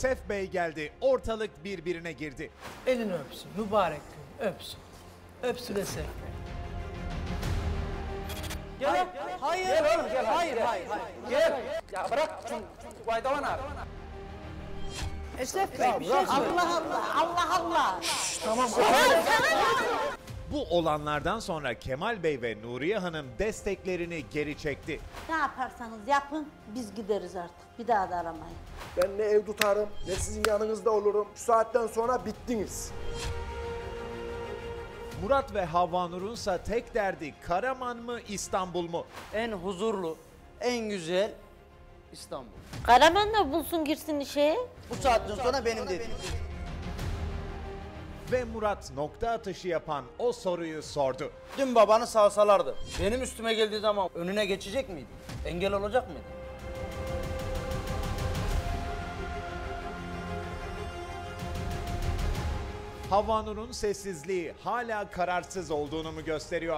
Esef Bey geldi. Ortalık birbirine girdi. Elini öpsün, mübarek gün, öpsün. Öpsün Esef Bey. Gel, hayır, Gel oğlum gel. hayır. Gel. Ya bırak şu Vaydavan abi. Esef Bey bir şey söyle. Allah. Tamam. Bu olanlardan sonra Kemal Bey ve Nuriye Hanım desteklerini geri çekti. Ne yaparsanız yapın, biz gideriz artık. Bir daha da aramayın. Ben ne ev tutarım, ne sizin yanınızda olurum. Şu saatten sonra bittiniz. Murat ve Havva Nur'unsa tek derdi Karaman mı İstanbul mu? En huzurlu, en güzel İstanbul. Karaman da bulsun girsin işe. Bu saatten sonra benim dediğim. Ve Murat nokta atışı yapan o soruyu sordu. Dün babanı salsalardı. Benim üstüme geldiği zaman önüne geçecek miydi? Engel olacak mıydı? Havva Nur'un sessizliği hala kararsız olduğunu mu gösteriyor?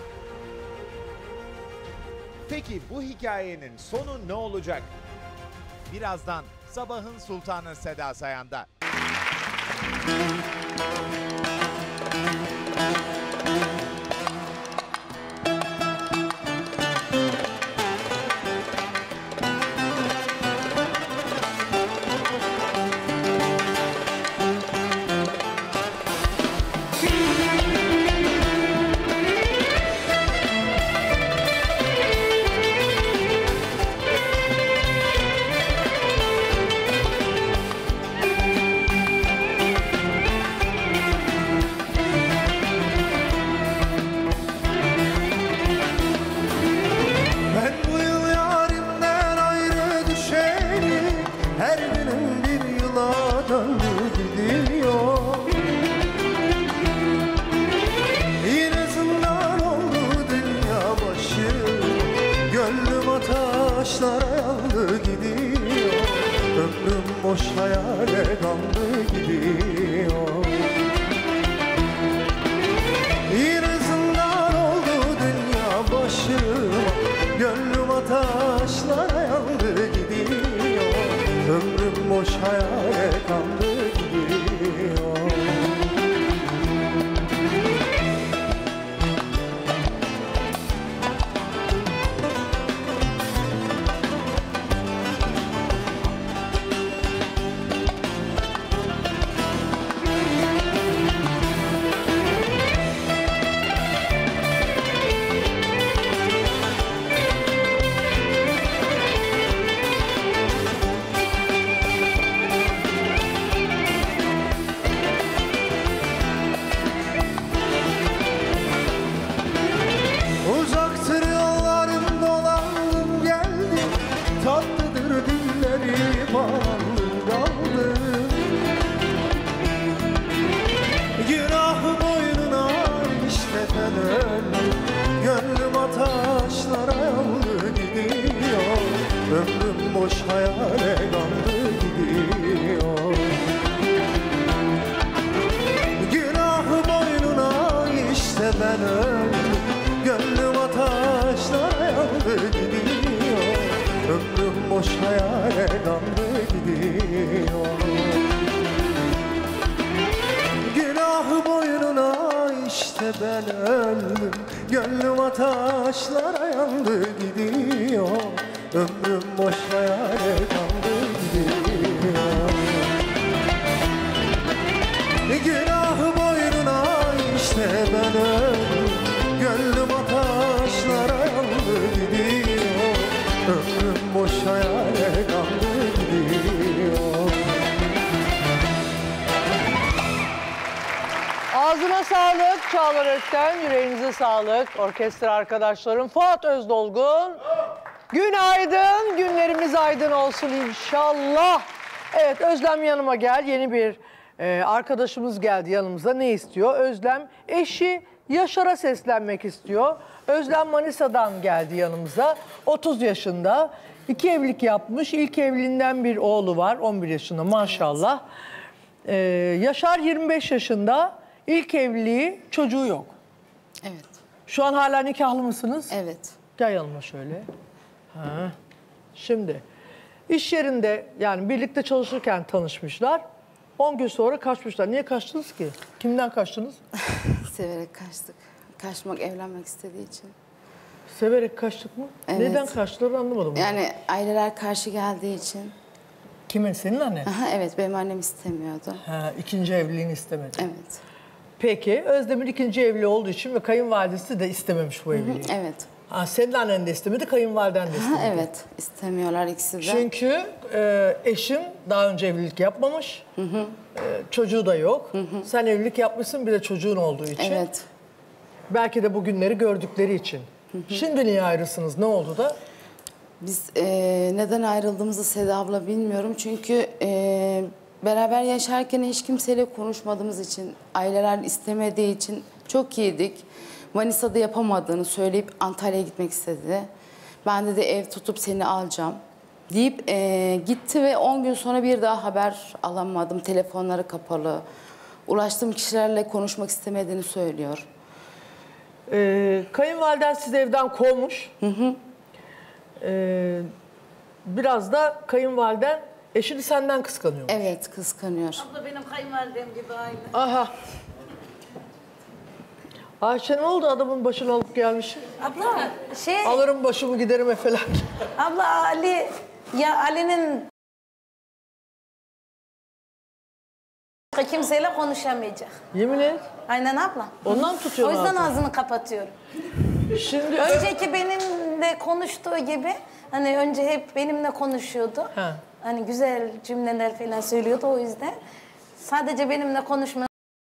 Peki bu hikayenin sonu ne olacak? Birazdan Sabahın Sultanı Seda Sayan'da. Boş hayale daldı gidiyor. Yine zindan oldu dünya başıma, gönlüm ateşlere yandı gidiyor. Ömrüm boş hayale kaldı gidiyor. Gönlüm ataşlara yandı gidiyor. Ömrüm boş hayale kaldı gidiyor. Günahı boynuna işte ben öldüm. Gönlüm ataşlara yandı gidiyor. Ömrüm boş hayale kaldı gidiyor. Günahı boynuna işte ben öldüm. Gönlüm ataşlara yandı gidiyor. Ömrüm boş hayale kaldı gidiyor. Günahı boynuna işte ben öldüm. Gönlüm ataşlara yandı gidiyor. Ömrüm boş hayale kaldı gidiyor. Ağzına sağlık Çağlar Ökten, yüreğinize sağlık. Orkestra arkadaşlarım Fuat Özdolgun. Günaydın, günlerimiz aydın olsun inşallah. Evet, Özlem yanıma gel. Yeni bir arkadaşımız geldi yanımıza. Ne istiyor? Özlem eşi Yaşar'a seslenmek istiyor. Özlem Manisa'dan geldi yanımıza. 30 yaşında. 2 evlilik yapmış. İlk evliliğinden bir oğlu var. 11 yaşında maşallah. Yaşar 25 yaşında. İlk evliliği, çocuğu yok. Evet. Şu an hala nikahlı mısınız? Evet. Gel yanıma şöyle. Ha. Şimdi İş yerinde yani birlikte çalışırken tanışmışlar. 10 gün sonra kaçmışlar. Niye kaçtınız ki? Kimden kaçtınız? Severek kaçtık. Kaçmak, evlenmek istediği için. Severek kaçtık mı? Evet. Neden kaçtılar anlamadım. Yani aileler karşı geldiği için. Kimin? Senin annen? Aha, evet, benim annem istemiyordu. Ha, ikinci evliliğini istemedi. Evet. Peki Özdemir ikinci evli olduğu için ve kayınvalidesi de istememiş bu evliliği. Evet. Ha, senin annen de istemedi, kayınvaliden de istemedi. Aha, evet, istemiyorlar ikisi de. Çünkü eşim daha önce evlilik yapmamış, çocuğu da yok. Sen evlilik yapmışsın bir de çocuğun olduğu için. Evet. Belki de bu günleri gördükleri için. Şimdi niye ayrısınız? Ne oldu da? Biz neden ayrıldığımızı Seda abla bilmiyorum. Çünkü beraber yaşarken hiç kimseyle konuşmadığımız için, aileler istemediği için çok iyiydik. Manisa'da yapamadığını söyleyip Antalya'ya gitmek istedi. Ben de ev tutup seni alacağım deyip gitti ve 10 gün sonra bir daha haber alamadım. Telefonları kapalı. Ulaştığım kişilerle konuşmak istemediğini söylüyor. Kayınvaliden sizi evden kovmuş. Biraz da kayınvaliden eşini senden kıskanıyor. Evet, kıskanıyor. Abla benim kayınvalidem gibi aynı. Aha. Ayşe ne oldu adamın başını alıp gelmiş? Abla Alırım başımı giderim falan. abla Ali'nin kimseyle konuşamayacak. Yemin et. Aynen abla. Ondan tutuyor O yüzden ağzını. ağzını kapatıyorum. Şimdi Önceki benimle konuştuğu gibi hani önce hep benimle konuşuyordu. Ha. Hani güzel cümleler falan söylüyordu o yüzden. Sadece benimle konuşma.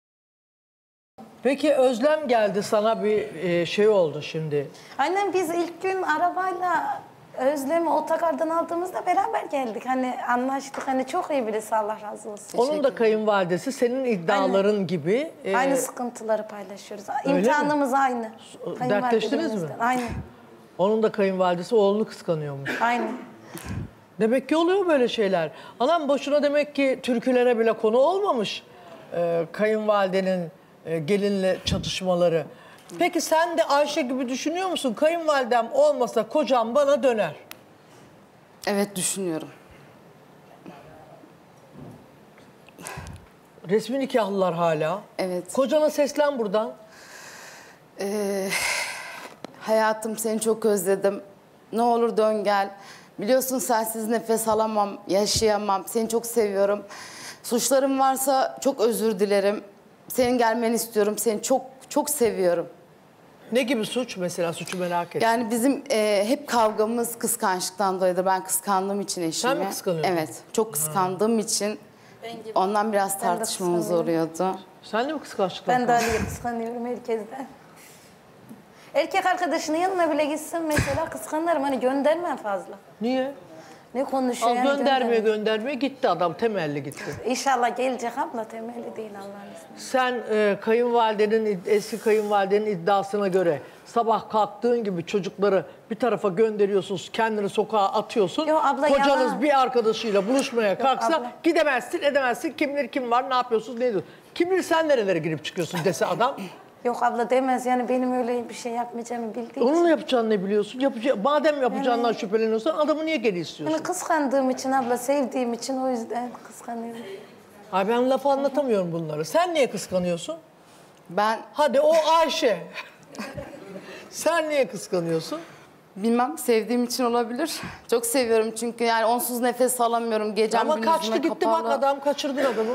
Peki Özlem geldi sana bir şey oldu şimdi. Aynen biz ilk gün arabayla Özlem'i otogardan aldığımızda beraber geldik. Hani anlaştık. Hani çok iyi birisi Allah razı olsun. Onun da kayınvalidesi senin iddiaların gibi. Aynı sıkıntıları paylaşıyoruz. mi? İmtihanımız aynı. Dertleştiniz mi? Aynı. Onun da kayınvalidesi oğlunu kıskanıyormuş. Aynı. Demek ki oluyor böyle şeyler. Anam boşuna demek ki türkülere bile konu olmamış kayınvalidenin gelinle çatışmaları. Peki sen de Ayşe gibi düşünüyor musun? Kayınvalidem olmasa kocam bana döner. Evet, düşünüyorum. Resmi nikahlılar hala. Evet. Kocana seslen buradan. Hayatım, seni çok özledim. Ne olur dön gel. Biliyorsun sensiz nefes alamam, yaşayamam. Seni çok seviyorum. Suçlarım varsa çok özür dilerim. Senin gelmeni istiyorum. Seni çok çok seviyorum. Ne gibi suç mesela? Suçu merak ettim. Yani bizim hep kavgamız kıskançlıktan dolayıdır. Ben kıskandığım için eşimi. Sen mi kıskanıyorsun? Evet. Çok kıskandığım için ondan biraz tartışmamız kıskanıyorum. oluyordu. Sen de mi kıskançlıktan? Ben de Ali'yi kıskanıyorum herkesten. Erkek arkadaşının yanına bile gitsin mesela kıskanırım. Hani göndermem fazla. Niye? Ne konuşuyor Al yani göndermeye gitti adam temelli gitti. İnşallah gelecek abla temelli değil Allah'ın izniyle. Sen eski kayınvalidenin iddiasına göre sabah kalktığın gibi çocukları bir tarafa gönderiyorsun, kendini sokağa atıyorsun. Yo abla, Kocanız yalan. bir arkadaşıyla buluşmaya kalksa abla. gidemezsin, edemezsin. Kim bilir kim var, ne yapıyorsunuz, ne ediyorsun? Kim bilir sen nerelere girip çıkıyorsun dese adam. Yok abla demez yani benim öyle bir şey yapmayacağımı bildiği Onun için. yapacağını ne biliyorsun? Madem yapacağından şüpheleniyorsan adamı niye geri istiyorsun? Yani kıskandığım için abla sevdiğim için o yüzden kıskanıyorum. Ay ben laf anlatamıyorum bunları. Sen niye kıskanıyorsun? Ben Hadi o Ayşe. Sen niye kıskanıyorsun? bilmem, sevdiğim için olabilir. Çok seviyorum çünkü yani onsuz nefes alamıyorum. Gecem Ama gündüzüme kaçtı gitti kapalı. bak adam, kaçırdın adamı.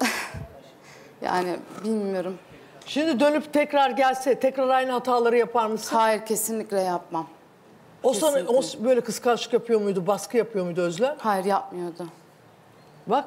Yani bilmiyorum. Şimdi dönüp tekrar gelse tekrar aynı hataları yapar mısın? Hayır, kesinlikle yapmam. O sana kesinlikle. böyle kıskançlık yapıyor muydu, baskı yapıyor muydu Özlem? Hayır, yapmıyordu. Bak,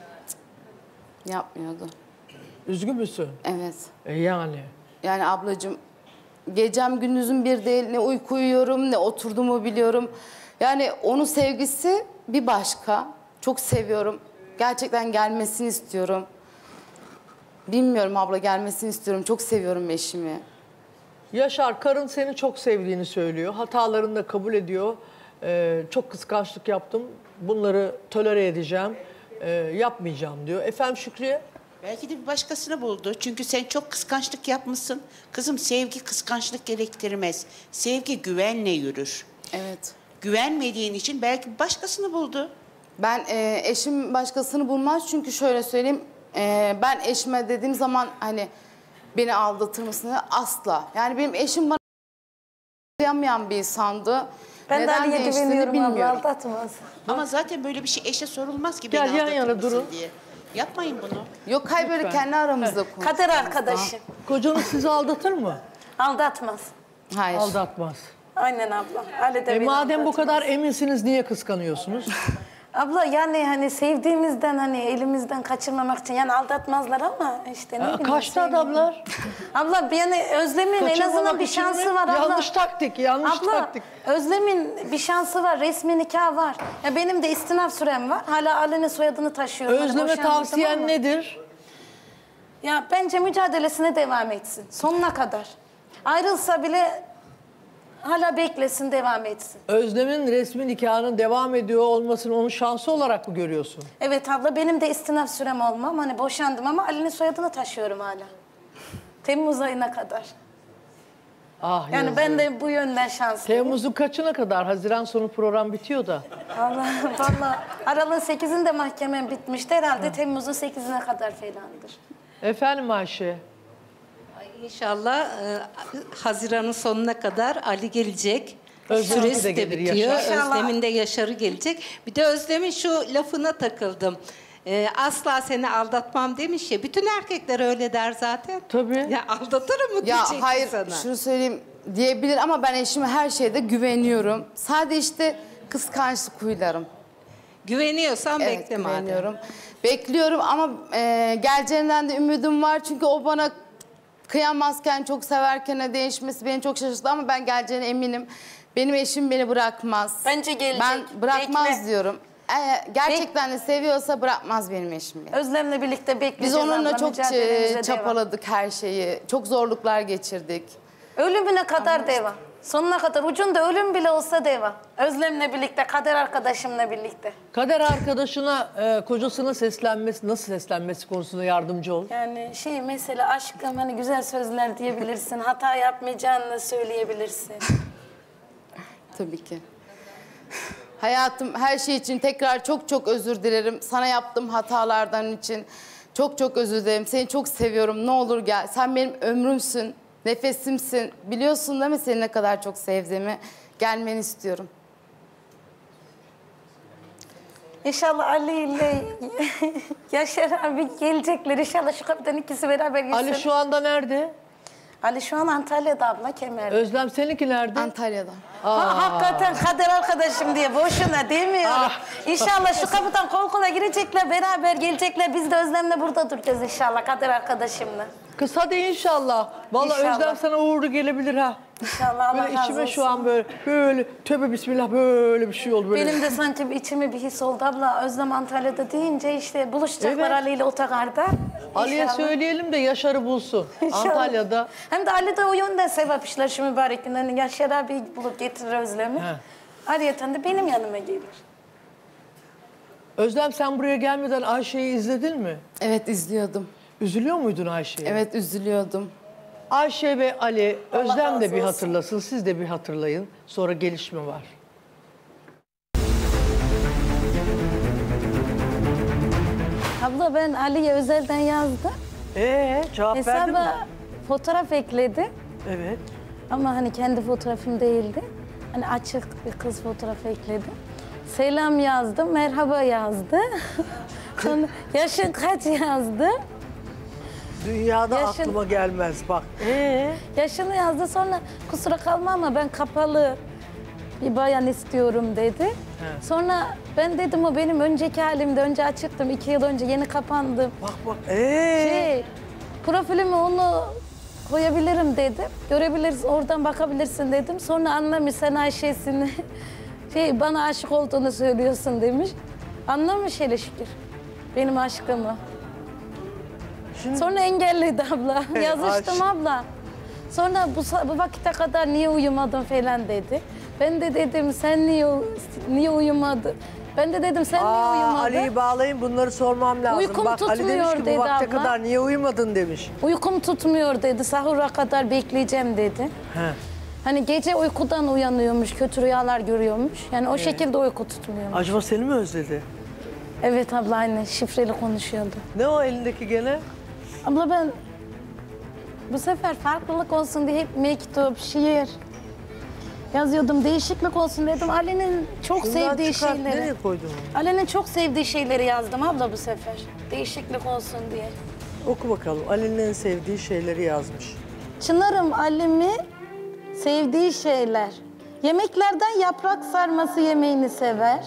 Yapmıyordu. üzgün müsün? Evet. Yani. Yani ablacığım, gecem gündüzüm bir değil. Ne uyku uyuyorum, ne oturduğumu biliyorum. Yani onun sevgisi bir başka. Çok seviyorum. Gerçekten gelmesini istiyorum. Bilmiyorum abla, gelmesini istiyorum. Çok seviyorum eşimi. Yaşar, karın seni çok sevdiğini söylüyor. Hatalarını da kabul ediyor. Çok kıskançlık yaptım, bunları tolere edeceğim, yapmayacağım diyor. Efendim Şükriye? Belki de bir başkasını buldu. Çünkü sen çok kıskançlık yapmışsın. Kızım, sevgi kıskançlık gerektirmez. Sevgi güvenle yürür. Evet. Güvenmediğin için belki başkasını buldu. Ben eşim başkasını bulmaz çünkü şöyle söyleyeyim. Ben eşime dediğim zaman hani beni aldatır mısın? Asla. Yani benim eşim bana yapamayan bir insandı. Ben de Neden Ali'ye değiştiğini güveniyorum abla, bilmiyorum. aldatmaz. Ama zaten böyle bir şey eşe sorulmaz ki Gel, beni yan aldatır yana mısın durun. diye. Yapmayın bunu. Yok hayır böyle kendi aramızda konuşuyoruz. Kader arkadaşım. Kocanız sizi aldatır mı? Aldatmaz. Hayır. Aldatmaz. Aynen abla. Ali de beni Madem bu aldatmaz. kadar eminsiniz niye kıskanıyorsunuz? Abla yani hani sevdiğimizden hani elimizden kaçırmamak için yani aldatmazlar ama işte ne bileyim. Kaçtı sevmiyorum. adamlar? Abla yani Özlem'in en azından Kaçırmamak bir için mi? şansı var abla. Yanlış taktik, yanlış Abla taktik. Özlem'in bir şansı var, resmi nikah var. Ya benim de istinaf sürem var. Hala Ali'nin soyadını taşıyorum. Hani Özleme boşanmışım tavsiyen ama. nedir? Ya bence mücadelesine devam etsin. Sonuna kadar. Ayrılsa bile hala beklesin, devam etsin. Özlem'in resmi nikahının devam ediyor olmasını onun şansı olarak mı görüyorsun? Evet abla benim de istinaf sürem olmam. Hani boşandım ama Ali'nin soyadını taşıyorum hala. Temmuz ayına kadar. Ah Yani yazık. ben de bu yönden şanslıyım. Temmuz'un kaçına kadar? Haziran sonu program bitiyor da. Vallahi Aralık'ın 8'inde mahkemem bitmişti. Herhalde Temmuz'un 8'ine kadar falandır. Efendim Ayşe? İnşallah Haziran'ın sonuna kadar Ali gelecek. Özlem'in Süresi de de gelir, bitiyor. Yaşar. Özlem'in de Yaşar'ı gelecek. Bir de Özlem'in şu lafına takıldım. Asla seni aldatmam demiş ya. Bütün erkekler öyle der zaten. Tabii. Ya aldatırım mı Ya diyecek hayır sana. şunu söyleyeyim diyebilir ama ben eşime her şeyde güveniyorum. Sadece işte kıskançlık huylarım. Güveniyorsan Evet bekle madem. güveniyorum. Bekliyorum ama geleceğinden de ümidim var. Çünkü o bana kıyamazken, çok severken değişmesi beni çok şaşırttı ama ben geleceğine eminim. Benim eşim beni bırakmaz. Bence gelecek. Ben bırakmaz Bekle. diyorum. Gerçekten de seviyorsa bırakmaz benim eşim. Ya. Özlem'le birlikte bekleyeceğiz. Biz onunla abla, çok mücadelemize devam. çapaladık her şeyi. Çok zorluklar geçirdik. Ölümüne kadar devam. Sonuna kadar ucunda ölüm bile olsa devam. Özlem'le birlikte, kader arkadaşımla birlikte. Kader arkadaşına, kocasına seslenmesi, nasıl seslenmesi konusunda yardımcı ol. Yani mesela aşkım hani güzel sözler diyebilirsin. Hata yapmayacağını söyleyebilirsin. Tabii ki. Hayatım her şey için tekrar çok çok özür dilerim. Sana yaptığım hatalardan için çok çok özür dilerim. Seni çok seviyorum. Ne olur gel. Sen benim ömrümsün, nefesimsin. Biliyorsun değil mi seni ne kadar çok sevdiğimi? Gelmeni istiyorum. İnşallah Ali ile Yaşar abi gelecekler. İnşallah şu kapıdan ikisi beraber gitsin. Ali şu anda nerede? Ali şu an Antalya'da abla, Kemer'de. Özlem seninki nerede? Antalya'da. Hakikaten kader arkadaşım diye boşuna demiyorum. İnşallah şu kapıdan kol kola girecekler, beraber gelecekler. Biz de Özlem'le burada duracağız inşallah kader arkadaşımla. Kız hadi inşallah. Vallahi İnşallah. Özlem sana uğurlu gelebilir ha. İnşallah Allah Böyle razı içime olsun. şu an böyle tövbe bismillah böyle bir şey oldu böyle. Benim de sanki bir içime bir his oldu abla. Özlem Antalya'da deyince işte buluşacaklar Evet. Ali ile otogarda. Ali'ye İnşallah. söyleyelim de Yaşar'ı bulsun. İnşallah. Antalya'da. Hem de Ali de o yönden sevap işler şu mübarek günlerini. Yaşar abi bulup getirir Özlem'i. He. Ayrıyeten de benim yanıma gelir. Özlem sen buraya gelmeden Ayşe'yi izledin mi? Evet izliyordum. Üzülüyor muydun Ayşe'ye? Evet üzülüyordum. Ayşe ve Ali, Özlem de razı bir olsun. hatırlasın, siz de bir hatırlayın. Sonra gelişme var. Abla ben Ali'ye özelden yazdım. Cevap verdin mi? Hesaba fotoğraf ekledi. Evet. Ama hani kendi fotoğrafım değildi. Hani açık bir kız fotoğrafı ekledi. Selam yazdım, merhaba yazdı. Sonra yaşın kaç yazdı. Dünyada Yaşın- aklıma gelmez bak. Yaşını yazdı, sonra kusura kalma ama ben kapalı bir bayan istiyorum dedi. Sonra ben dedim o benim önceki halimde, önce açıktım, 2 yıl önce yeni kapandım. Bak. Profilimi onu koyabilirim dedim. Görebiliriz, oradan bakabilirsin dedim. Sonra anlamış sen Ayşe'sini, bana aşık olduğunu söylüyorsun demiş. Anlamış hele şükür benim aşkımı. Sonra engelledi abla. Yazıştım abla. Sonra bu vakite kadar niye uyumadın falan dedi. Ben de dedim sen niye uyumadın? Ben de dedim sen niye uyumadın? Ali'yi bağlayın bunları sormam lazım. Uykum bak Ali demiş tutmuyor ki bu dedi vakte abla. kadar niye uyumadın demiş. Uykum tutmuyor dedi. Sahura kadar bekleyeceğim dedi. He. Hani gece uykudan uyanıyormuş, kötü rüyalar görüyormuş. Yani o şekilde uyku tutmuyormuş. Acaba seni mi özledi? Evet abla aynen şifreli konuşuyordu. Ne o elindeki gene? Abla ben bu sefer farklılık olsun diye hep mektup, şiir yazıyordum. Değişiklik olsun dedim. Ali'nin çok Şundan sevdiği çıkart, şeyleri. nereye koydun onu? Ali'nin çok sevdiği şeyleri yazdım abla bu sefer. Değişiklik olsun diye. Oku bakalım. Ali'nin en sevdiği şeyleri yazmış. Çınarım Ali'mi sevdiği şeyler. Yemeklerden yaprak sarması yemeğini sever.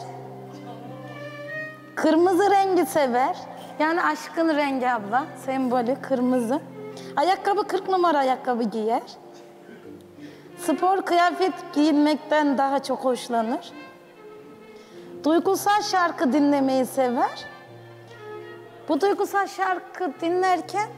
Kırmızı rengi sever. Yani aşkın rengi abla. Sembolü kırmızı. Ayakkabı 40 numara ayakkabı giyer. Spor kıyafet giyinmekten daha çok hoşlanır. Duygusal şarkı dinlemeyi sever. Bu duygusal şarkı dinlerken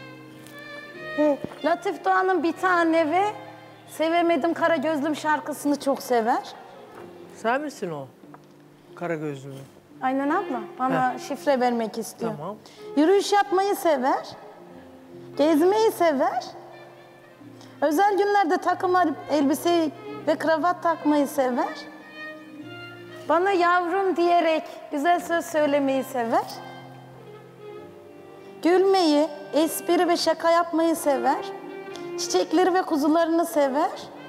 Latif Doğan'ın Bir Tane ve Sevemedim Kara Gözlüm şarkısını çok sever. Sen misin o? Kara gözlü. Aynen abla. Bana şifre vermek istiyor. Tamam. Yürüyüş yapmayı sever. Gezmeyi sever. Özel günlerde takım elbise ve kravat takmayı sever. Bana yavrum diyerek güzel söz söylemeyi sever. Gülmeyi, espri ve şaka yapmayı sever. Çiçekleri ve kuzularını sever.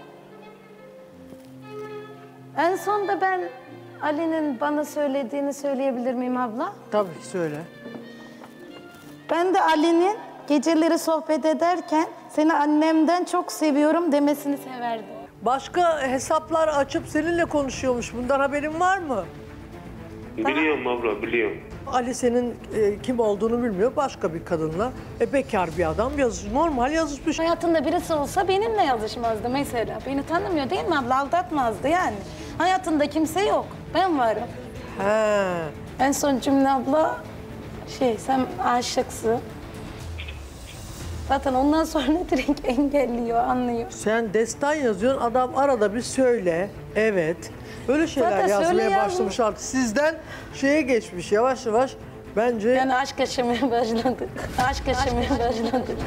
En son da ben Ali'nin bana söylediğini söyleyebilir miyim abla? Tabii ki söyle. Ben de Ali'nin geceleri sohbet ederken seni annemden çok seviyorum demesini severdim. Başka hesaplar açıp seninle konuşuyormuş. Bundan haberin var mı? Biliyorum abla, biliyorum. Ali senin kim olduğunu bilmiyor. Başka bir kadınla bekar bir adam normal yazışmış. Hayatında birisi olsa benimle yazışmazdı mesela. Beni tanımıyor değil mi abla? Aldatmazdı yani. Hayatında kimse yok. Ben varım. He. En son cümle abla sen aşıksın. Zaten ondan sonra direkt engelliyor, anlıyor. Sen destan yazıyorsun, adam arada bir söyle, evet. Böyle şeyler Zaten yazmaya başlamış artık. Sizden şeye geçmiş yavaş yavaş. Bence... Yani aşk yaşamaya başladık. Aşk yaşamaya başladık.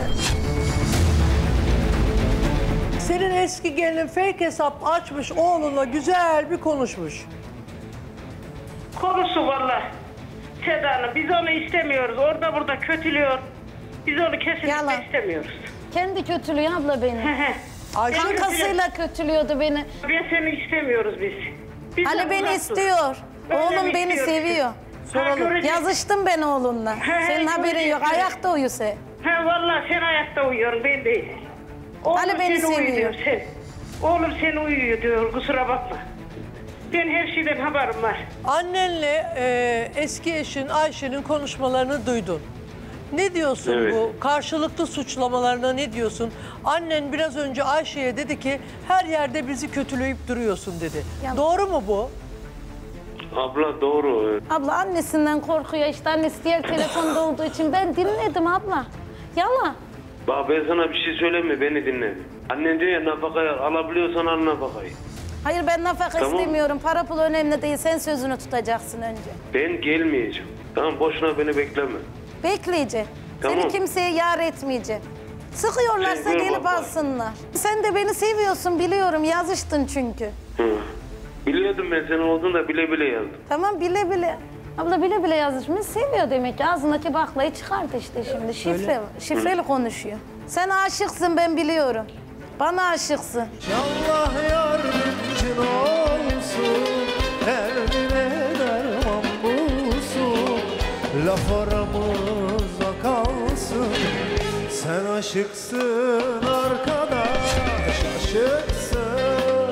Senin eski gelinin fake hesap açmış, oğlunla güzel bir konuşmuş. Konusu vallahi. Seda Hanım, biz onu istemiyoruz. Orada burada kötülüyor. Biz onu kesinlikle istemiyoruz. Kendi kötülüyor abla beni. Kankasıyla kötülüyordu beni. Ben seni istemiyoruz biz. Ali beni istiyor. Oğlum beni seviyor. Yazıştım ben oğlunla. Senin haberin yok. Ayakta uyu sen. Vallahi sen ayakta uyuyorsun, ben değil. Ali beni seviyor. Oğlum seni uyuyor diyor, kusura bakma. Ben her şeyden haberim var. Annenle eski eşin Ayşe'nin konuşmalarını duydun. Ne diyorsun bu karşılıklı suçlamalarına, ne diyorsun? Annen biraz önce Ayşe'ye dedi ki her yerde bizi kötüleyip duruyorsun dedi. Doğru mu bu? Abla doğru. Abla annesinden korkuyor işte, annesi diğer telefonda olduğu için ben dinledim abla. Yalan. Bak ben sana bir şey söyleyeyim mi, beni dinle. Annen diyor ya nafakayı alabiliyorsan al nafakayı. Hayır ben nafaka istemiyorum. Para pul önemli değil. Sen sözünü tutacaksın önce. Ben gelmeyeceğim. Tamam, boşuna beni bekleme. Bekleyeceğim. Tamam. Seni kimseye yar etmeyeceğim. Sıkıyorlarsa gelip alsınlar. Sen de beni seviyorsun biliyorum. Yazıştın çünkü. Hı. Biliyordum ben senin olduğunu da bile bile yazdım. Tamam bile bile. Abla bile bile yazışmış. Seviyor demek ki. Ağzındaki baklayı çıkardı işte şimdi. Şifreli konuşuyor. Sen aşıksın ben biliyorum. Bana aşıksın. Allah yardımcın olsun, derdine derman bulsun. Laf aramızda kalsın, sen aşıksın arkadaş, aşıksın.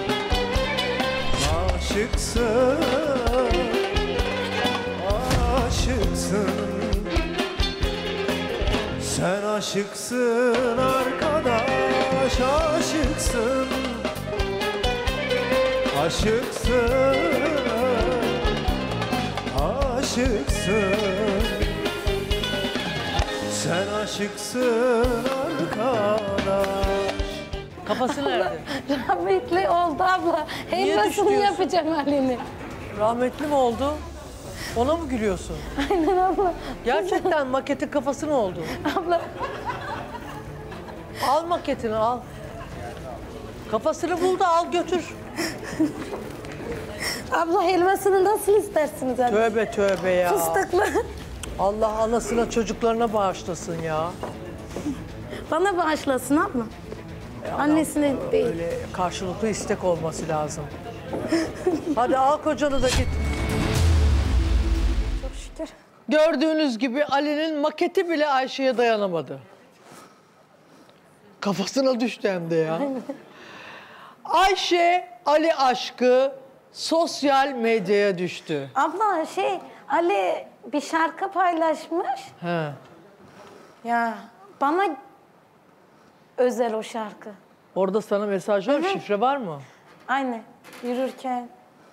Aşıksın, aşıksın. Sen aşıksın arkadaş, aşıksın. Aşıksın, aşıksın. Sen aşıksın arkadaş. Kafası nerede? Rahmetli oldu abla. Helvasını yapacağım Ali'nin. Rahmetli mi oldu? Ona mı gülüyorsun? Aynen abla. Gerçekten maketin kafası ne oldu? Abla. Al maketini al. Kafasını bul da al götür. Abla helvasını nasıl istersiniz? Yani? Tövbe tövbe ya. Fıstıklı. Allah anasına çocuklarına bağışlasın ya. Bana bağışlasın abla. Annesine değil. Öyle karşılıklı istek olması lazım. Hadi al kocanı da git. Çok şükür. Gördüğünüz gibi Ali'nin maketi bile Ayşe'ye dayanamadı. Kafasına düştü hem de ya. Ayşe, Ali aşkı sosyal medyaya düştü. Abla Ali bir şarkı paylaşmış. He. Ya bana özel o şarkı. Orada sana mesaj var mı? Şifre var mı? Aynen. Yürürken.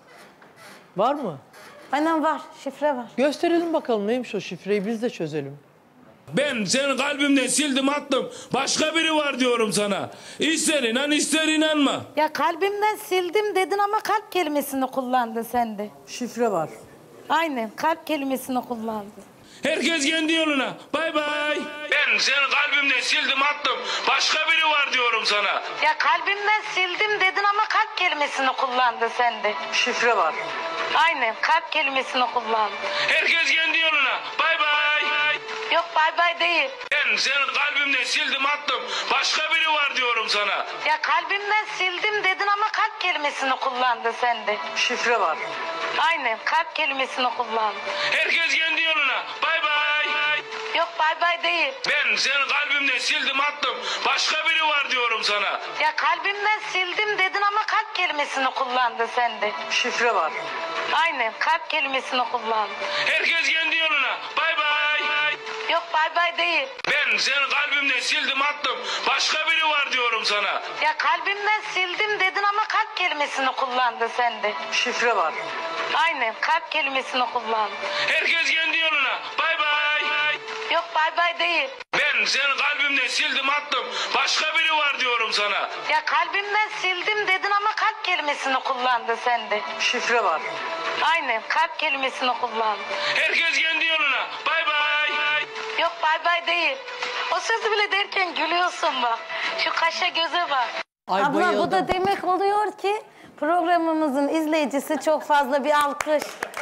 Var mı? Aynen var. Şifre var. Gösterelim bakalım neymiş o şifreyi biz de çözelim. Ben seni kalbimden sildim attım. Başka biri var diyorum sana. İster inan ister inanma. Ya kalbimden sildim dedin ama kalp kelimesini kullandın sen de. Şifre var. Aynen kalp kelimesini kullandın. Herkes kendi yoluna. Bay bay. Ben seni kalbimden sildim attım. Başka biri var diyorum sana. Ya kalbimden sildim dedin ama kalp kelimesini kullandın sen de. Şifre var. Aynen kalp kelimesini kullandın. Herkes kendi yoluna. Bay bay. Yok bay bay değil. Ben seni kalbimden sildim attım. Başka biri var diyorum sana. Ya kalbimden sildim dedin ama kalp kelimesini kullandın sen de. Şifre var. Aynen kalp kelimesini kullandın. Herkes kendi yoluna. Bay bay. Yok bay bay değil. Ben seni kalbimden sildim attım. Başka biri var diyorum sana. Ya kalbimden sildim dedin ama kalp kelimesini kullandın sen de. Şifre var. Aynen kalp kelimesini kullandın. Herkes kendi yoluna. Bay bay. Yok bay bay değil. Ben seni kalbimden sildim attım. Başka biri var diyorum sana. Ya kalbimden sildim dedin ama kalp kelimesini kullandın sen de. Şifre var. Aynen kalp kelimesini kullandın. Herkes kendi yoluna. Bay bay. Yok bay bay değil. Ben seni kalbimden sildim attım. Başka biri var diyorum sana. Ya kalbimden sildim dedin ama kalp kelimesini kullandın sen de. Şifre var. Aynen kalp kelimesini kullandın. Herkes kendi yoluna. Bay bay. Yok bay bay değil. O sözü bile derken gülüyorsun bak. Şu kaşa göze bak. Ay, abla bayıldım. bu da demek oluyor ki programımızın izleyicisi çok fazla, bir alkış.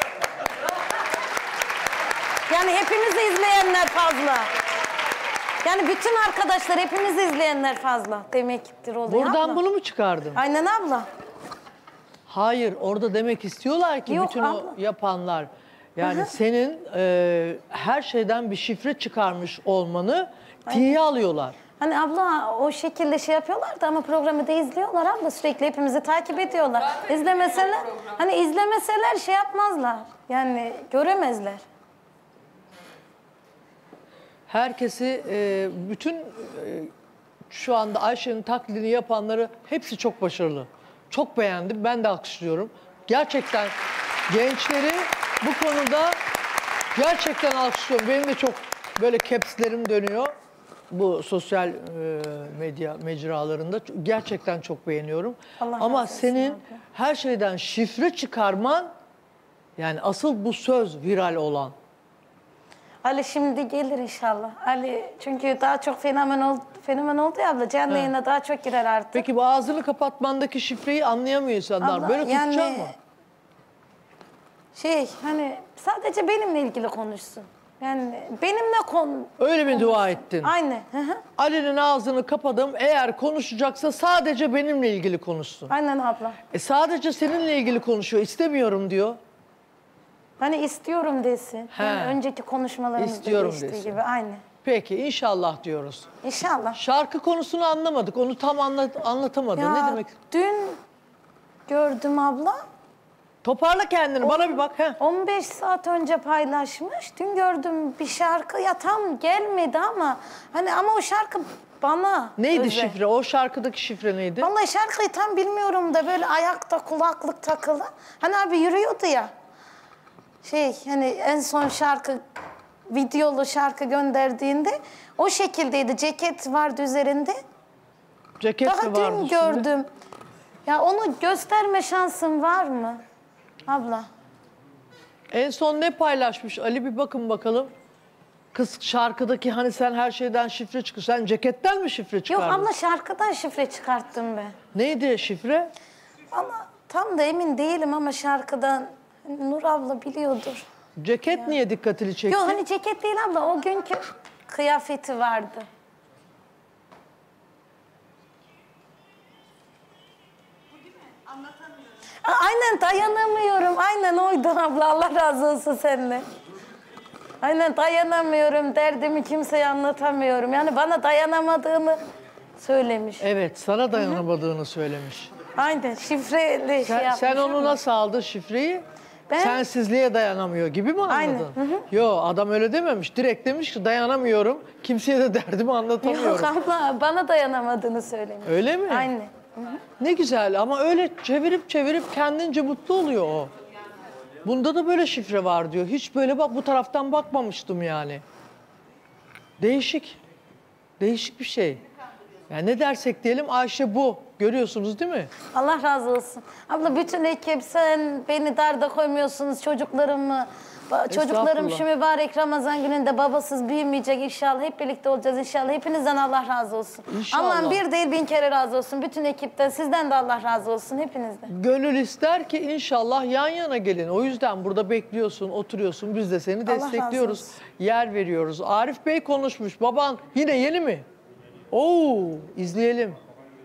Yani hepimizi izleyenler fazla. Yani bütün arkadaşlar hepimizi izleyenler fazla demektir oluyor. Buradan abla. bunu mu çıkardın? Aynen abla. Hayır, orada demek istiyorlar ki Yok, bütün abla. o yapanlar. Yani Hı hı. senin her şeyden bir şifre çıkarmış olmanı tiye alıyorlar. Hani abla o şekilde yapıyorlardı ama programı da izliyorlar abla, sürekli hepimizi takip ediyorlar. İzlemeseler, hani izlemeseler yapmazlar. Yani göremezler. Herkesi bütün şu anda Ayşe'nin taklidini yapanları hepsi çok başarılı. Çok beğendim. Ben de alkışlıyorum. Gerçekten gençleri bu konuda gerçekten alkışlıyorum. Benim de çok böyle capslerim dönüyor bu sosyal medya mecralarında. Gerçekten çok beğeniyorum. Allah ama razı olsun senin abi. her şeyden şifre çıkarman, yani asıl bu söz viral olan. Ali şimdi gelir inşallah. Ali çünkü daha çok fenomen oldu ya abla. Canlı yayına daha çok girer artık. Peki bu ağzını kapatmandaki şifreyi anlayamıyor insanlar. Abla, Böyle tutacak yani, mı? Hani sadece benimle ilgili konuşsun. Yani benimle Öyle mi dua ettin? Aynen. Hı hı. Ali'nin ağzını kapadım. Eğer konuşacaksa sadece benimle ilgili konuşsun. Aynen abla. Sadece seninle ilgili konuşuyor. İstemiyorum diyor. Hani istiyorum desin. Yani önceki konuşmalarımızda İstiyorum geçtiği desin. gibi. Aynen. Peki inşallah diyoruz. İnşallah. Şarkı konusunu anlamadık. Onu tam anlatamadı. Ya, Ne demek? Dün gördüm abla. Toparla kendini. Bana bir bak. 15 saat önce paylaşmış. Dün gördüm bir şarkı. Ya tam gelmedi ama ama o şarkı bana Neydi özel. şifre? O şarkıdaki şifre neydi? Vallahi şarkıyı tam bilmiyorum da böyle ayakta kulaklık takılı. Hani abi yürüyordu ya. En son videolu şarkı gönderdiğinde o şekildeydi. Ceket vardı üzerinde. Ceket Daha mi vardı dün üstünde? gördüm. Ya onu gösterme şansın var mı? Abla. En son ne paylaşmış Ali, bir bakın bakalım. Kız şarkıdaki hani sen her şeyden şifre çıkıyorsun. Sen ceketten mi şifre çıkardın? Yok abla şarkıdan şifre çıkarttım ben. Neydi şifre? Ama tam da emin değilim ama şarkıdan Nur abla biliyordur. Ceket niye dikkatini çekti? Yok hani ceket değil abla, o günkü kıyafeti vardı. Aynen dayanamıyorum. Aynen oydu abla. Allah razı olsun seninle. Aynen dayanamıyorum. Derdimi kimseye anlatamıyorum. Yani bana dayanamadığını söylemiş. Evet, sana dayanamadığını söylemiş. Aynen şifreli şey yapmış. Sen onu nasıl aldın şifreyi? Ben... Sensizliğe dayanamıyor gibi mi anladın? Aynen. Yo, adam öyle dememiş. Direkt demiş ki dayanamıyorum. Kimseye de derdimi anlatamıyorum. Yok abla, bana dayanamadığını söylemiş. Öyle mi? Aynen. Ne güzel ama öyle çevirip çevirip kendince mutlu oluyor o. Bunda da böyle şifre var diyor. Hiç böyle bak bu taraftan bakmamıştım yani. Değişik. Değişik bir şey. Yani ne dersek diyelim Ayşe bu. Görüyorsunuz değil mi? Allah razı olsun. Abla bütün ekip sen beni darda koymuyorsunuz çocuklarımı. Çocuklarım şu mübarek Ramazan gününde babasız büyümeyecek inşallah. Hep birlikte olacağız inşallah. Hepinizden Allah razı olsun. İnşallah. Allah'ım bir değil 1000 kere razı olsun. Bütün ekipten sizden de Allah razı olsun hepinizden. Gönül ister ki inşallah yan yana gelin. O yüzden burada bekliyorsun, oturuyorsun. Biz de seni destekliyoruz. Yer veriyoruz. Arif Bey konuşmuş. Baban yine yeni mi? Oo, izleyelim.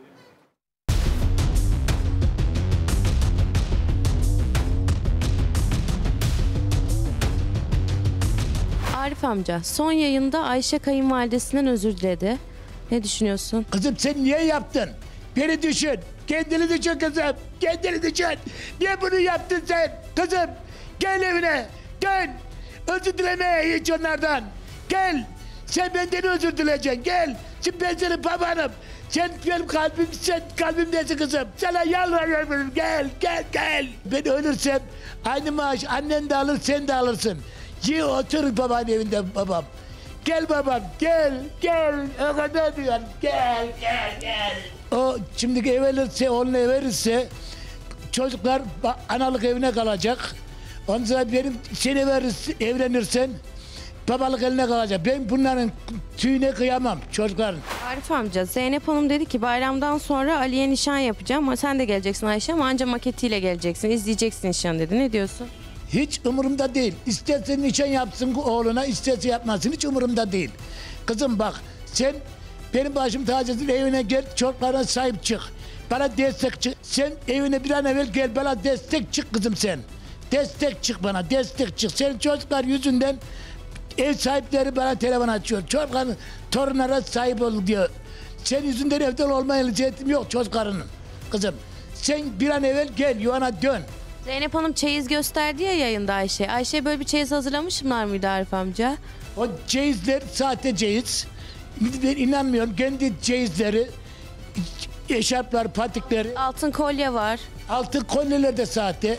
Arif amca, son yayında Ayşe kayınvalidesinden özür diledi. Ne düşünüyorsun? Kızım sen niye yaptın? Beni düşün. Kendini düşün kızım. Kendini düşün. Niye bunu yaptın sen? Kızım gel evine. Gel. Özür dilemeye hiç onlardan. Gel. Sen benden özür dileyeceksin. Gel. Şimdi ben senin babanım. Sen benim kalbimdesin kızım. Sana yalvarıyorum. Gel. Ben ölürsem aynı maaş annen de alır sen de alırsın. Ye otur babanın evinde babam. Gel babam gel. O kadar diyor. Gel. O şimdiki ev verirse onunla ev verirse çocuklar analık evine kalacak. Ondan sonra benim seni evlenirsen babalık eline kalacak. Ben bunların tüyüne kıyamam çocukların. Arif amca, Zeynep Hanım dedi ki bayramdan sonra Ali'ye nişan yapacağım ama sen de geleceksin Ayşe ama anca maketiyle geleceksin, izleyeceksin nişan dedi. Ne diyorsun? Hiç umurumda değil. İsterse nişan yapsın oğluna, isterse yapmasın hiç umurumda değil. Kızım bak sen benim başım tacesin evine gel çocuklarına sahip çık. Bana destek çık. Sen evine bir an evvel gel bana destek çık kızım sen. Destek çık bana destek çık. Senin çocuklar yüzünden ev sahipleri bana telefon açıyor. Çocukların torunlara sahip ol diyor. Senin yüzünden evde olmaya niyetim yok çocuklarının. Kızım sen bir an evvel gel yuvana dön. Zeynep Hanım çeyiz gösterdi ya yayında Ayşe. Ayşe'ye böyle bir çeyiz hazırlamışlar mıydı Arif amca? O çeyizler sahte çeyiz. Ben inanmıyorum. Kendi çeyizleri, eşarplar, patikleri. Altın kolye var. Altın kolyeler de sahte.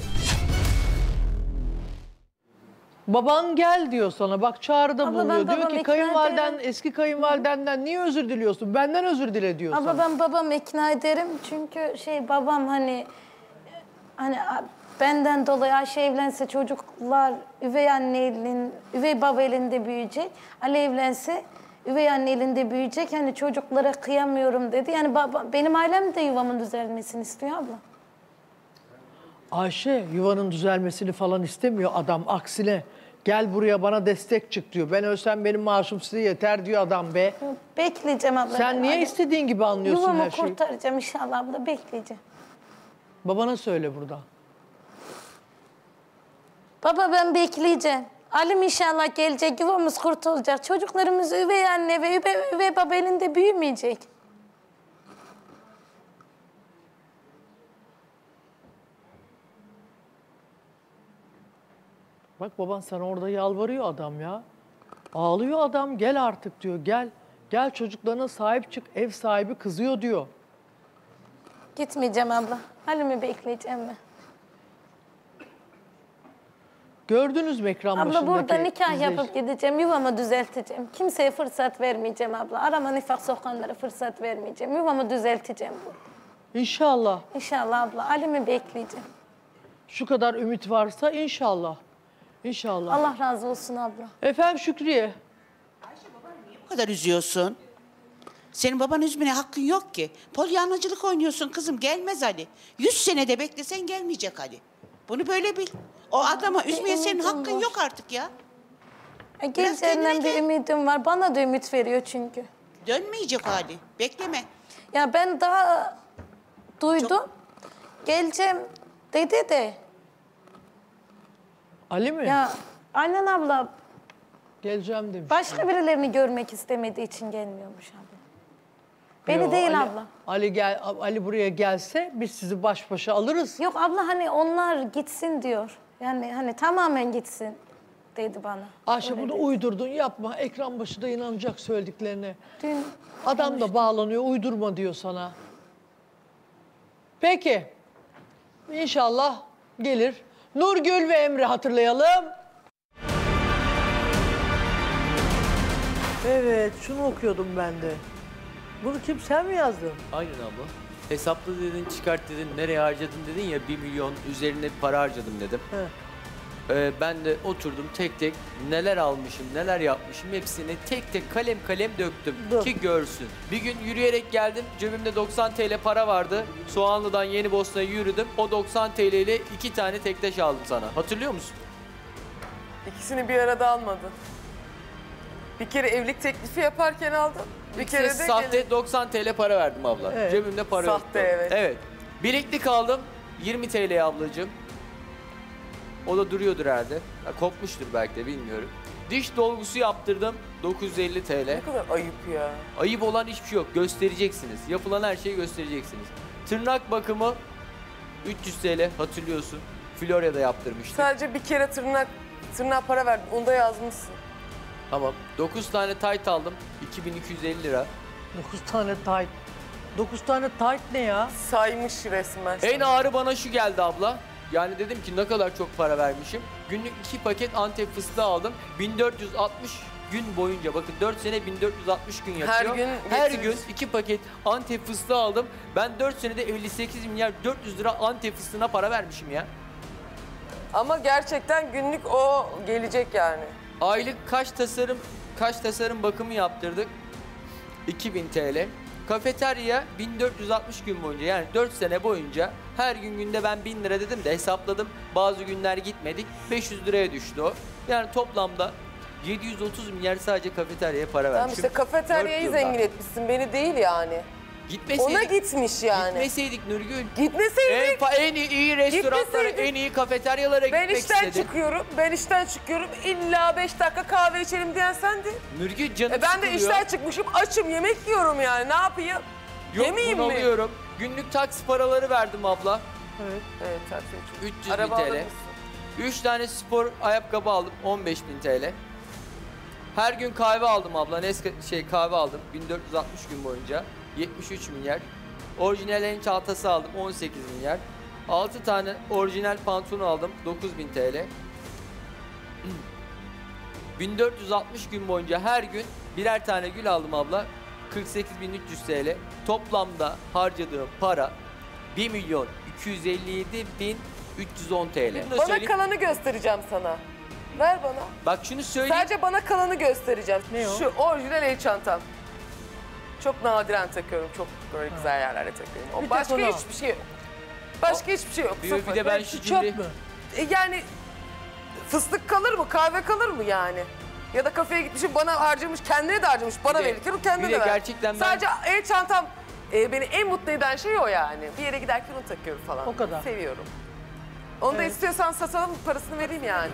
Baban gel diyor sana. Bak çağrıda Abla, bulunuyor. ben Diyor ki babamı eski kayınvalidenden niye özür diliyorsun? Benden özür dile diyor Abla sana. ben babamı ikna ederim çünkü babam hani benden dolayı Ayşe evlense çocuklar üvey baba elinde büyüyecek. Ali evlense üvey anne elinde büyüyecek. Hani çocuklara kıyamıyorum dedi. Yani benim ailem de yuvamın düzelmesini istiyor abla. Ayşe yuvanın düzelmesini falan istemiyor adam. Aksine gel buraya bana destek çık diyor. Ben ölsem benim maaşım size yeter diyor adam be. Bekleyeceğim abla. Sen niye istediğin gibi anlıyorsun yuvamı her şeyi? Yuvamı kurtaracağım inşallah abla bekleyeceğim. Babana söyle burada. Baba ben bekleyeceğim. Alim inşallah gelecek, yuvamız kurtulacak. Çocuklarımız üvey anne ve üvey baba elinde büyümeyecek. Bak baban sana orada yalvarıyor adam ya. Ağlıyor adam gel artık diyor gel. Gel çocuklarına sahip çık ev sahibi kızıyor diyor. Gitmeyeceğim abla. Halim'i bekleyeceğim ben. Gördünüz mü ekran başındaki abla burada nikah izleyici? yapıp gideceğim, yuvamı düzelteceğim. Kimseye fırsat vermeyeceğim abla. Arama nifak sokanlara fırsat vermeyeceğim. Yuvamı düzelteceğim burada. İnşallah. İnşallah abla. Halim'i bekleyeceğim. Şu kadar ümit varsa inşallah. İnşallah. Allah razı olsun abla. Efendim Şükriye. Bu kadar üzüyorsun. Senin babanı üzmene hakkın yok ki. Polyanacılık oynuyorsun kızım, gelmez Ali. 100 senede beklesen gelmeyecek Ali. Bunu böyle bil. O adama üzmeye senin hakkın yok artık ya. Geleceğinden bir ümidim var. Bana da ümit veriyor çünkü. Dönmeyecek Ali. Bekleme. Ya ben daha duydum. Geleceğim dedi de. Ali mi? Ya Aynen abla. Geleceğim demiş. Başka birilerini görmek istemediği için gelmiyormuş abla. Beni Yo, değil Ali, abla. Ali buraya gelse biz sizi baş başa alırız. Yok abla hani onlar gitsin diyor. Yani hani tamamen gitsin dedi bana. Ayşe Öyle bunu dedi. uydurdun yapma. Ekran başı da inanacak söylediklerine. Dün Adam da bağlanıyor uydurma diyor sana. Peki. İnşallah gelir. Nurgül ve Emre hatırlayalım. Evet şunu okuyordum ben de. Bunu kim sen mi yazdın? Aynen abla. Hesapla dedin, çıkart dedin, nereye harcadın dedin ya 1 milyon üzerine para harcadım dedim. Ben de oturdum tek tek neler almışım, neler yapmışım hepsini tek tek kalem kalem döktüm ki görsün. Bir gün yürüyerek geldim, cebimde 90 TL para vardı. Soğanlı'dan Yenibosna'ya yürüdüm. O 90 TL ile 2 tane tektaş aldım sana. Hatırlıyor musun? İkisini bir arada almadın. Bir kere evlilik teklifi yaparken aldın. Bir kere de sahte 90 TL para verdim abla. Evet. Cebimde para yoktu. Sahte, evet. Evet. Bileklik aldım 20 TL'ye ablacığım. O da duruyordur herhalde. Ya, kopmuştur belki de bilmiyorum. Diş dolgusu yaptırdım 950 TL. Ne kadar ayıp ya. Ayıp olan hiçbir şey yok. Göstereceksiniz. Yapılan her şeyi göstereceksiniz. Tırnak bakımı 300 TL hatırlıyorsun. Florya'da yaptırmıştık. Sadece bir kere tırnağa para verdin. Onu da yazmışsın. Tamam. 9 tane tayt aldım. 2250 lira. 9 tane tayt. 9 tane tayt ne ya? Saymış resmen. En ağırı bana şu geldi abla. Yani dedim ki ne kadar çok para vermişim. Günlük 2 paket Antep fıstığı aldım. 1460 gün boyunca bakın 4 sene 1460 gün yapıyor. Her gün 2 paket Antep fıstığı aldım. Ben 4 senede 58 milyar 400 lira Antep fıstığına para vermişim ya. Ama gerçekten günlük o gelecek yani. Aylık kaş tasarım bakımı yaptırdık. 2000 TL. Kafeterya 1460 gün boyunca yani 4 sene boyunca her gün günde ben 1000 lira dedim de hesapladım. Bazı günler gitmedik 500 liraya düştü o. Yani toplamda 730 milyar sadece kafeteryaya para Tamam vermişim. işte kafeteryayı zengin etmişsin beni değil yani. Gitmeseydik, ona gitmiş yani. Gitmeseydik Nurgül. Gitmeseydik. En iyi restoranlara, en iyi kafeteryalara gitmek istedim. Ben işten çıkıyorum. İlla 5 dakika kahve içelim diyen sendin. Nurgül canım Ben sıkılıyor. de işten çıkmışım, açım, yemek yiyorum yani. Ne yapayım? Yok, yemeyeyim mi? alıyorum. Günlük taksi paraları verdim abla. Evet. Evet, taksi. 300 Araba bin alır TL. mısın? 3 tane spor ayakkabı aldım 15.000 TL. Her gün kahve aldım abla. Kahve aldım 1460 gün boyunca. 73 milyar. Orijinallerin çantası aldım 18 milyar. 6 tane orijinal pantolon aldım 9000 TL. 1460 gün boyunca her gün birer tane gül aldım abla. 48.300 TL. Toplamda harcadığım para 1.257.310 TL. Bana kalanı göstereceğim sana. Ver bana. Bak şunu söyleyeyim. Sadece bana kalanı göstereceğim. Ne o? Şu orijinal el çantam. Çok nadiren takıyorum. Çok böyle güzel yerlerde takıyorum. O Bir başka tek onu al. hiçbir şey yok. Başka hiçbir şey yok. Bir Sıfır. de ben şu cümleyi... Yani fıstık kalır mı? Kahve kalır mı yani? Ya da kafeye gitmişim bana harcamış, kendine de harcamış. Bana Bir de- verirken o kendine bir de de ver. gerçekten ben- Sadece el çantam beni en mutlu eden şey o yani. Bir yere giderken onu takıyorum falan. O kadar. Seviyorum. Onu da istiyorsan satalım, parasını vereyim yani.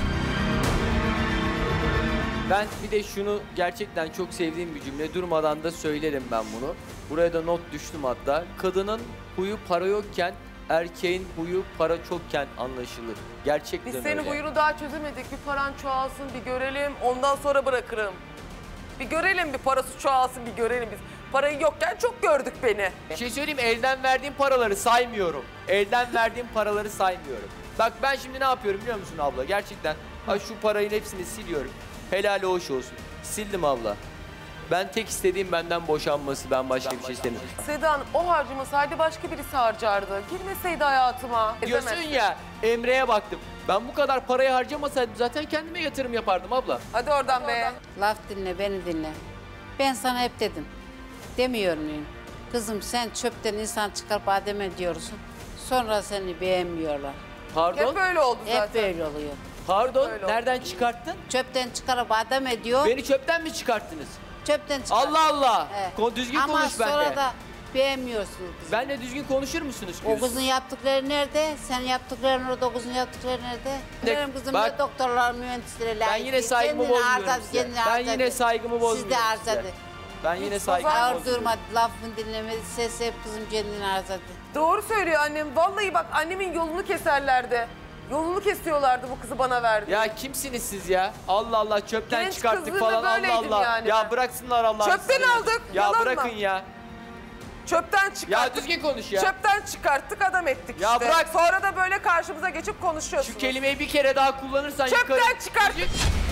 Ben bir de şunu gerçekten çok sevdiğim bir cümle. Durmadan da söylerim ben bunu. Buraya da not düştüm hatta. Kadının huyu para yokken, erkeğin huyu para çokken anlaşılır. Gerçekten Biz öyle. senin huyunu daha çözemedik. Bir paran çoğalsın, bir görelim. Ondan sonra bırakırım. Bir görelim, bir parası çoğalsın, bir görelim biz. Parayı yokken çok gördük beni. Bir şey söyleyeyim mi? Elden verdiğim paraları saymıyorum. Elden verdiğim paraları saymıyorum. Bak ben şimdi ne yapıyorum biliyor musun abla? Gerçekten şu parayın hepsini siliyorum. Helali hoş olsun. Sildim abla. Ben tek istediğim benden boşanması. Ben başka bir şey istemiyorum. Seda Hanım, o harcamasaydı başka birisi harcardı. Girmeseydi hayatıma. Diyorsun Edemezsin. ya Emre'ye baktım. Ben bu kadar parayı harcamasaydım zaten kendime yatırım yapardım abla. Hadi oradan be. Laf dinle, beni dinle. Ben sana hep dedim. Demiyor muyum? Kızım sen çöpten insan çıkarıp Adem ediyorsun. Sonra seni beğenmiyorlar. Pardon? Hep böyle oldu zaten. Hep böyle oluyor. Pardon, Öyle oldu. nereden çıkarttın? Çöpten çıkarıp Adem ediyor. Beni çöpten mi çıkarttınız? Çöpten çıkarıp. Allah Allah! Evet. Düzgün Ama konuş bende. sonra da beğenmiyorsunuz kızım. Benle düzgün konuşur musunuz? O kızın yaptıkları nerede? Sen yaptıkların orada, o kızın yaptıkları nerede? Benim kızım bak, ne doktorlar, mühendisleri layık. Ben yine saygımı bozmuyorum size. Ben yine saygımı bozmuyorum Siz de arzadı. Ben yine saygımı Ağır bozmuyorum. durma, lafını dinlemedi. Ses hep kızım kendini arzadı. Doğru söylüyor annem. Vallahi bak annemin yolunu keserlerdi. Yolunu kesiyorlardı bu kızı bana verdi. Ya kimsiniz siz ya? Allah Allah çöpten Genç çıkarttık kızlığında falan Allah böyleydim Allah. yani Ya ben. bıraksınlar Allah'ını Çöpten seversen. aldık, Ya yalan bırakın mı? ya. Çöpten çıkarttık. Ya düzgün konuş ya. Çöpten çıkarttık adam ettik Ya işte. bırak. Sonra da böyle karşımıza geçip konuşuyorsunuz. Şu kelimeyi bir kere daha kullanırsan Çöpten çıkarttık.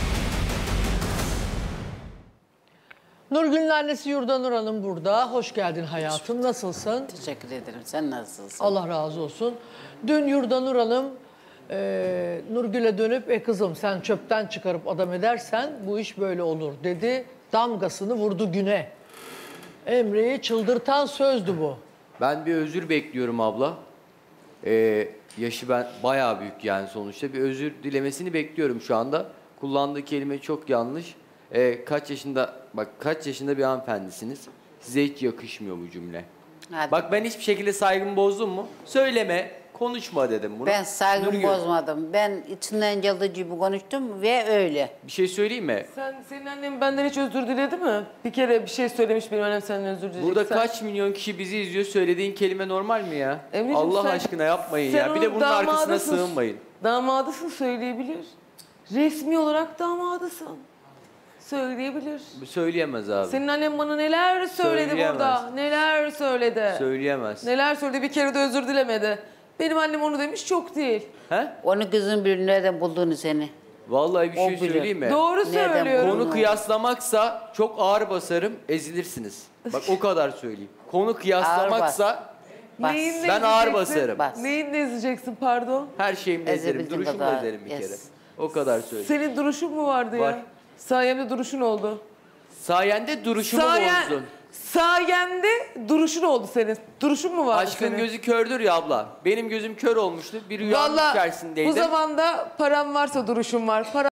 Nurgül'ün annesi Yurdanur Hanım burada. Hoş geldin hayatım. Nasılsın? Teşekkür ederim. Sen nasılsın? Allah razı olsun. Dün Yurdanur Hanım Nurgül'e dönüp kızım sen çöpten çıkarıp adam edersen bu iş böyle olur dedi. Damgasını vurdu güne. Emre'yi çıldırtan sözdü bu. Ben bir özür bekliyorum abla. Yaşı ben bayağı büyük yani sonuçta. Bir özür dilemesini bekliyorum şu anda. Kullandığı kelime çok yanlış. Kaç yaşında bir hanımefendisiniz. Size hiç yakışmıyor bu cümle. Hadi. Bak ben hiçbir şekilde saygımı bozdum mu? Söyleme, konuşma dedim bunu. Ben saygımı Nurgül, bozmadım. Ben içinden geldiği gibi konuştum ve öyle. bir şey söyleyeyim mi? Senin annen benden hiç özür diledi mi? Bir kere bir şey söylemiş benim annem senden özür dileyecek. Burada kaç milyon kişi bizi izliyor, söylediğin kelime normal mi ya? Emreciğim, Allah sen- aşkına yapmayın sen ya. Bir de onun bunun arkasına damadısın. sığınmayın. Damadısın söyleyebilir. Resmi olarak damadısın. Söyleyebilir. Söyleyemez abi. Senin annen bana neler söyledi Söyleyemez. burada. Neler söyledi. Söyleyemez. Neler söyledi, bir kere de özür dilemedi. Benim annem onu demiş, çok değil. He? Onu kızın bir nereden bulduğunu seni. Vallahi bir O şey bilir. söyleyeyim mi? Doğru Nereden söylüyorum. Konu kıyaslamaksa çok ağır basarım, ezilirsiniz. Bak o kadar söyleyeyim. Konu kıyaslamaksa Bas. Neyinle ben ağır ezeceksin? basarım. Bas. Neyinle ezeceksin pardon? Her şeyimle ezerim, Ezebildiğin duruşumla kadar, ezerim bir yes. kere. O kadar söyleyeyim. Senin duruşun mu vardı Var. ya? Sayemde duruşun oldu. Sayende duruşumu bozdun. Sayende duruşun oldu senin. Duruşun mu vardı Aşkın senin? gözü kördür ya abla. Benim gözüm kör olmuştu. Bir rüyanın Vallahi içerisindeydim. bu zamanda param varsa duruşun var. Para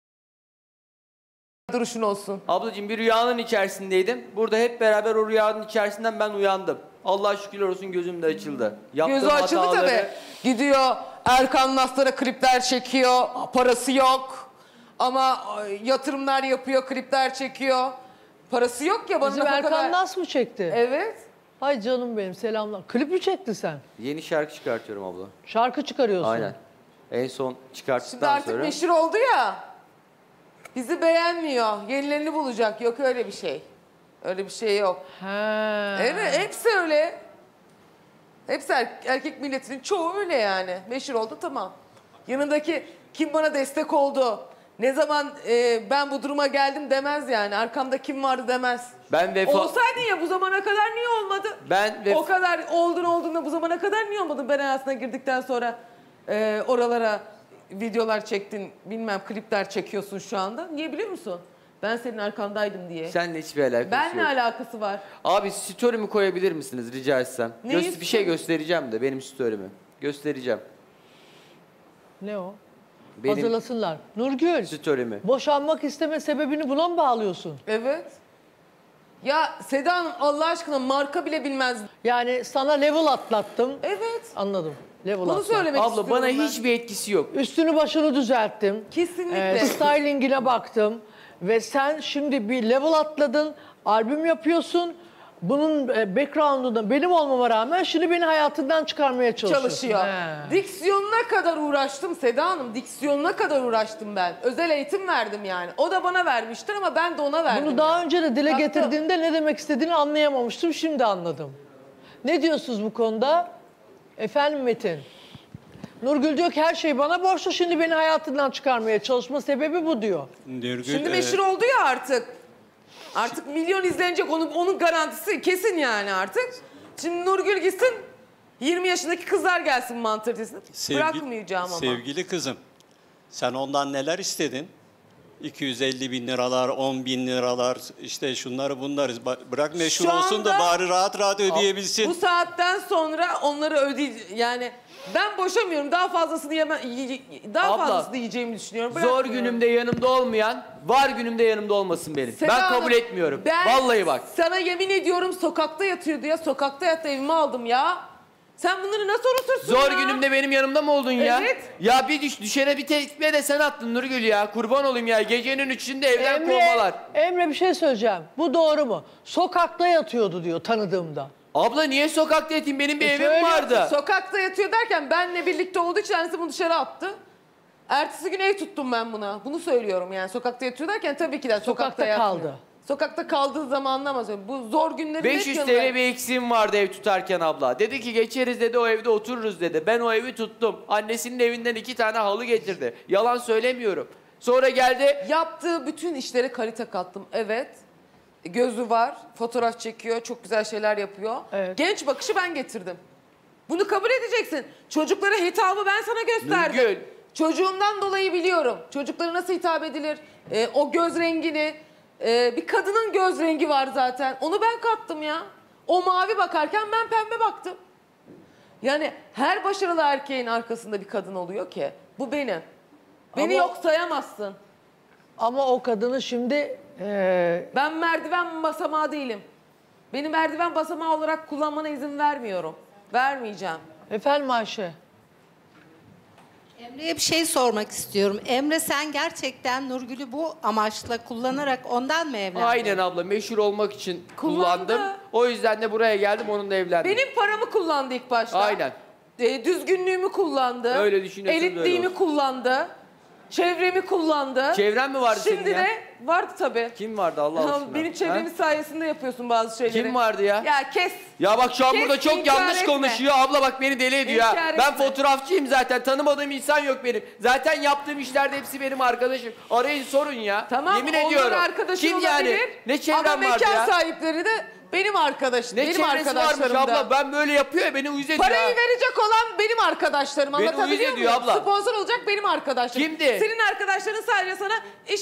duruşun olsun. Ablacığım bir rüyanın içerisindeydim. Burada hep beraber o rüyanın içerisinden ben uyandım. Allah'a şükürler olsun gözüm de açıldı. Yaptığım Gözü açıldı hataları- tabii. Gidiyor Erkan Naslar'a klipler çekiyor. Parası yok. Ama yatırımlar yapıyor, klipler çekiyor. Parası yok ya bana Bizim nafaka Erkan ver- Nas mı çekti? Evet. Ay canım benim selamlar. Klip mi çektin sen? Yeni şarkı çıkartıyorum abla. Şarkı çıkarıyorsun. Aynen. En son Şimdi çıkarttıktan artık sonra. meşhur oldu ya. Bizi beğenmiyor. Yenilerini bulacak. Yok öyle bir şey. Öyle bir şey yok. Evet, hepsi öyle. Hepsi erkek milletinin çoğu öyle yani. Meşhur oldu tamam. Yanındaki kim bana destek oldu, ne zaman ben bu duruma geldim demez yani. Arkamda kim vardı demez. Ben vefa... Olsaydın ya bu zamana kadar niye olmadı? Ben O kadar olduğunda bu zamana kadar niye olmadın? Ben hayatına girdikten sonra oralara videolar çektin, bilmem klipler çekiyorsun şu anda. Niye biliyor musun? Ben senin arkandaydım diye. Seninle hiçbir alakası Benle yok. alakası var. Abi story'mi koyabilir misiniz rica etsem? Neyi Bir şey göstereceğim de benim story'mi. Göstereceğim. Ne o? Benim Hazırlasınlar. Nurgül, story'mi. boşanmak isteme sebebini buna mı bağlıyorsun? Evet. Ya Seda Hanım Allah aşkına marka bile bilmez. Yani sana level atlattım. Evet. Anladım. Level Bunu atlattım. söylemek Abla istiyorum bana ben. hiçbir etkisi yok. Üstünü başını düzelttim. Kesinlikle. Stylingine baktım. Ve sen şimdi bir level atladın. Albüm yapıyorsun. Bunun background'unda benim olmama rağmen şimdi beni hayatından çıkarmaya çalışıyorsun. Çalışıyor. He. Diksiyonuna kadar uğraştım Seda Hanım. Diksiyonuna kadar uğraştım ben. Özel eğitim verdim yani. O da bana vermiştir ama ben de ona verdim. Bunu daha yani. önce de dile Taktım. getirdiğinde ne demek istediğini anlayamamıştım. Şimdi anladım. Ne diyorsunuz bu konuda? Efendim Metin? Nurgül diyor ki her şey bana borçlu. Şimdi beni hayatından çıkarmaya çalışma sebebi bu diyor. Şimdi meşhur oldu ya artık. Artık milyon izlenecek onun garantisi kesin yani artık. Şimdi Nurgül gitsin 20 yaşındaki kızlar gelsin mantırtısını. Bırakmayacağım ama. Sevgili kızım, sen ondan neler istedin? 250 bin liralar, 10 bin liralar, işte şunları bunları. Bırak meşhur Şu olsun da anda- bari rahat rahat ödeyebilsin. Bu saatten sonra onları yani ben boşamıyorum. Daha fazlasını fazlasını yiyeceğimi düşünüyorum. Zor Bırakmıyorum. günümde yanımda olmayan, var günümde yanımda olmasın benim. Seda Ben kabul Hanım, etmiyorum. ben Vallahi bak. sana yemin ediyorum sokakta yatıyordu ya. Sokakta yattı, evime aldım ya. Sen bunları nasıl unutursun Zor ya? günümde benim yanımda mı oldun ya? Evet. Ya bir düşene bir tekme de sen attın Nurgül ya. Kurban olayım ya. Gecenin 3'ünde evden kovmalar. Emre bir şey söyleyeceğim. Bu doğru mu? Sokakta yatıyordu diyor tanıdığımda. Abla niye sokakta yatayım? Benim bir evim Söylüyorsun, vardı. Sokakta yatıyor derken benle birlikte olduğu için annesi bunu dışarı attı. Ertesi gün ev tuttum ben buna. Bunu söylüyorum yani. Sokakta yatıyor derken tabii ki de sokakta yatmıyor. kaldı. Sokakta kaldığı zamanla ama söylüyorum. Bu zor günlerin 500 TL bir eksiğim vardı ev tutarken abla. Dedi ki geçeriz dedi, o evde otururuz dedi. Ben o evi tuttum. Annesinin evinden 2 tane halı getirdi. Yalan söylemiyorum. Sonra geldi. Yaptığı bütün işlere kalite kattım. Evet. Gözü var. Fotoğraf çekiyor. Çok güzel şeyler yapıyor. Genç bakışı ben getirdim. Bunu kabul edeceksin. Çocuklara hitabı ben sana gösterdim. Nurgül. Çocuğumdan dolayı biliyorum. Çocuklara nasıl hitap edilir? O göz rengini. Bir kadının göz rengi var zaten. Onu ben kattım ya. O mavi bakarken ben pembe baktım. Yani her başarılı erkeğin arkasında bir kadın oluyor ki. Bu benim. Beni yok sayamazsın. Ama o kadını şimdi... Ben merdiven basamağı değilim. Beni merdiven basamağı olarak kullanmana izin vermiyorum. Vermeyeceğim. Efendim Ayşe? Emre'ye bir şey sormak istiyorum. Emre sen gerçekten Nurgül'ü bu amaçla kullanarak ondan mı evlendin? Aynen abla, meşhur olmak için kullandım. O yüzden de buraya geldim, onunla evlendim. Benim paramı kullandı ilk başta. Aynen. Düzgünlüğümü kullandı. Öyle düşünüyorsun, Elitliğimi öyle kullandı. Çevremi kullandı. Çevren mi vardı Şimdi senin ya? de vardı tabii. Kim vardı Allah aşkına? Benim çevremiz sayesinde yapıyorsun bazı şeyleri. Kim vardı ya? Ya kes. Ya bak şu an Kes, burada çok inkar yanlış etme. konuşuyor. Abla bak beni deli ediyor İnkar ha. Ben etme. fotoğrafçıyım zaten. Tanımadığım insan yok benim. Zaten yaptığım işlerde hepsi benim arkadaşım. Arayın sorun ya. Tamam, Yemin onlar ediyorum. arkadaşın Kim olabilir. yani? Ne Ama çevrem vardı mekan ya? sahipleri de benim arkadaşım. Ne benim çevresi varmış arkadaşlarım da. abla? Ben böyle yapıyor ya, beni uyuz ediyor. Parayı ha. verecek olan benim arkadaşlarım. Beni Anlatabiliyor uyuz ediyor muyum? abla. Sponsor olacak benim arkadaşlarım. Kimdi? Senin arkadaşların sadece sana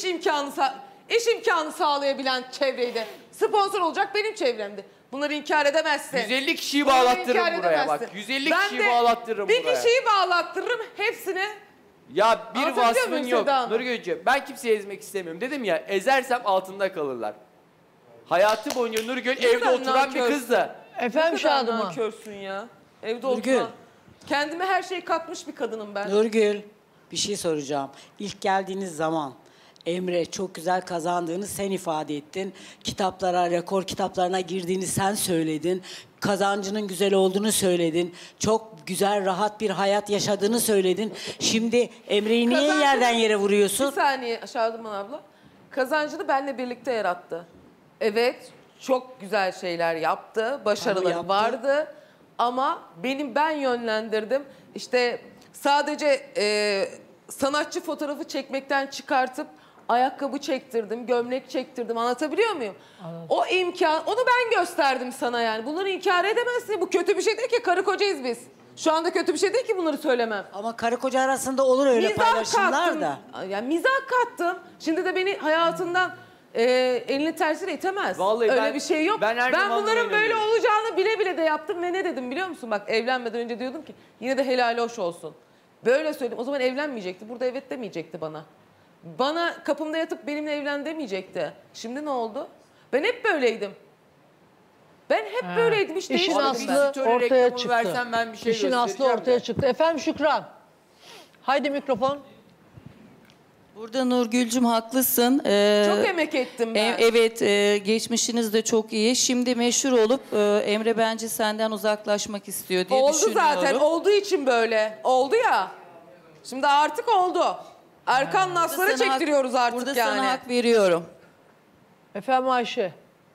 iş imkanı sağlayabilen çevreydi. Sponsor olacak benim çevremdi. Bunları inkar edemezsin. 150 kişiyi Bunları bağlattırırım inkar buraya edemezsin. bak. 150 Ben kişiyi de bağlattırırım bir buraya. kişiyi bağlattırırım hepsine. Ya bir Anlatabiliyor vasfın muyum yok Seda Hanım? Nurgül'cüğüm. Ben kimseyi ezmek istemiyorum. Dedim ya, ezersem altında kalırlar. Hayatı boyunca Nurgül evde sen oturan bir nankörsün? kızdı. Efendim Şadıman? Nankörsün ya. Evde Nurgül. oturan. Kendime her şeyi katmış bir kadınım ben. Nurgül, bir şey soracağım. İlk geldiğiniz zaman Emre çok güzel kazandığını sen ifade ettin. Kitaplara, rekor kitaplarına girdiğini sen söyledin. Kazancının güzel olduğunu söyledin. Çok güzel, rahat bir hayat yaşadığını söyledin. Şimdi Emre'yi niye Kazancını- yerden yere vuruyorsun? Bir saniye Şadıman abla. Kazancını benimle birlikte yarattı. Evet, çok güzel şeyler yaptı. Başarıları yaptı. vardı. Ama ben yönlendirdim. İşte sadece sanatçı fotoğrafı çekmekten çıkartıp ayakkabı çektirdim, gömlek çektirdim. Anlatabiliyor muyum? O imkan, onu ben gösterdim sana yani. Bunları inkar edemezsin. Bu kötü bir şey değil ki. Karı kocayız biz. Şu anda kötü bir şey değil ki bunları söylemem. Ama karı koca arasında olur öyle paylaşımlar da. Yani mizah kattım. Şimdi de beni hayatından elini tersiyle itemez. Vallahi öyle ben- bir şey yok. ben her Ben zaman bunların böyle böyle diyorum. olacağını bile bile de yaptım ve ne dedim biliyor musun? Bak evlenmeden önce diyordum ki yine de helal hoş olsun. Böyle söyledim. O zaman evlenmeyecekti. Burada evet demeyecekti bana. Bana kapımda yatıp benimle evlen demeyecekti. Şimdi ne oldu? Ben hep böyleydim. Ben hep böyleydim. Hiç İşin değişmedim aslı ben. ortaya çıktı. versen ben bir şey İşin aslı göstereceğim ortaya de. çıktı. Efendim Şükran. Haydi mikrofon. Burada Nurgül'cüm haklısın. Çok emek ettim ben. Evet, geçmişiniz de çok iyi. Şimdi meşhur olup Emre bence senden uzaklaşmak istiyor diye Oldu düşünüyorum. zaten. Olduğu için böyle. Oldu ya. Şimdi artık oldu. Erkan nasları sana hak- çektiriyoruz artık burada yani. sana hak veriyorum. Efendim Ayşe.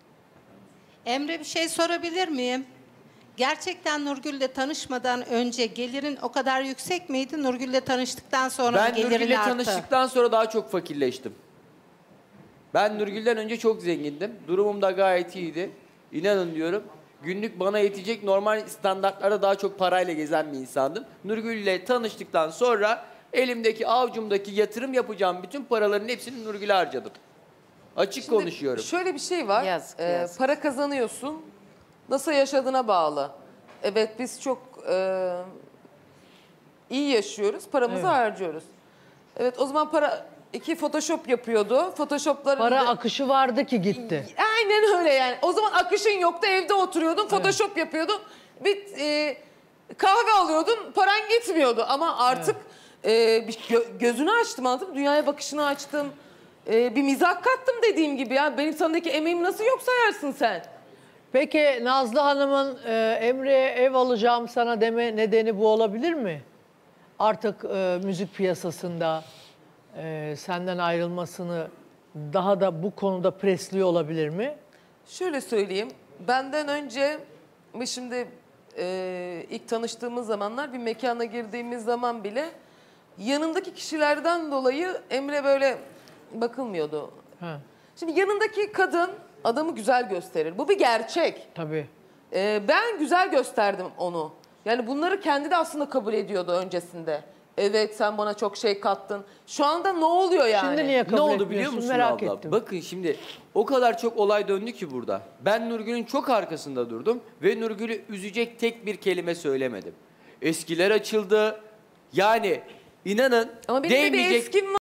Emre bir şey sorabilir miyim? Gerçekten Nurgül'le tanışmadan önce gelirin o kadar yüksek miydi? Nurgül'le tanıştıktan sonra Ben gelirin Nurgül'le arttı. tanıştıktan sonra daha çok fakirleştim. Ben Nurgül'den önce çok zengindim. Durumum da gayet iyiydi. İnanın diyorum. Günlük bana yetecek normal standartlarda daha çok parayla gezen bir insandım. Nurgül'le tanıştıktan sonra Elimdeki, avucumdaki yatırım yapacağım bütün paraların hepsini Nurgül'e harcadım. Açık Şimdi konuşuyorum. Şöyle bir şey var. Yazık, Para kazanıyorsun. Nasıl yaşadığına bağlı. Evet biz çok iyi yaşıyoruz. Paramızı harcıyoruz. Evet o zaman Photoshop yapıyordu. Photoshop'ların Para akışı vardı ki gitti. Aynen öyle yani. O zaman akışın yoktu, evde oturuyordun, Photoshop yapıyordun. Bir kahve alıyordun, paran gitmiyordu. Ama artık gözünü açtım, anladın mı? Dünyaya bakışını açtım. Bir mizah kattım dediğim gibi ya. Benim sanadaki emeğimi nasıl yok sayarsın sen? Peki Nazlı Hanım'ın Emre'ye ev alacağım sana deme nedeni bu olabilir mi? Artık müzik piyasasında senden ayrılmasını daha da bu konuda presliyor olabilir mi? Şöyle söyleyeyim. Benden önce ve şimdi ilk tanıştığımız zamanlar bir mekana girdiğimiz zaman bile yanındaki kişilerden dolayı Emre böyle bakılmıyordu. Ha. Şimdi yanındaki kadın adamı güzel gösterir. Bu bir gerçek. Tabii. Ben güzel gösterdim onu. Yani bunları kendi de aslında kabul ediyordu öncesinde. Evet sen bana çok şey kattın. Şu anda ne oluyor yani? Şimdi niye kabul Ne oldu etmiyorsun? biliyor musun Merak abla? ettim. Bakın şimdi o kadar çok olay döndü ki burada. Ben Nurgül'ün çok arkasında durdum ve Nurgül'ü üzecek tek bir kelime söylemedim. Eskiler açıldı. Yani inanın Ama benim de bir eskim var.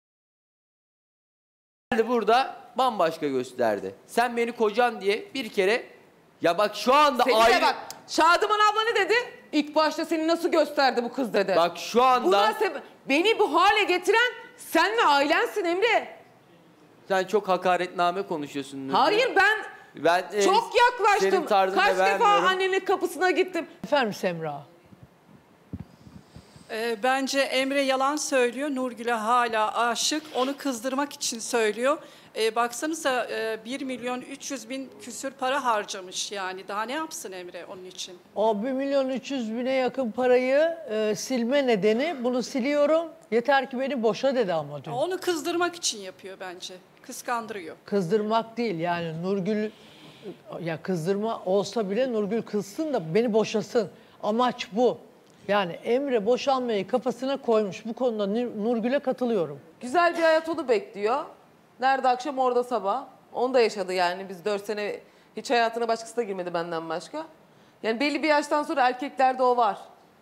Burada bambaşka gösterdi. Sen beni kocan diye bir kere ya bak şu anda Seni ayrı... de bak Şadıman abla ne dedi? İlk başta seni nasıl gösterdi bu kız dedi. Bak şu anda... Beni bu hale getiren sen ve ailensin Emre. Sen çok hakaretname konuşuyorsun Nurgül. Hayır ben çok yaklaştım. Kaç defa annenin kapısına gittim. Efendim Semra? Bence Emre yalan söylüyor. Nurgül'e hala aşık. Onu kızdırmak için söylüyor. Baksanıza 1.300.000 küsür para harcamış yani. Daha ne yapsın Emre onun için? O 1.300.000'e yakın parayı silme nedeni bunu siliyorum. Yeter ki beni boşa dedi ama dün. Onu kızdırmak için yapıyor bence. Kıskandırıyor. Kızdırmak değil yani Nurgül ya kızdırma olsa bile Nurgül kızsın da beni boşasın. Amaç bu. Yani Emre boşanmayı kafasına koymuş. Bu konuda Nurgül'e katılıyorum. Güzel bir hayat onu bekliyor. Nerede akşam orada sabah. Onu da yaşadı yani. Biz 4 sene hiç hayatına başkası da girmedi benden başka. Yani belli bir yaştan sonra erkeklerde o var.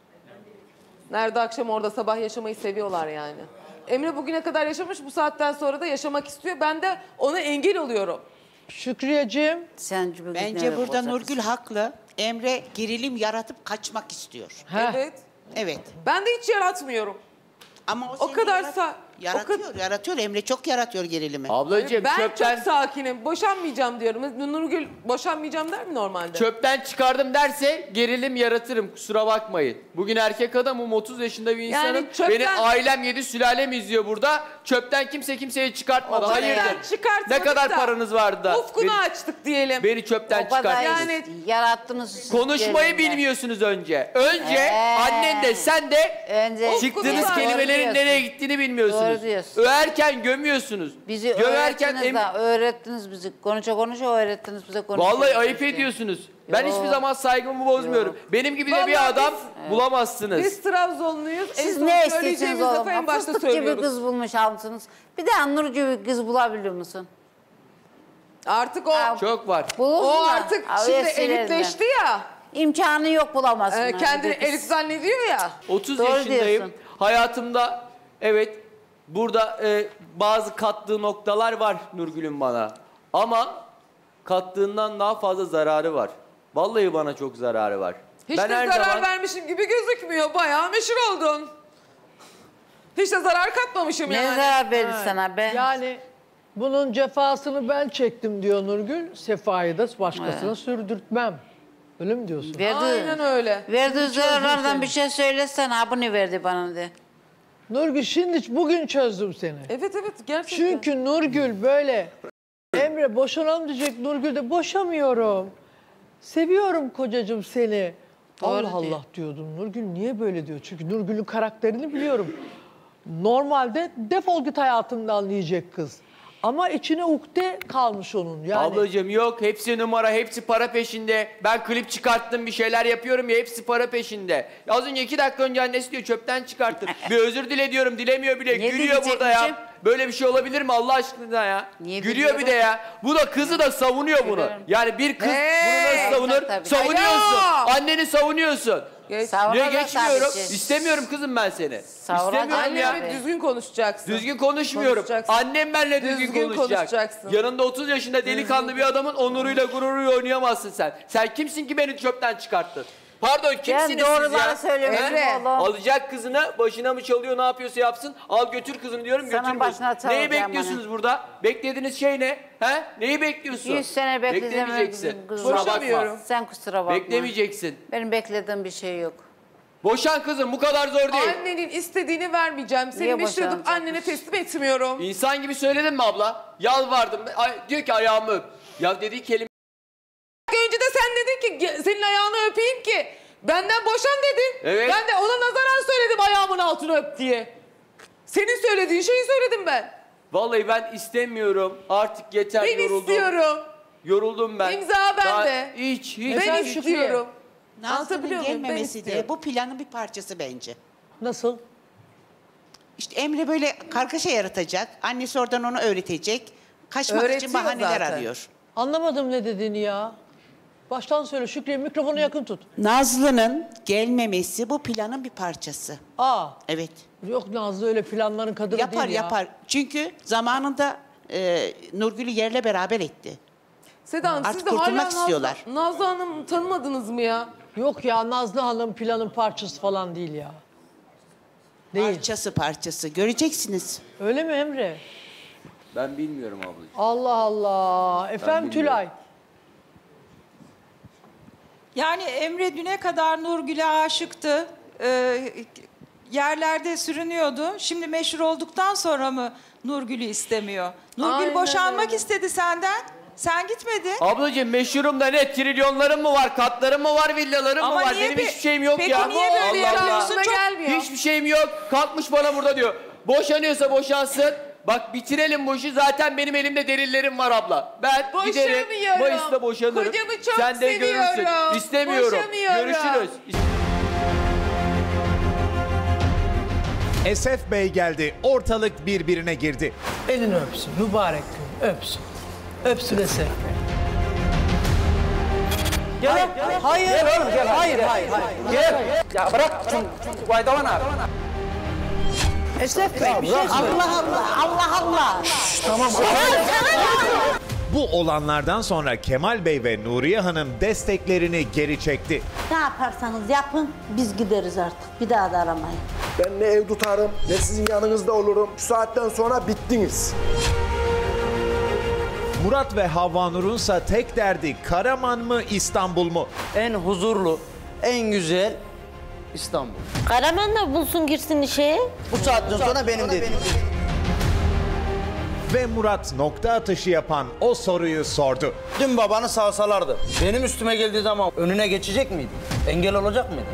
Nerede akşam orada sabah yaşamayı seviyorlar yani. Emre bugüne kadar yaşamış, bu saatten sonra da yaşamak istiyor. Ben de ona engel oluyorum. Şükriyeciğim. Bence burada Nurgül haklı. Emre gerilim yaratıp kaçmak istiyor. Evet. Evet. Ben de hiç yaratmıyorum. Ama o kadar yaratıyor. Emre çok yaratıyor gerilimi. Ablacığım ben çöpten... çok sakinim. Boşanmayacağım diyorum. Nurgül boşanmayacağım der mi normalde? Çöpten çıkardım derse gerilim yaratırım kusura bakmayın. Bugün erkek adamım 30 yaşında bir insanım. Yani çöpten... Beni ailem 7 sülalem izliyor burada. Çöpten kimse kimseyi çıkartmadı. Hayırdır? Ne kadar paranız vardı da? Ufkunu açtık diyelim. Beni çöpten çıkarttınız. Yani yarattınız. Konuşmayı bilmiyorsunuz önce. Önce annen de sen de çıktığınız kelimelerin nereye gittiğini bilmiyorsunuz. Doğru diyorsun. Överken gömüyorsunuz. Bizi öğrettiniz bizi. Konuşa öğrettiniz bize konuşa. Vallahi ayıp ediyorsunuz. Ben hiçbir zaman saygımı bozmuyorum. Benim gibi de bir adam bulamazsınız. Biz Trabzonluyuz. Siz ne istiyorsunuz oğlum? En başta söylüyoruz. Gibi kız bulmuş almışsınız. Bir de Nur gibi kız bulabiliyor musun? Artık o çok var. O artık şimdi elitleşti ya. İmkanı yok bulamazsın. Kendini elit zannediyor ya. 30 Doğru yaşındayım. diyorsun. Hayatımda evet burada bazı kattığı noktalar var Nurgül'ün bana. Ama kattığından daha fazla zararı var. Vallahi bana çok zararı var. Hiç de zarar vermişim gibi gözükmüyor. Bayağı meşhur oldun. Hiç de zarar katmamışım yani. Ne zarar verdi sana be? Yani bunun cefasını ben çektim diyor Nurgül. Sefayı da başkasına sürdürtmem. Öyle mi diyorsun? Aynen öyle. Verdiği zararlardan bir şey söylesene. Ha bunu verdi bana de. Nurgül şimdi bugün çözdüm seni. Evet gerçekten. Çünkü Nurgül böyle Emre boşanalım diyecek, Nurgül de boşamıyorum. Seviyorum kocacığım seni. Doğru Allah diyor. Allah diyordum. Nurgül niye böyle diyor? Çünkü Nurgül'ün karakterini biliyorum. Normalde defol git hayatımdan diyecek kız. Ama içine ukde kalmış onun. Yani Ablacığım yok, hepsi numara, hepsi para peşinde. Ben klip çıkarttım, bir şeyler yapıyorum ya, hepsi para peşinde. Az önce 2 dakika önce annesi diyor çöpten çıkarttın. Bir özür dile diyorum, dilemiyor bile. Ne Gülüyor burada ya. diyecekmişim? Böyle bir şey olabilir mi Allah aşkına ya? Niye Gülüyor bir de ya. Bu da kızı da savunuyor bunu. Gülüyorum. Yani bir kız bunu nasıl savunur? Tabii. Savunuyorsun. Alo! Anneni savunuyorsun. Savunamaz Niye geçmiyorum? tabii ki. İstemiyorum kızım ben seni. İstemiyorum ya. Annenle düzgün konuşacaksın. Düzgün konuşmuyorum. Konuşacaksın. Annem benimle düzgün konuşacak. konuşacaksın. Yanında 30 yaşında delikanlı bir adamın onuruyla gururuyla oynayamazsın sen. Sen kimsin ki beni çöpten çıkarttın? Pardon kimsiniz doğru siz ya? bana söylemişsin He? oğlum. Alacak kızını, başına mı çalıyor, ne yapıyorsa yapsın. Al götür kızını diyorum, Sana götürmüş. başına çalacağım Neyi bekliyorsunuz burada? Beklediğiniz şey ne? He? Neyi bekliyorsun? 100 sene Beklemeyeceksin. bekledim. Kusura bakma. Sen kusura bakma. Beklemeyeceksin. Benim beklediğim bir şey yok. Boşan kızım, bu kadar zor değil. Annenin istediğini vermeyeceğim. Seni Niye meşhur edip boşanacakmış? annene teslim etmiyorum. İnsan gibi söyledin mi abla? Yalvardım. Diyor ki ayağımı öp. Ya dediği kelime... Önce de sen dedin ki senin ayağını öpeyim ki benden boşan dedin. Evet. Ben de ona nazaran söyledim ayağımın altını öp diye. Senin söylediğin şeyi söyledim ben. Vallahi ben istemiyorum. Artık yeter, Ben yoruldum. istiyorum. Yoruldum ben. İmza bende. Hiç. Ben istiyorum. Nazlı'nın Anlatabiliyor muyum? Ben gelmemesi istiyorum. de bu planın bir parçası bence. nasıl? İşte Emre böyle kargaşa yaratacak. Annesi oradan onu öğretecek. Kaçmak Öğretiyor için bahaneler zaten. arıyor. Anlamadım ne dediğini ya. Baştan söyle Şükriye, mikrofonu yakın tut. Nazlı'nın gelmemesi bu planın bir parçası. Aa. Evet. Yok Nazlı öyle planların kadını Yapar değil ya. yapar. Çünkü zamanında Nurgül'ü yerle beraber etti. Seda Hanım Artık siz de hala kurtulmak istiyorlar. Nazlı Hanım tanımadınız mı ya? Yok ya, Nazlı Hanım planın parçası falan değil ya. Değil. Parçası. Göreceksiniz. Öyle mi Emre? Ben bilmiyorum ablacığım. Allah Allah. Efendim bilmiyorum. Tülay. Yani Emre düne kadar Nurgül'e aşıktı. Yerlerde sürünüyordu. Şimdi meşhur olduktan sonra mı Nurgül'ü istemiyor? Nurgül Aynen boşanmak öyle. istedi senden. Sen gitmedin. Ablacığım meşhurum da ne? Trilyonlarım mı var? Katlarım mı var? Villalarım Ama mı var? niye Benim bir- hiçbir şeyim yok Peki ya. niye böyle yapıyorsun? Çok- gelmiyor. Hiçbir şeyim yok. Kalkmış bana burada diyor. Boşanıyorsa boşansın. Bak bitirelim bu işi. Zaten benim elimde delillerim var abla. Ben giderim. Boşamıyorum. Mayıs'ta boşanırım. Kocamı çok Sen de görürsün. seviyorum. İstemiyorum. Boşamıyorum. Görüşürüz. Esef Bey geldi. Ortalık birbirine girdi. Elini öpsün. Mübarek gün. Öpsün. Öpsün Esef Bey. Gel. Hayır. Gel oğlum gel. Hayır, gel. hayır, hayır. Gel. Ya bırak şunu. Vaydavan abi. Esef Bey bir şey söyle. Allah Allah. Tamam. Bu olanlardan sonra Kemal Bey ve Nuriye Hanım desteklerini geri çekti. Ne yaparsanız yapın biz gideriz artık. Bir daha da aramayın. Ben ne ev tutarım, ne sizin yanınızda olurum. Şu saatten sonra bittiniz. Murat ve Havva Nur'unsa tek derdi Karaman mı İstanbul mu? En huzurlu, en güzel İstanbul. Karaman da bulsun girsin işe. Bu saatten sonra benim dedim. Ve Murat nokta atışı yapan o soruyu sordu. Dün babanı salsalardı. Benim üstüme geldiği zaman önüne geçecek miydi? Engel olacak mıydı?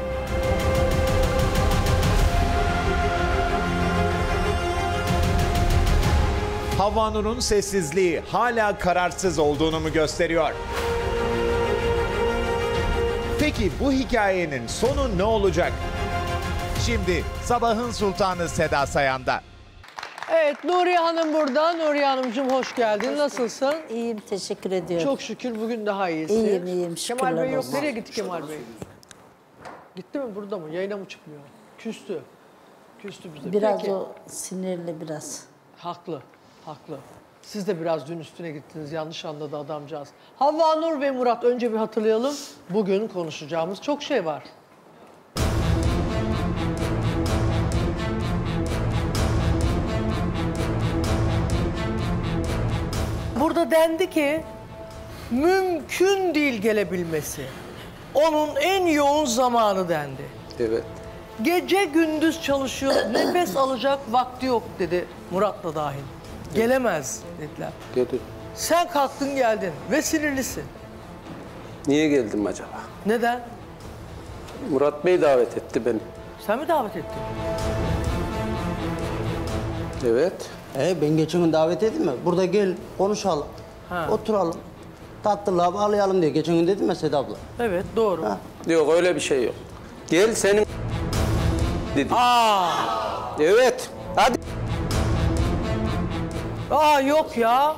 Havva Nur'un sessizliği hala kararsız olduğunu mu gösteriyor? Peki bu hikayenin sonu ne olacak? Şimdi sabahın sultanı Seda Sayan'da. Evet, Nuriye Hanım burada. Nuriye Hanımcığım hoş geldin. Nasılsın? İyiyim, teşekkür ediyorum. Çok şükür bugün daha iyisin. İyiyim, Kemal şükürler Bey yok. olsun. Nereye gitti Kemal Bey? Gitti mi? Burada mı? Yayına mı çıkmıyor? Küstü. Küstü bize. Biraz Peki. o sinirli biraz. Haklı. Haklı. Siz de biraz dün üstüne gittiniz. Yanlış anladı adamcağız. Havva Nur ve Murat, önce bir hatırlayalım. Bugün konuşacağımız çok şey var. Burada dendi ki mümkün değil gelebilmesi. Onun en yoğun zamanı dendi. Evet. Gece gündüz çalışıyor, nefes alacak vakti yok dedi Murat da dahil. Gelemez dediler. Geldim. Sen kalktın geldin ve sinirlisin. Niye geldim acaba? Neden? Murat Bey davet etti beni. Sen mi davet ettin? Evet. Ben geçen gün davet edeyim mi? Burada gel, konuşalım, oturalım. Tatlılığa bağlayalım diye. Geçen gün dedim ya Seda abla. Evet, doğru. Yok, öyle bir şey yok. Gel senin dedim. Evet, hadi. Yok ya.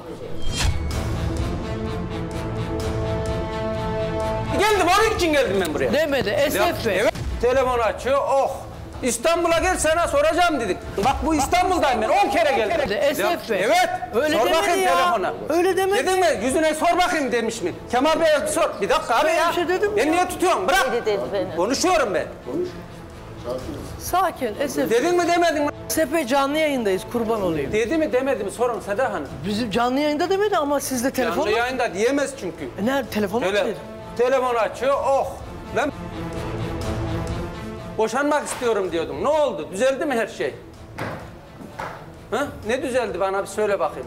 Geldim, onun için geldim ben buraya. Demedi, Esef Bey. Evet, telefon açıyor, İstanbul'a gel sana soracağım dedik. Bak bu İstanbul'dayım ben, 10 kere geldim. Esef Bey. Evet, öyle sor demedi bakayım ya. telefona. Öyle demedi. Dedin mi, yüzüne sor bakayım demiş mi? Kemal Bey'e sor. Bir dakika abi ya. Bir şey dedim ben ya. niye tutuyorum? Bırak. Konuşuyorum ben. Sakin, Esef. Dedin mi demedin mi? Esef Bey, canlı yayındayız, kurban olayım. Dedi mi demedi mi sorun Seda Hanım. Bizim canlı yayında demedi ama sizde telefon. Canlı yayında diyemez çünkü. Nerede telefonu mu dedi? Telefon açıyor, Ben boşanmak istiyorum diyordum. Ne oldu? Düzeldi mi her şey? Ha? Ne düzeldi bana bir söyle bakayım.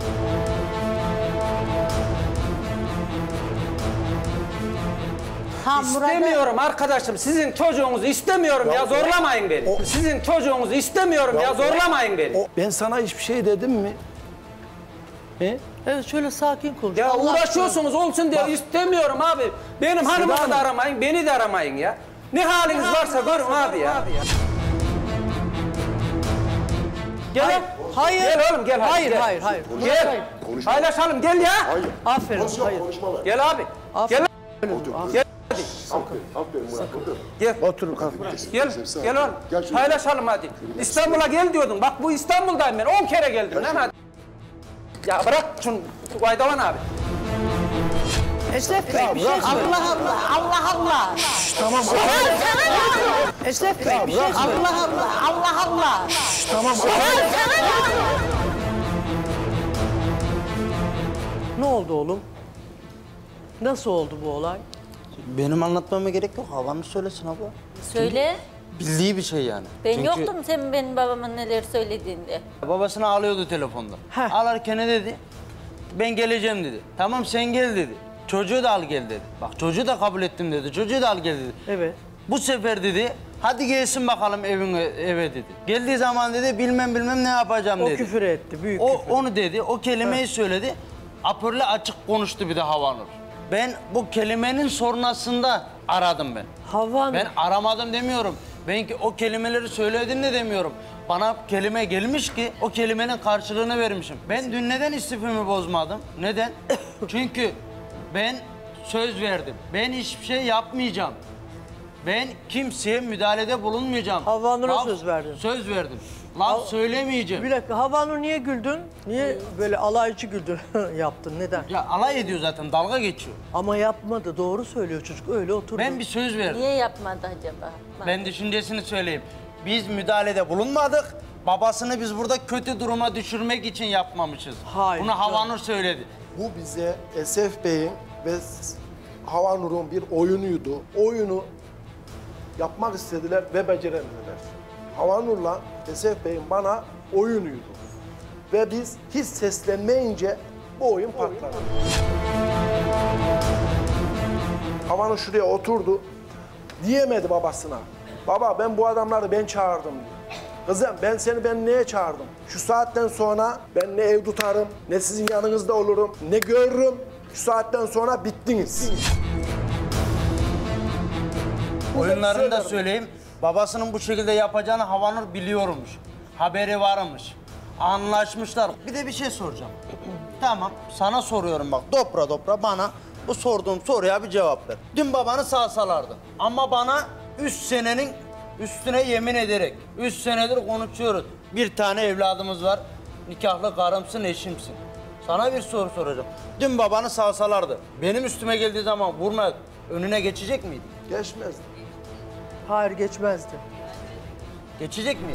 İstemiyorum arkadaşım. Sizin çocuğunuzu istemiyorum ya zorlamayın beni. Sizin çocuğunuzu istemiyorum ya zorlamayın beni. Ben sana hiçbir şey dedim mi? Evet, şöyle sakin konuş. Ya Allah uğraşıyorsunuz olsun diye istemiyorum abi. Benim hanımımı da aramayın, beni de aramayın ya. Ne haliniz varsa görün abi ya. Gel. Hayır. Gel oğlum gel. Hayır, gel. hayır. Gel. Paylaşalım gel ya. Hayır. Aferin. Hayır. Gel abi. Aferin. Gel. Gel. Oturun kalk. Gel oğlum. Paylaşalım hadi. İstanbul'a gel diyordun. Bak bu İstanbul'dayım ben. 10 kere geldim lan hadi. Ya bırak şunu Vaydalan abi. Esef Bey, bir şey söyle. Allah. Tamam. Esef Bey, bir şey söyle. Allah. Tamam. Ne oldu oğlum? Nasıl oldu bu olay? Benim anlatmama gerek yok. Havanı söylesin abla. Söyle. Bildiği bir şey yani. Ben Çünkü yoktum senin benim babamın neler söylediğinde. babasını ağlıyordu telefonda. Ağlarken ne dedi? Ben geleceğim dedi. Tamam sen gel dedi. Çocuğu da al gel dedi. Bak çocuğu da kabul ettim dedi. Çocuğu da al gel dedi. Evet. Bu sefer dedi hadi gelsin bakalım eve dedi. Geldiği zaman dedi bilmem ne yapacağım dedi. O küfür etti, büyük küfür. Onu dedi, o kelimeyi söyledi. Apörle açık konuştu bir de Havanur. Ben bu kelimenin sonrasında aradım ben. Havanur. Ben aramadım demiyorum. Ben ki o kelimeleri söyledin de demiyorum. Bana kelime gelmiş ki o kelimenin karşılığını vermişim. Ben dün neden istifimi bozmadım? Neden? Çünkü ben söz verdim. Ben hiçbir şey yapmayacağım. Ben kimseye müdahalede bulunmayacağım. Havanur'a söz verdin. Söz verdim. Laf söylemeyeceğim. Bir dakika, Havanur niye güldün? Niye böyle alaycı güldün yaptın? Neden? Ya alay ediyor zaten, dalga geçiyor. Ama yapmadı, doğru söylüyor çocuk, öyle oturdu. Ben bir söz verdim. Niye yapmadı acaba? Ben düşüncesini söyleyeyim. Biz müdahalede bulunmadık. Babasını biz burada kötü duruma düşürmek için yapmamışız. Hayır. Bunu Havanur söyledi. Bu bize Esef Bey'in ve Havanur'un bir oyunuydu. Oyunu yapmak istediler ve beceremediler. Havanur'la Esef Bey'in bana oyunuydu. Ve biz hiç seslenmeyince bu oyun patladı. Havanur şuraya oturdu. Diyemedi babasına. Baba ben bu adamları ben çağırdım diyor. Kızım ben neye çağırdım? Şu saatten sonra ben ne ev tutarım, ne sizin yanınızda olurum, ne görürüm. Şu saatten sonra bittiniz. Oyunlarını da söyleyeyim. Babasının bu şekilde yapacağını Havanur biliyormuş. Haberi varmış. Anlaşmışlar. Bir de bir şey soracağım. Tamam, sana soruyorum bak. Dobra bana bu sorduğum soruya bir cevap ver. Dün babanı sağsalardı. Ama bana 3 senenin üstüne yemin ederek 3 senedir konuşuyoruz. Bir tane evladımız var. Nikahlı karımsın, eşimsin. Sana bir soru soracağım. Dün babanı sağsalardı. Benim üstüme geldiği zaman vurma önüne geçecek miydi? Geçmezdi. Hayır, geçmezdi. Geçecek miydi?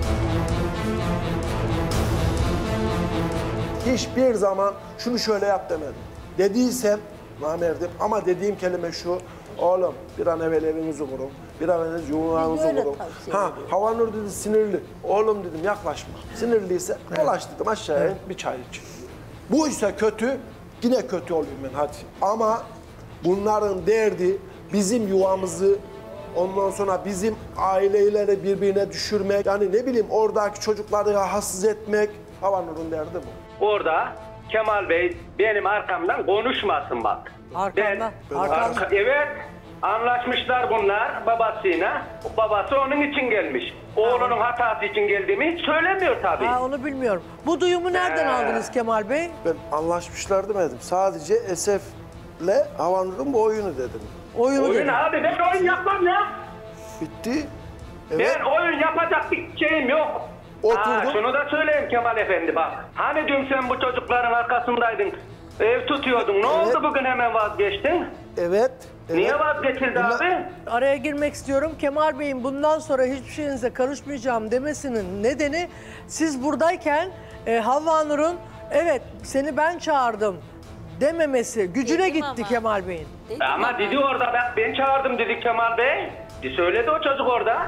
Hiçbir zaman şunu şöyle yap demedim. Dediysem namerdim ama dediğim kelime şu. Oğlum bir an evvel evinizi kurun. Bir an evvel yuvanızı kurun. Havanur dedi sinirli. Oğlum dedim yaklaşma. Sinirliyse dolaş dedim aşağıya bir çay iç. Bu ise kötü. Yine kötü olayım ben hadi. Ama bunların derdi bizim yuvamızı ondan sonra bizim aileleri birbirine düşürmek. Yani ne bileyim oradaki çocukları rahatsız etmek. Havanur'un derdi bu. Orada Kemal Bey benim arkamdan konuşmasın bak. Arkamdan? Evet, anlaşmışlar bunlar babasıyla. Babası onun için gelmiş. Oğlunun hatası için geldiğimi hiç söylemiyor tabii. Ha, onu bilmiyorum. Bu duyumu nereden aldınız Kemal Bey? Ben anlaşmışlar demedim. Sadece Esef'le Havanur'un bu oyunu dedim. Oyunu dedim. Abi ben oyun yapmam ya. Bitti. Evet. Ben oyun yapacak bir şeyim yok. Oturdum. Şunu da söyleyeyim Kemal Efendi bak. Hani dün sen bu çocukların arkasındaydın, ev tutuyordun. Ne oldu bugün hemen vazgeçtin? Evet. Niye vazgeçildi abi? Araya girmek istiyorum. Kemal Bey'in bundan sonra hiçbir şeyinize karışmayacağım demesinin nedeni siz buradayken Havva Nur'un evet seni ben çağırdım dememesi gücüne gitti Kemal Bey'in. Ama dedi orada ben çağırdım dedi Kemal Bey. Söyledi o çocuk orada.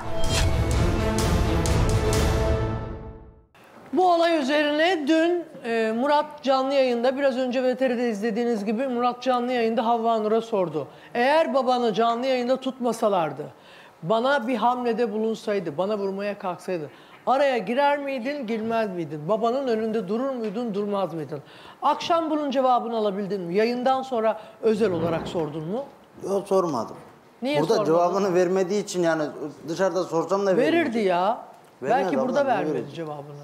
Bu olay üzerine dün Murat canlı yayında, biraz önce VTR'de izlediğiniz gibi Murat canlı yayında Havva Nur'a sordu. Eğer babanı canlı yayında tutmasalardı, bana bir hamlede bulunsaydı, bana vurmaya kalksaydı, araya girer miydin, girmez miydin? Babanın önünde durur muydun, durmaz mıydın? Akşam bunun cevabını alabildin mi? Yayından sonra özel olarak sordun mu? Yok, sormadım. Niye burada sormadın? cevabını vermediği için yani dışarıda sorsam da verirdi ya. Vermez Belki abla, burada ne vermedi verir? cevabını.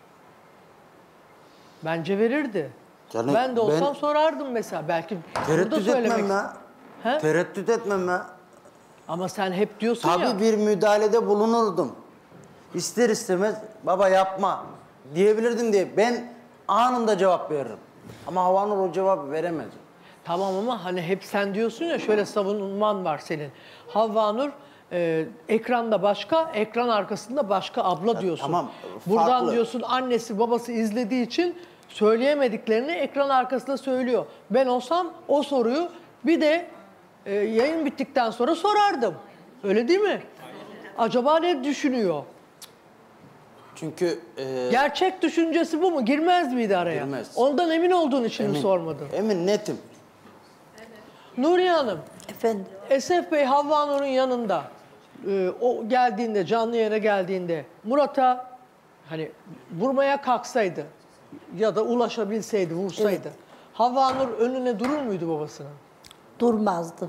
Bence verirdi. Yani ben de olsam sorardım mesela. Belki burada tereddüt söylemek. etmem ben. He? Tereddüt etmem ben. Ama sen hep diyorsun Tabii ya. Tabii bir müdahalede bulunurdum. İster istemez baba yapma diyebilirdim diye ben anında cevap veririm. Ama Havanur o cevabı veremez. Tamam ama hani hep sen diyorsun ya, şöyle savunman var senin. Havva Nur ekranda başka, ekran arkasında başka abla diyorsun. Tamam, Buradan farklı. diyorsun annesi babası izlediği için söyleyemediklerini ekran arkasında söylüyor. Ben olsam o soruyu bir de yayın bittikten sonra sorardım. Öyle değil mi? Acaba ne düşünüyor? Çünkü Gerçek düşüncesi bu mu? Girmez miydi araya? Girmez. Ondan emin olduğun için mi Emin. sormadın? Emin, netim. Nuriye Hanım. Efendim. Esef Bey Havva Nur'un yanında o geldiğinde, canlı yayına geldiğinde Murat'a hani vurmaya kalksaydı ya da ulaşabilseydi, vursaydı. Evet. Havva Nur önüne durur muydu babasının? Durmazdı.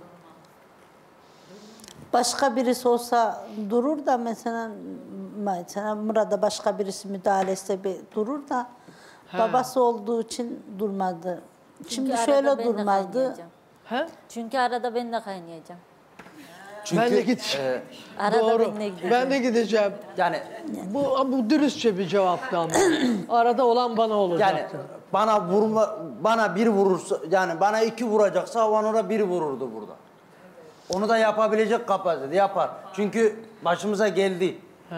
Başka birisi olsa durur da mesela Murat'a başka birisi müdahale etse bir durur da babası olduğu için durmadı. Şimdi şöyle durmazdı. Çünkü arada ben de kaynayacağım. Ben de gideceğim. Arada Doğru. ben de gideceğim. Ben de gideceğim. Yani bu dürüstçe bir cevaptı ama. Arada olan bana olacaktı. Yani bana bir vurursa, yani bana iki vuracaksa Havanur'a bir vururdu burada. Onu da yapabilecek kapasitede yapar. Çünkü başımıza geldi.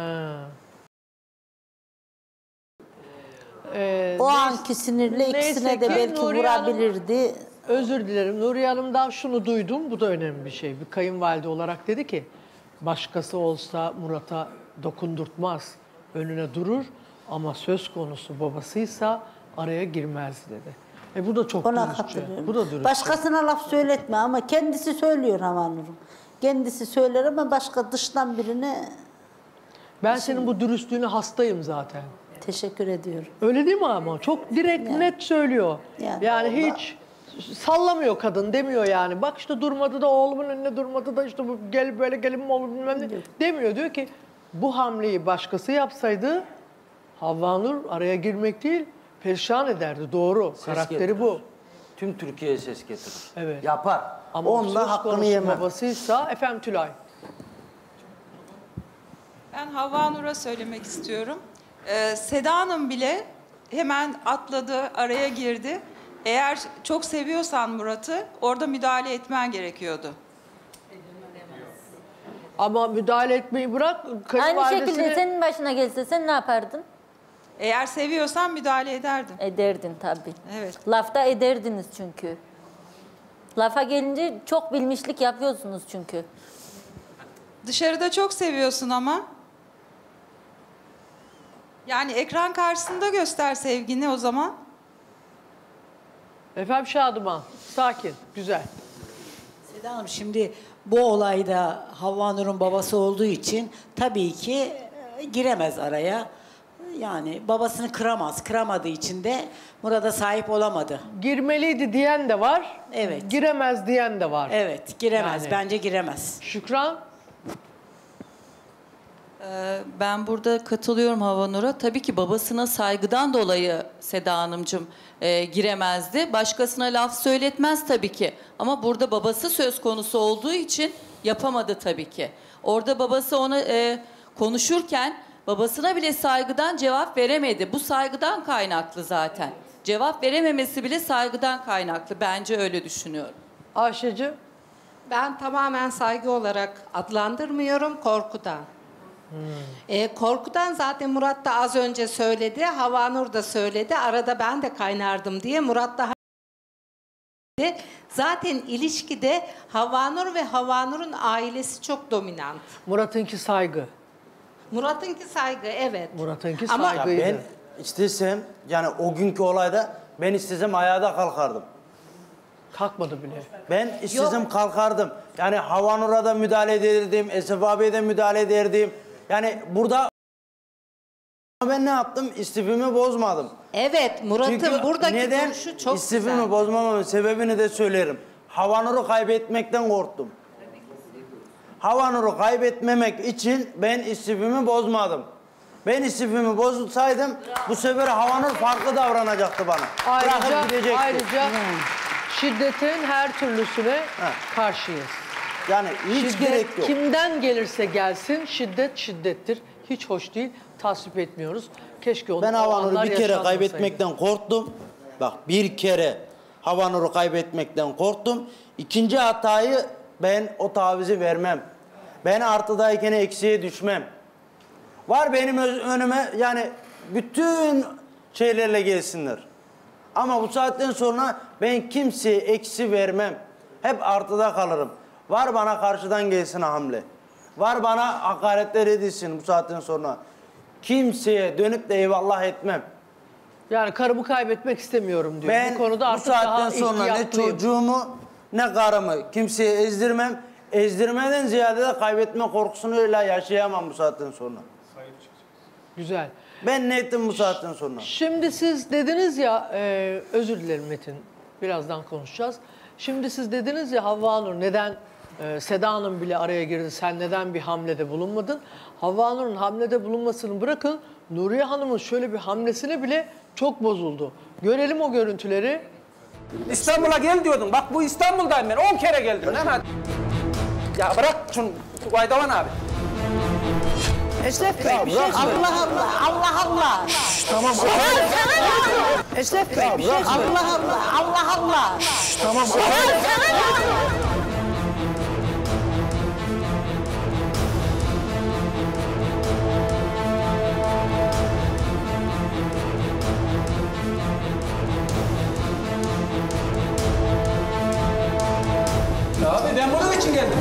O anki sinirle ikisine de belki vurabilirdi. Özür dilerim. Nuriye Hanım'dan şunu duydum. Bu da önemli bir şey. Bir kayınvalide olarak dedi ki başkası olsa Murat'a dokundurtmaz. Önüne durur ama söz konusu babasıysa araya girmez dedi. Bu da çok Ona dürüstçe. katılıyorum. Bu da dürüstçe. Başkasına laf söyletme ama kendisi söylüyor Havanur'um. Kendisi söyler ama başka dıştan birine... Ben senin bu dürüstlüğüne hastayım zaten. Teşekkür ediyorum. Öyle değil mi ama? Çok direkt, net söylüyor. Yani hiç sallamıyor kadın, demiyor yani. Bak işte durmadı da oğlumun önüne durmadı da işte bu gel böyle gelin mi olur bilmem ne. Demiyor. Diyor ki bu hamleyi başkası yapsaydı Havva Nur araya girmek değil perişan ederdi. Doğru. Ses Karakteri getirir. bu. Tüm Türkiye'ye ses getirir. Evet. Yapar. Ama onda hakkını yemem. babasıysa efendim Tülay. Ben Havva Nur'a söylemek istiyorum. Seda Hanım bile hemen atladı, araya girdi. Eğer çok seviyorsan Murat'ı orada müdahale etmen gerekiyordu. Ama müdahale etmeyi bırak. Aynı şekilde senin başına gelse sen ne yapardın? Eğer seviyorsan müdahale ederdin. Ederdin tabii. Evet. Lafta ederdiniz çünkü. Lafa gelince çok bilmişlik yapıyorsunuz çünkü. Dışarıda çok seviyorsun ama. Yani ekran karşısında göster sevgini o zaman. Efendim Şadıman, sakin, güzel. Seda Hanım şimdi bu olayda Havva Nur'un babası olduğu için tabii ki giremez araya. Yani babasını kıramaz. Kıramadığı için de Murat'a sahip olamadı. Girmeliydi diyen de var. Evet. Giremez diyen de var. Evet, giremez. Yani. Bence giremez. Şükran? Ben burada katılıyorum Havanur'a. Tabii ki babasına saygıdan dolayı Seda Hanımcığım giremezdi. Başkasına laf söyletmez tabii ki. Ama burada babası söz konusu olduğu için yapamadı tabii ki. Orada babası ona konuşurken babasına bile saygıdan cevap veremedi. Bu saygıdan kaynaklı zaten. Cevap verememesi bile saygıdan kaynaklı. Bence öyle düşünüyorum. Ayşe'cim? Ben tamamen saygı olarak adlandırmıyorum, korkudan. Korkudan zaten Murat da az önce söyledi, Havanur da söyledi. Arada ben de kaynardım diye. Murat da zaten ilişkide Havanur ve Havanur'un ailesi çok dominant. Murat'ınki saygı. Murat'ınki saygı, evet. Murat'ınki Ama saygıydı. Ben istesem, yani o günkü olayda ben istesem ayağa da kalkardım. Kalkmadı bile. Ben istesem kalkardım. Yani Havanur'a da müdahale ederdim, Esef abiye de müdahale ederdim. Yani burada ben ne yaptım? İstifimi bozmadım. Evet, Murat'ın buradaki neden duruşu çok istifimi güzel. bozmamamın sebebini de söylerim. Havanur'u kaybetmekten korktum. Havanur'u kaybetmemek için ben istifimi bozmadım. Ben istifimi bozsaydım bu sefer Havanur farklı davranacaktı bana. Bırakıp gidecekti. Ayrıca şiddetin her türlüsüne karşıyız. Yani hiç gerek yok. Kimden gelirse gelsin şiddet şiddettir. Hiç hoş değil. Tasvip etmiyoruz. Keşke Ben Havanur'u anlar bir kere yaşanmasaydı. kaybetmekten korktum. Bak bir kere Havanur'u kaybetmekten korktum. İkinci hatayı ben o tavizi vermem. Ben artıdayken eksiye düşmem. Var benim önüme yani bütün şeylerle gelsinler. Ama bu saatten sonra ben kimseye eksi vermem. Hep artıda kalırım. Var bana karşıdan gelsin hamle. Var bana hakaretler edilsin bu saatten sonra. Kimseye dönüp de eyvallah etmem. Yani karımı kaybetmek istemiyorum diyor. Ben bu konuda bu artık daha saatten sonra ne ihtiyatlıyım. çocuğumu ne karımı kimseye ezdirmem. Ezdirmeden ziyade de kaybetme korkusuyla yaşayamam bu saatten sonra. Güzel. Ben ne ettim bu saatten sonra? Şimdi siz dediniz ya, özür dilerim Metin, birazdan konuşacağız. Şimdi siz dediniz ya Havva Nur neden Seda Hanım bile araya girdi, sen neden bir hamlede bulunmadın? Havva Nur'un hamlede bulunmasını bırakın, Nuriye Hanım'ın şöyle bir hamlesine bile çok bozuldu. Görelim o görüntüleri. İstanbul'a gel diyordun. Bak bu İstanbul'dayım ben. 10 kere geldim. Hemen. Ya bırak şunu. Vaydavan abi. Esef Bey bir şey söyle. Allah Allah, Allah Allah. Tamam. Esef Bey bir şey söyle. Allah Allah, Allah Allah. Tamam. Abi ben bunun için geldim.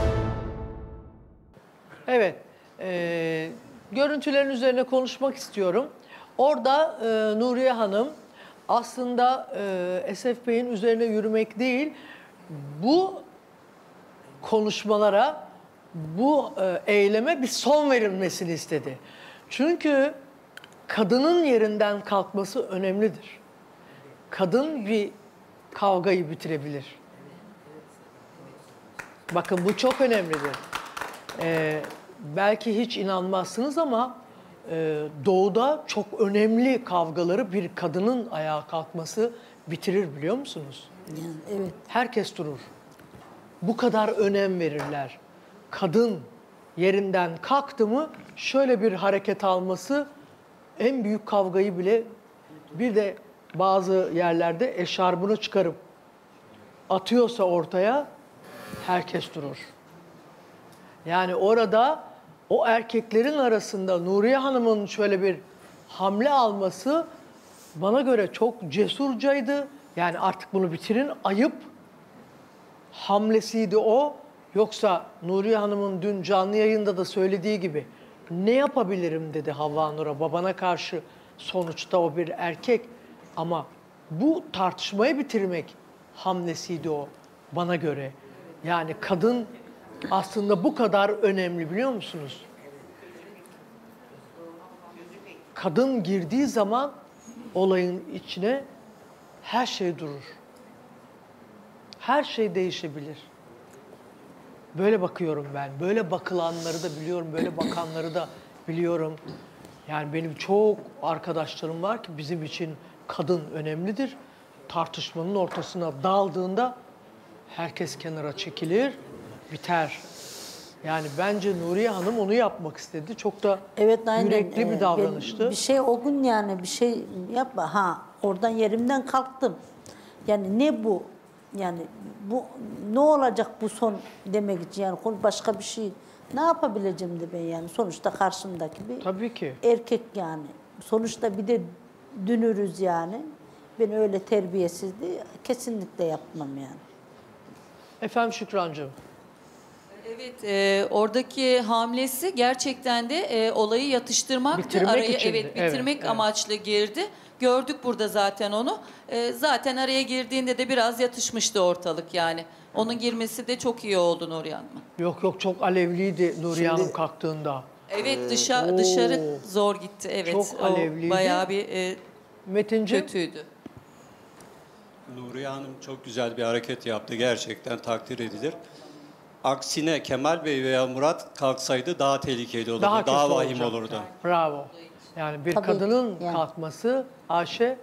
Evet, görüntülerin üzerine konuşmak istiyorum. Orada Nuriye Hanım aslında Esef Bey'in üzerine yürümek değil, bu konuşmalara, bu eyleme bir son verilmesini istedi. Çünkü kadının yerinden kalkması önemlidir. Kadın bir kavgayı bitirebilir. Bakın bu çok önemlidir. Belki hiç inanmazsınız ama doğuda çok önemli kavgaları bir kadının ayağa kalkması bitirir biliyor musunuz? Yani, evet. Herkes durur. Bu kadar önem verirler. Kadın yerinden kalktı mı şöyle bir hareket alması en büyük kavgayı bile, bir de bazı yerlerde eşarbını çıkarıp atıyorsa ortaya herkes durur. Yani orada o erkeklerin arasında Nuriye Hanım'ın şöyle bir hamle alması bana göre çok cesurcaydı. Yani artık bunu bitirin, ayıp hamlesiydi o. Yoksa Nuriye Hanım'ın dün canlı yayında da söylediği gibi ne yapabilirim dedi Havva Nur'a, babana karşı, sonuçta o bir erkek. Ama bu tartışmayı bitirmek hamlesiydi o bana göre. Yani kadın aslında bu kadar önemli biliyor musunuz? kadın girdiği zaman olayın içine her şey durur. Her şey değişebilir. Böyle bakıyorum ben. Böyle bakılanları da biliyorum, böyle bakanları da biliyorum. Yani benim çok arkadaşlarım var ki bizim için kadın önemlidir. Tartışmanın ortasına daldığında herkes kenara çekilir, biter. Yani bence Nuriye Hanım onu yapmak istedi. Çok da yürekli bir davranıştı. Bir şey o gün yani bir şey yapma. Ha oradan yerimden kalktım. Yani ne bu? Yani bu ne olacak bu son demek için yani başka bir şey ne yapabileceğim de ben yani sonuçta karşımdaki bir tabii ki erkek yani. Sonuçta bir de dünürüz yani. Ben öyle terbiyesizliği kesinlikle yapmam yani. Efendim Şükrancığım. Evet, oradaki hamlesi gerçekten de olayı yatıştırmaktı. Bitirmek Araya içindi. bitirmek amaçlı girdi. Gördük burada zaten onu. Zaten araya girdiğinde de biraz yatışmıştı ortalık yani. Onun girmesi de çok iyi oldu Nuriye Hanım'a. Yok çok alevliydi Nuriye Hanım kalktığında. Evet dışarı zor gitti. Evet. Çok alevliydi. Bayağı bir kötüydü. Nuriye Hanım çok güzel bir hareket yaptı. Gerçekten takdir edilir. Aksine Kemal Bey veya Murat kalksaydı daha tehlikeli olurdu. Daha vahim olurdu. Bravo. Yani bir kadının kalkması Ayşe.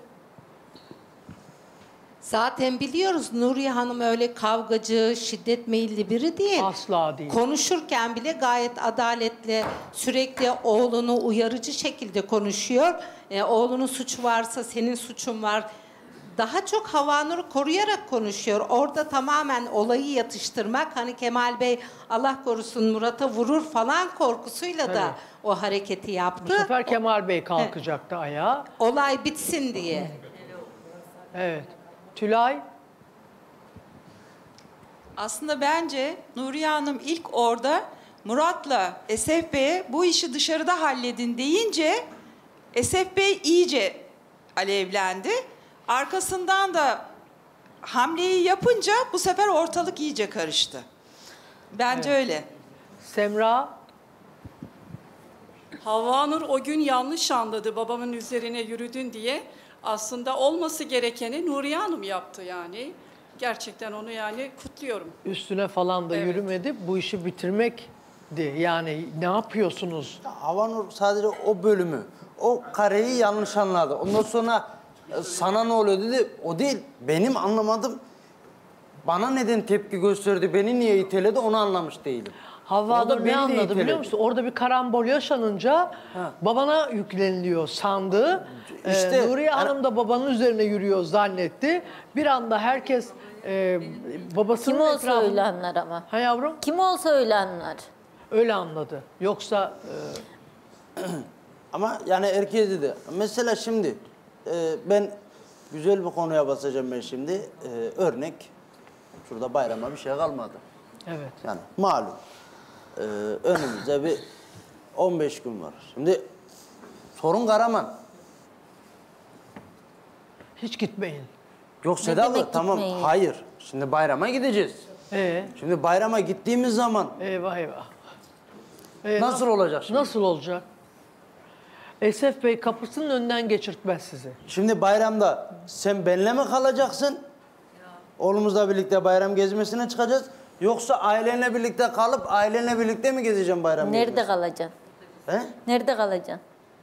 Zaten biliyoruz Nuriye Hanım öyle kavgacı, şiddet meyilli biri değil. Asla değil. Konuşurken bile gayet adaletli, sürekli oğlunu uyarıcı şekilde konuşuyor. Oğlunun suçu varsa senin suçun var. Daha çok Havanur'u koruyarak konuşuyor. Orada tamamen olayı yatıştırmak. Hani Kemal Bey Allah korusun Murat'a vurur falan korkusuyla da o hareketi yaptı. Bu sefer Kemal Bey kalkacaktı ayağa. Olay bitsin diye. Evet. Tülay? Aslında bence Nuriye Hanım ilk orada Murat'la Esef Bey'e bu işi dışarıda halledin deyince Esef Bey iyice alevlendi. Arkasından da hamleyi yapınca bu sefer ortalık iyice karıştı. Bence öyle. Semra? Havvanur o gün yanlış anladı babamın üzerine yürüdün diye. Aslında olması gerekeni Nuriye Hanım yaptı yani. Gerçekten onu yani kutluyorum. Üstüne falan da yürümedi. Bu işi bitirmekti. Yani ne yapıyorsunuz? Havanur sadece o bölümü, o kareyi yanlış anladı. Ondan sonra sana ne oluyor dedi. O değil. Benim anlamadım. Bana neden tepki gösterdi, beni niye iteledi onu anlamış değilim. Havva ne anladı biliyor musun? Orada bir karambol yaşanınca babana yükleniliyor sandı. İşte, Nuriye Hanım da babanın üzerine yürüyor zannetti. Bir anda herkes babasının Kim olsa etrafında... öyle anlar ama. Ha yavrum? Kim olsa öyle anlar. Öyle anladı. Yoksa... Ama yani erkeğe dedi. Mesela şimdi ben güzel bir konuya basacağım ben şimdi. Örnek, şurada bayrama bir şey kalmadı. Evet. Yani malum. Önümüzde bir 15 gün var. Şimdi sorun Karaman. Hiç gitmeyin. Yok Sedalı tamam gitmeyin? hayır. Şimdi bayrama gideceğiz. Şimdi bayrama gittiğimiz zaman Eyvah eyvah. Nasıl olacak şimdi? Nasıl olacak? Esef Bey kapısının önünden geçirtmez sizi. Şimdi bayramda sen benimle mi kalacaksın? Oğlumuzla birlikte bayram gezmesine çıkacağız. Yoksa ailenle birlikte kalıp ailenle birlikte mi gezeceğim bayram Nerede gezmesi? kalacaksın? He? Nerede kalacaksın?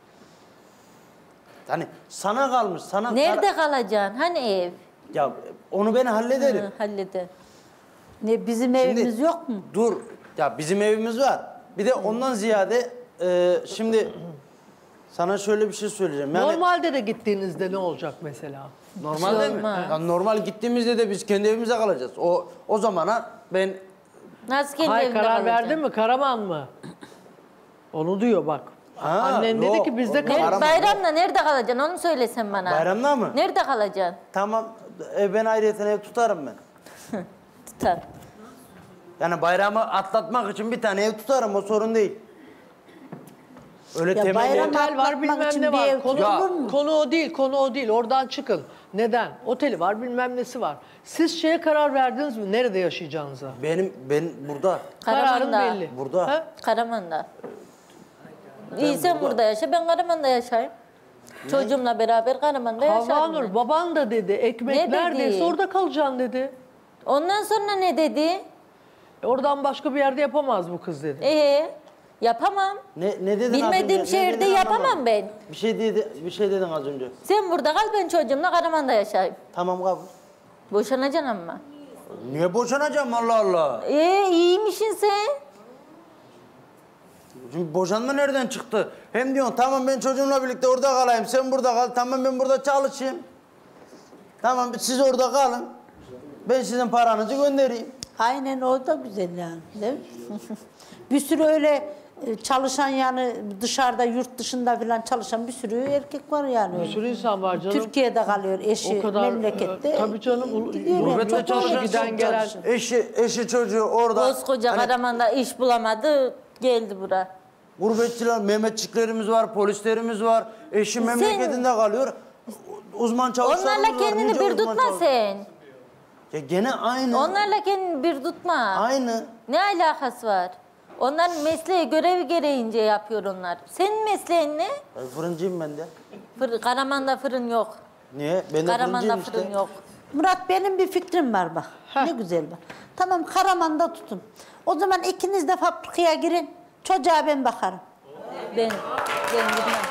Hani sana kalmış. Sana Nerede kalacaksın? Hani ev? Ya onu ben hallederim. Halleder. Ne bizim evimiz yok mu? Dur. Ya bizim evimiz var. Bir de ondan ziyade şimdi sana şöyle bir şey söyleyeceğim. Yani Normalde de gittiğinizde ne olacak mesela? Normalde mi? Ya normal gittiğimizde de biz kendi evimize kalacağız. O zamana ben Nasıl kendi Hayır, evinde karar kalacaksın? verdin mi Karaman mı? Onu diyor bak. Annen dedi ki bizde kalın. Bayramda nerede kalacaksın onu söylesen bana. Bayramda mı? Nerede kalacaksın? Tamam ben ayrıyeten ev tutarım ben. Tutar. Yani bayramı atlatmak için bir tane ev tutarım o sorun değil. Öyle Ya temel otel var bilmem ne var. Konu o değil, konu o değil. Oradan çıkın. Neden? Oteli var, bilmem nesi var. Siz şeye karar verdiniz mi? Nerede yaşayacağınıza? Ben burada. Kararın belli. Burada. Karaman'da. İyi sen burada yaşa, ben Karaman'da yaşayayım. Çocuğumla beraber Karaman'da yaşarım. Havanur baban da dedi ekmek Ne neredeyse dedi? orada kalacaksın dedi. Ondan sonra ne dedi? Oradan başka bir yerde yapamaz bu kız dedi. Yapamam. Ne dedin az Bilmediğim önce? Ne şehirde dedin yapamam anlamadım. ben. Bir şey dedin az önce. Sen burada kal, ben çocuğumla Karaman'da yaşayayım. Tamam kabul. Boşanacaksın ama. Niye boşanacağım Allah Allah? İyiymişsin sen. Şimdi boşanma nereden çıktı? Hem diyorsun tamam ben çocuğumla birlikte orada kalayım, sen burada kal. Tamam ben burada çalışayım. Tamam siz orada kalın. Ben sizin paranızı göndereyim. Aynen o da güzel yani. Değil mi? Bir sürü öyle çalışan yani dışarıda yurt dışında falan çalışan bir sürü erkek var yani. Bir sürü insan var canım. Türkiye'de kalıyor eşi memlekette. Tabii canım. Gidiyor yani. Gurbette çalışan giden gelen. Eşi çocuğu orada. Koskoca Hani Karaman'da iş bulamadı, geldi buraya. gurbetçiler, Mehmetçiklerimiz var, polislerimiz var. Eşi memleketinde kalıyor. Uzman çalışanımız var. Onlarla kendini nice bir uzman tutma çalışan- sen. Ya gene aynı. Onlarla kendini bir tutma. Aynı. Ne alakası var? Onların mesleği görevi gereğince yapıyor onlar. Senin mesleğin ne? Fırıncıyım ben de. Karaman'da fırın yok. Niye? Ben de Karaman'da fırıncıyım işte. fırın yok. Murat benim bir fikrim var bak. Ne güzel bak. Tamam Karaman'da tutun. O zaman ikiniz de fabrikaya girin. Çocuğa ben bakarım. Ben gitmem.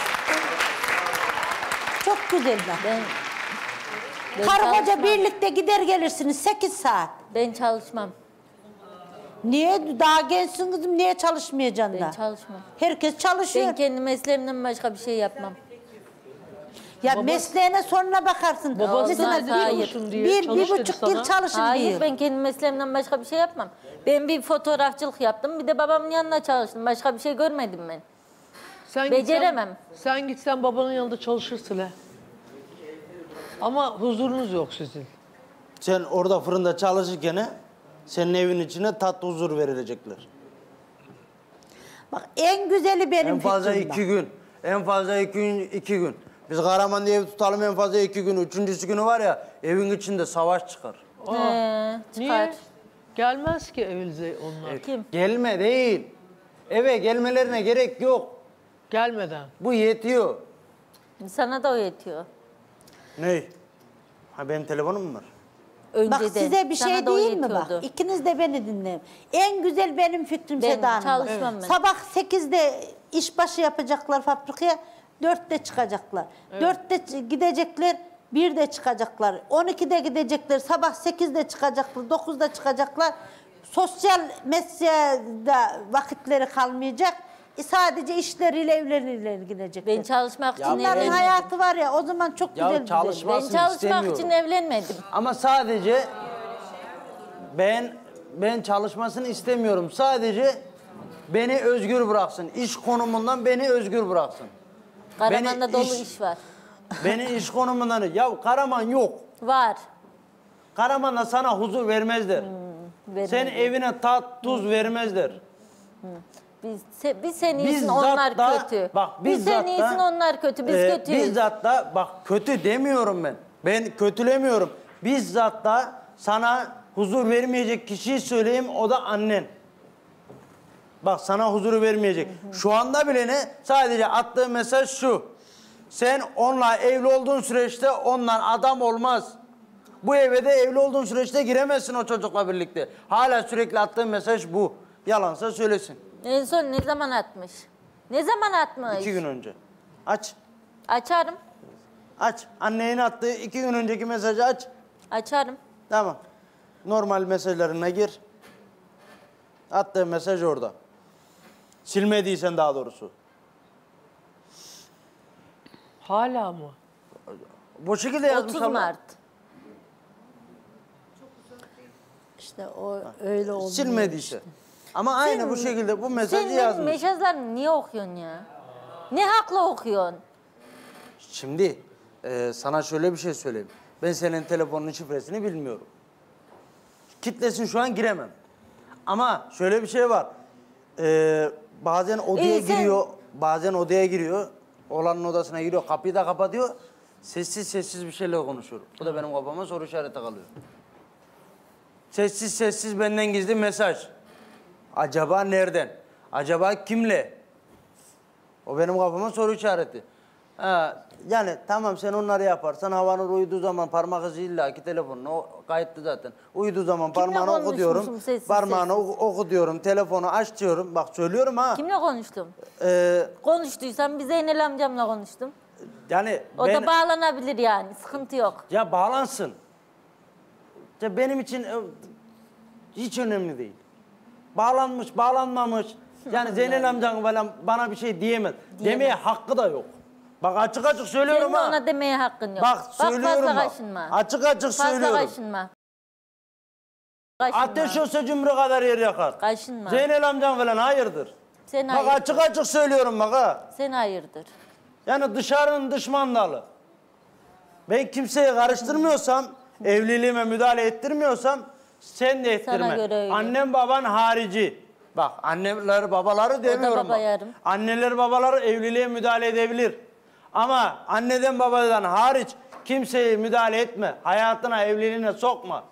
Çok güzel bak. Ben Karı koca çalışmam. birlikte gider gelirsiniz 8 saat. Ben çalışmam. Niye? Daha gençsin kızım. Niye çalışmayacaksın da? Ben çalışmam. Herkes çalışıyor. Ben kendi mesleğimden başka bir şey yapmam. Ya mesleğine sonra bakarsın. Babasına Mesela bir buçuk yıl çalışın Hayır, diyor. ben kendi mesleğimden başka bir şey yapmam. Ben bir fotoğrafçılık yaptım, bir de babamın yanına çalıştım. Başka bir şey görmedim ben. Beceremem. Sen gitsen babanın yanında çalışırsın he. Ama huzurunuz yok sizin. Sen orada fırında çalışırken senin evin içine tatlı huzur verilecekler. Bak en güzeli benim En fazla fikrim bak. 2 gün. En fazla 2 gün. Biz Karaman diye ev tutalım en fazla 2 gün. Üçüncüsü günü var ya evin içinde savaş çıkar. Niye? Gelmez ki evinize onlar. Gelme değil. Eve gelmelerine gerek yok. Gelmeden. Bu yetiyor. Sana da o yetiyor. Ne? Ha benim telefonum mu var? Bak size bir şey değil mi bak? İkiniz de beni dinleyin. En güzel benim fikrim Ben Seda Hanım. çalışmam ben. Sabah 8'de işbaşı yapacaklar fabrikaya. 4'te çıkacaklar. Evet. 4'te gidecekler. 1'de çıkacaklar. 12'de gidecekler. Sabah 8'de çıkacaklar. 9'da çıkacaklar. Sosyal medyada vakitleri kalmayacak. Sadece işleriyle evleriyle ilgilenecekler. Ben çalışmak için Bunların evlenmedim. hayatı var ya o zaman çok Ya güzel. çalışmasını Ben çalışmak istemiyorum. için evlenmedim. Ama sadece ben çalışmasını istemiyorum. Sadece beni özgür bıraksın. İş konumundan beni özgür bıraksın. Karaman'da Beni dolu iş var. Beni iş konumundan... Ya Karaman yok. Var. Karaman'da sana huzur vermezler. Sen evine tat, tuz vermezler. Biz sen iyisin, onlar kötü. Bak, biz sen iyisin, onlar kötü. Biz kötüyüz. Bizzat da bak kötü demiyorum ben. Ben kötülemiyorum. Bizzat da sana huzur vermeyecek kişiyi söyleyeyim, o da annen. Bak sana huzuru vermeyecek. Şu anda bile ne? Sadece attığı mesaj şu. Sen onunla evli olduğun süreçte onunla adam olmaz. Bu eve de evli olduğun süreçte giremezsin o çocukla birlikte. Hala sürekli attığı mesaj bu. Yalansa söylesin. En son ne zaman atmış? Ne zaman atmış? 2 gün önce. Aç. Açarım. Aç. Annenin attığı 2 gün önceki mesajı aç. Açarım. Tamam. Normal mesajlarına gir. Attığı mesaj orada. Silmediysen daha doğrusu. Hala mı? Bu şekilde yazmış 30 ama. Mart. İşte o öyle oldu. Silmediyse. Ama aynı bu şekilde bu mesajı Sen yazmış. benim mesajlarımı niye okuyorsun ya? Ne hakla okuyorsun? Şimdi sana şöyle bir şey söyleyeyim. Ben senin telefonunun şifresini bilmiyorum. Kitlesin şu an giremem. Ama şöyle bir şey var. Bazen odaya giriyor. Bazen odaya giriyor. Oğlanın odasına giriyor. Kapıyı da kapatıyor. Sessiz sessiz bir şeyle konuşuyor. Bu da benim kafama soru işareti kalıyor. Sessiz sessiz benden gizli mesaj. Acaba nereden? Acaba kimle? O benim kafama soru işareti. Yani tamam sen onları yaparsan Havanur uyuduğu zaman parmak izi illaki telefonuna o kayıtlı zaten. Uyuduğu zaman parmağını oku diyorum. Parmağını oku diyorum. Telefonu aç diyorum. Bak söylüyorum ha. Kimle konuştum? Konuştuysam bir Zeynel amcamla konuştum. Yani o da bağlanabilir yani. Sıkıntı yok. Ya bağlansın. Ya benim için hiç önemli değil. Bağlanmış, bağlanmamış. Yani Zeynel amcan falan bana bir şey diyemez. Demeye hakkı da yok. Bak açık açık söylüyorum Senin ona demeye hakkın yok. Bak söylüyorum fazla bak. kaşınma. Açık açık söylüyorum. Fazla kaşınma. Ateş olsa cumru kadar yer yakar. Kaşınma. Zeynel amcan falan hayırdır. Sen bak hayırdır. açık açık söylüyorum bak ha. Sen hayırdır. Yani dışarının dış mandalı. Ben kimseye karıştırmıyorsam, evliliğime müdahale ettirmiyorsam sen de ettirme. Sana göre öyle. Annem baban harici. Bak anneler babaları demiyorum baba bak. yarım. Anneler babaları evliliğe müdahale edebilir. Ama anneden babadan hariç kimseye müdahale etme. Hayatına, evliliğine sokma.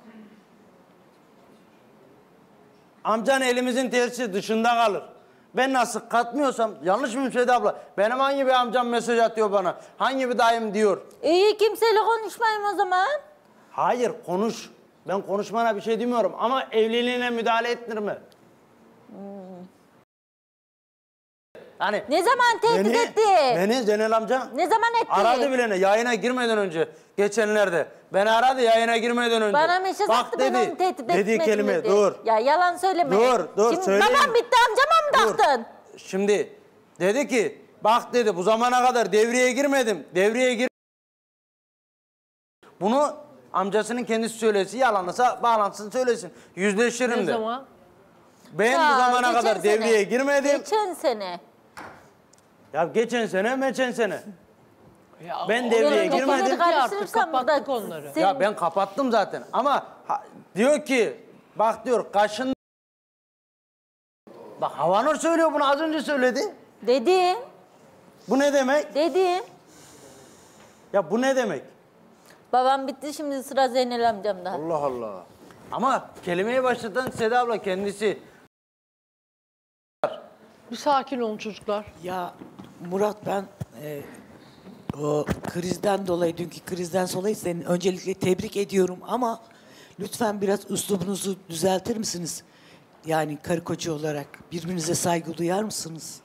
Amcan elimizin tersi dışında kalır. Ben nasıl katmıyorsam, yanlış mıyım Seda abla? Benim hangi bir amcam mesaj atıyor bana? Hangi bir dayım diyor? İyi kimseyle konuşmayayım o zaman. Hayır konuş. Ben konuşmana bir şey demiyorum ama evliliğine müdahale ettirme. Hani ne zaman tehdit etti? Beni Zeynel amca. Ne zaman etti? Aradı bile yayına girmeden önce. Geçenlerde. Beni aradı yayına girmeden önce. Bana mesaj attı ben onu tehdit etmedim Dediği kelime dedi. dur. Ya yalan söyleme. Dur Şimdi söyleyeyim. babam bitti amcama mı taktın? Şimdi dedi ki bak dedi bu zamana kadar devreye girmedim. Devreye gir. Bunu amcasının kendisi söylesin. Yalanlısa bağlantısını söylesin. Yüzleşirim de. Ne zaman? Ben bu zamana kadar devreye girmedim. Geçen sene. Ya geçen sene, meçen sene. Ya, ben devreye girmedim. Artık kapattık onları. Ya ben kapattım zaten. Ama diyor ki, bak diyor kaşın... Bak Havanur söylüyor bunu az önce söyledi. Dedim. Bu ne demek? Dedim. Ya bu ne demek? Babam bitti şimdi sıra Zeynel amcamda. Allah Allah. Ama kelimeyi başlatan Seda abla kendisi. Bir sakin olun çocuklar. Ya Murat ben o krizden dolayı, dünkü krizden dolayı seni öncelikle tebrik ediyorum ama lütfen biraz üslubunuzu düzeltir misiniz? Yani karı koca olarak birbirinize saygı duyar mısınız?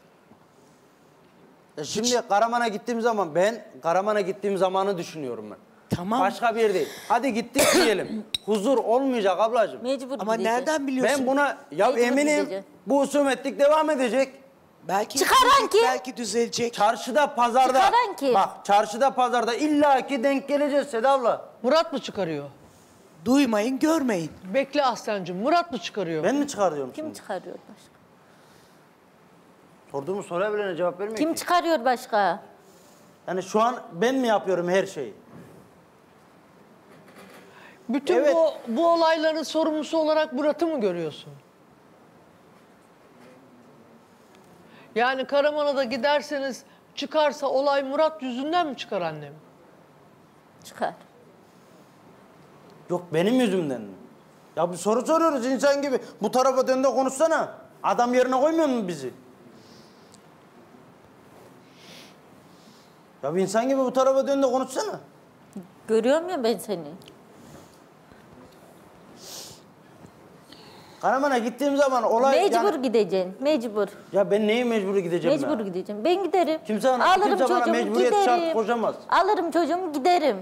Şimdi Karaman'a gittiğim zaman Karaman'a gittiğim zamanı düşünüyorum ben. Tamam. Başka bir yer değil. Hadi gittik diyelim. Huzur olmayacak ablacığım. Mecbur ama gideceğiz. nereden biliyorsun? Ben buna Mecbur eminim gideceğiz. bu husumetlik devam edecek. Belki Çıkaran düzelecek, kim? belki düzelecek. Çarşıda, pazarda. Çıkaran kim? Bak çarşıda, pazarda illaki denk geleceğiz Seda abla. Murat mı çıkarıyor? Duymayın, görmeyin. Bekle Aslancığım. Murat mı çıkarıyor? Ben mi çıkarıyorum Kim şimdi? çıkarıyor başka? Sorduğumuz soruya bile cevap vermiyor Kim ki. çıkarıyor başka? Yani şu an ben mi yapıyorum her şeyi? Bütün Evet. bu olayların sorumlusu olarak Murat'ı mı görüyorsun? Yani Karaman'a da giderseniz çıkarsa olay Murat yüzünden mi çıkar annem? Çıkar. Yok benim yüzümden mi? Ya bir soru soruyoruz insan gibi. Bu tarafa dön de konuşsana. Adam yerine koymuyor mu bizi? Ya bir insan gibi bu tarafa dön de konuşsana. Görüyorum ya ben seni. Karaman'a gittiğim zaman olay... Mecbur gideceksin. Mecbur. Ya ben neye mecbur gideceğim Mecbur ya? gideceğim. Ben giderim. Kimse Alırım bana çocuğumu, mecburiyet şart koşamaz. Alırım çocuğumu giderim.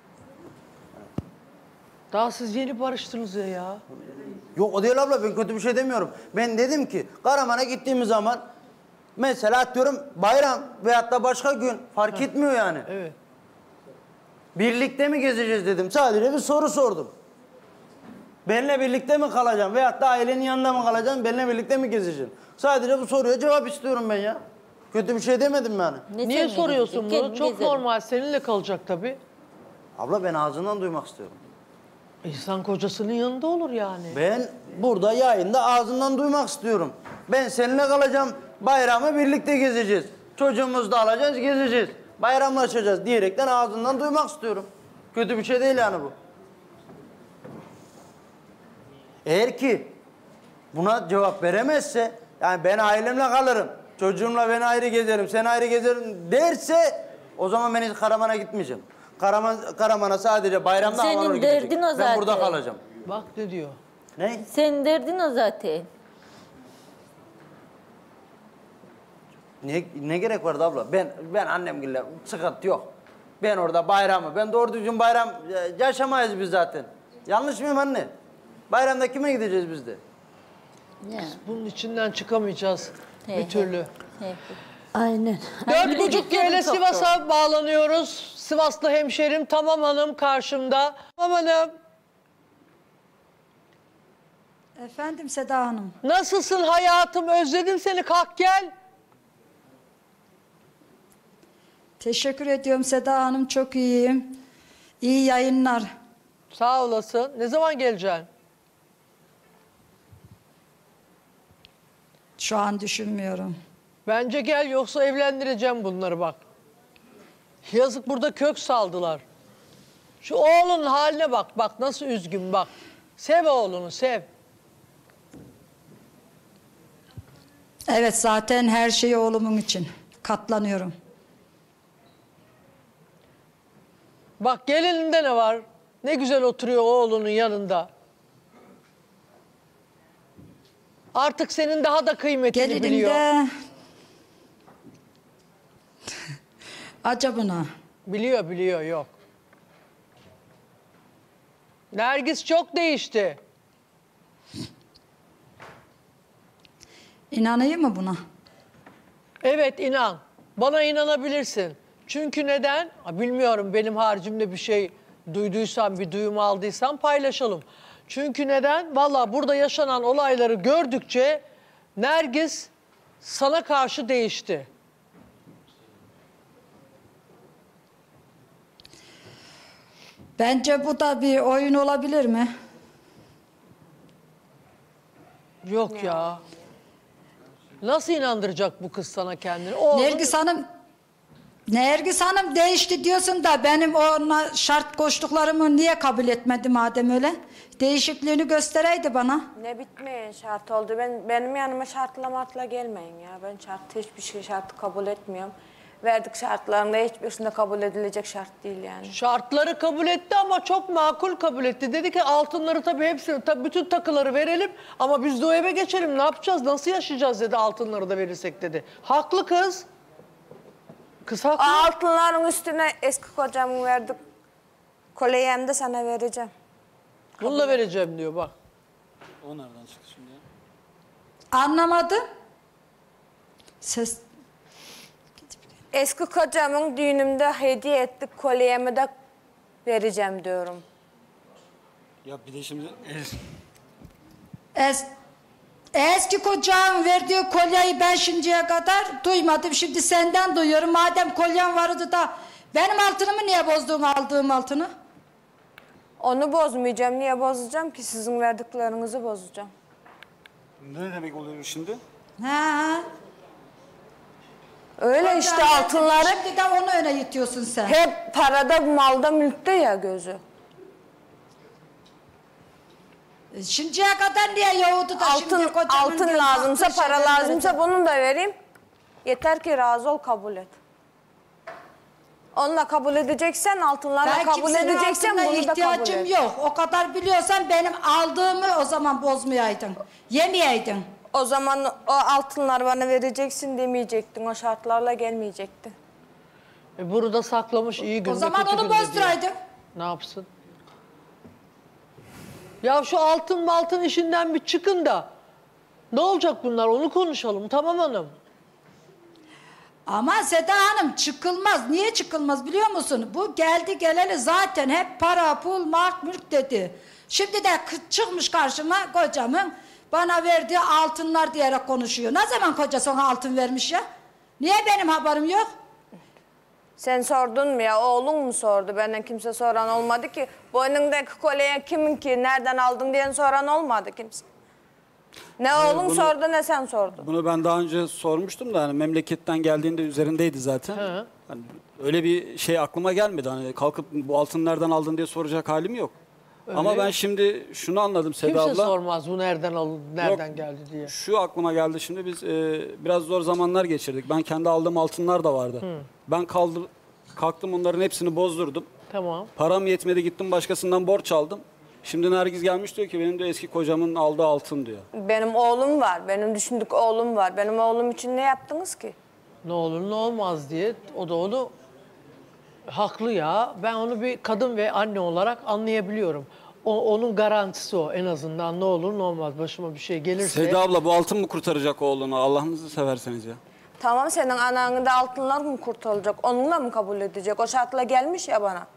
Daha siz yeni barıştınız ya. Yok o değil abla ben kötü bir şey demiyorum. Ben dedim ki Karaman'a gittiğimiz zaman mesela atıyorum bayram veyahut da başka gün fark etmiyor yani. Evet. Birlikte mi gezeceğiz dedim. Sadece bir soru sordum. Benimle birlikte mi kalacaksın veyahut da ailenin yanında mı kalacaksın? Benimle birlikte mi gezeceksin? Sadece bu soruya cevap istiyorum ben ya. Kötü bir şey demedim yani. Niye soruyorsun bunu? Kendim Çok gezerim. normal. Seninle kalacak tabii. Abla ben ağzından duymak istiyorum. İnsan kocasının yanında olur yani. Ben burada yayında ağzından duymak istiyorum. Ben seninle kalacağım. Bayramı birlikte gezeceğiz. Çocuğumuzu da alacağız, gezeceğiz. Bayramlaşacağız diyerekten ağzından duymak istiyorum. Kötü bir şey değil yani bu. Eğer ki buna cevap veremezse, yani ben ailemle kalırım, çocuğumla ben ayrı gezerim, sen ayrı gezerim derse O zaman ben hiç Karaman'a gitmeyeceğim. Karaman'a sadece bayramda Senin Havanur gidecek. derdin o Ben zaten. burada kalacağım. Bak ne diyor. Ne? Senin derdin o zaten. Ne gerek vardı abla? Ben annemgille sıkıntı yok. Ben orada bayramı, ben doğru düzgün bayram yaşamayız biz zaten. Yanlış mıyım anne? Bayramda kime gideceğiz biz de? Bunun içinden çıkamayacağız bir türlü. Aynen. 4.30 ile Sivas'a bağlanıyoruz. Sivaslı hemşerim Tamam Hanım karşımda. Tamam Hanım. Efendim Seda Hanım. Nasılsın hayatım? Özledim seni. Kalk gel. Teşekkür ediyorum Seda Hanım. Çok iyiyim. İyi yayınlar. Sağ olasın. Ne zaman geleceksin? Şu an düşünmüyorum. Bence gel yoksa evlendireceğim bunları bak. Yazık burada kök saldılar. Şu oğlunun haline bak. Bak nasıl üzgün bak. Sev oğlunu sev. Evet zaten her şey oğlumun için. Katlanıyorum. Bak gelininde ne var? Ne güzel oturuyor oğlunun yanında. Artık senin daha da kıymetini biliyor. Gelininde... Acabına. Biliyor yok. Nergis çok değişti. İnanayım mı buna? Evet inan. Bana inanabilirsin. Çünkü neden? Bilmiyorum benim haricimde bir şey duyduysam, bir duyum aldıysam paylaşalım. Çünkü neden? Valla burada yaşanan olayları gördükçe Nergis sana karşı değişti. Bence bu da bir oyun olabilir mi? Yok ya. Nasıl inandıracak bu kız sana kendini? Nergis Hanım değişti diyorsun da benim ona şart koştuklarımı niye kabul etmedi madem öyle? Değişikliğini göstereydi bana. Ne bitmeyen şart oldu. Benim yanıma şartla gelmeyin ya. Ben hiçbir şartı kabul etmiyorum. Verdik şartlarında hiçbirisinde kabul edilecek şart değil yani. Şartları kabul etti ama çok makul kabul etti. Dedi ki altınları tabii hepsini, bütün takıları verelim ama biz de o eve geçelim. Ne yapacağız, nasıl yaşayacağız dedi altınları da verirsek dedi. Haklı kız. Kız haklı. Altınların üstüne eski kocamın verdik. Kolyemi de sana vereceğim. Bununla vereceğim diyor bak. O nereden çıktı şimdi ya? Anlamadım. Eski kocamın düğünümde hediye ettik. Kolyemi de vereceğim diyorum. Ya bir de şimdi... Eski kocanın verdiği kolyeyi ben şimdiye kadar duymadım. Şimdi senden duyuyorum. Madem kolyen vardı da benim altınımı niye bozdun, aldığım altını? Onu bozmayacağım. Niye bozacağım ki? Sizin verdiklerinizi bozacağım. Ne demek oluyor şimdi? Ha. Öyle işte altınları. Şimdi de onu öne yitiyorsun sen. Hep parada, malda, mülkte ya gözü. Şimdiye kadar niye yoğurdu da şimdi kocamın altın lazımsa, para lazımsa bunu da vereyim. Yeter ki razı ol, kabul et. Onunla kabul edeceksen, altınlarla kabul edeceksen bunu da kabul et. ihtiyacım yok. O kadar biliyorsan benim aldığımı o zaman bozmayaydın. Yemeyeydin. O zaman o altınları bana vereceksin demeyecektin. O şartlarla gelmeyecektin. Burada saklamış iyi günde. O zaman onu bozduraydın. Ne yapsın? Ya şu altın işinden bir çıkın da. Ne olacak bunlar onu konuşalım. Tamam hanım. Ama Seda Hanım çıkılmaz. Niye çıkılmaz biliyor musun? Bu geldi geleli zaten hep para, pul, mülk dedi. Şimdi de çıkmış karşıma kocamın bana verdiği altınlar diyerek konuşuyor. Ne zaman kocası ona altın vermiş ya? Niye benim haberim yok? Sen sordun mu ya? Oğlun mu sordu? Benden kimse soran olmadı ki. Boynundaki kolye kimin ki? Nereden aldın diyen soran olmadı kimse. Ne oğlum sordu ne sen sordun. Bunu ben daha önce sormuştum da hani memleketten geldiğinde üzerindeydi zaten. Hani öyle bir şey aklıma gelmedi. Hani kalkıp bu altını nereden aldın diye soracak halim yok. Öyle Ama ben mi? şimdi şunu anladım Seda abla. Kimse sormaz bu nereden alındı, nereden geldi diye. Şu aklıma geldi şimdi biz biraz zor zamanlar geçirdik. Ben kendi aldığım altınlar da vardı. Ben Kalktım onların hepsini bozdurdum. Tamam. Param yetmedi, gittim başkasından borç aldım. Şimdi Nergiz gelmiş diyor ki benim de eski kocamın aldığı altın diyor. Benim oğlum var. Benim düşündük oğlum var. Benim oğlum için ne yaptınız ki? Ne olur ne olmaz diye. O da onu haklı ya. Ben onu bir kadın ve anne olarak anlayabiliyorum. Onun garantisi o en azından. Ne olur ne olmaz. Başıma bir şey gelirse. Seda abla bu altın mı kurtaracak oğlunu? Allah'ınızı severseniz ya. Tamam, senin ananın da altınlar mı kurtulacak? Onunla mı kabul edecek? O şartla gelmiş ya bana.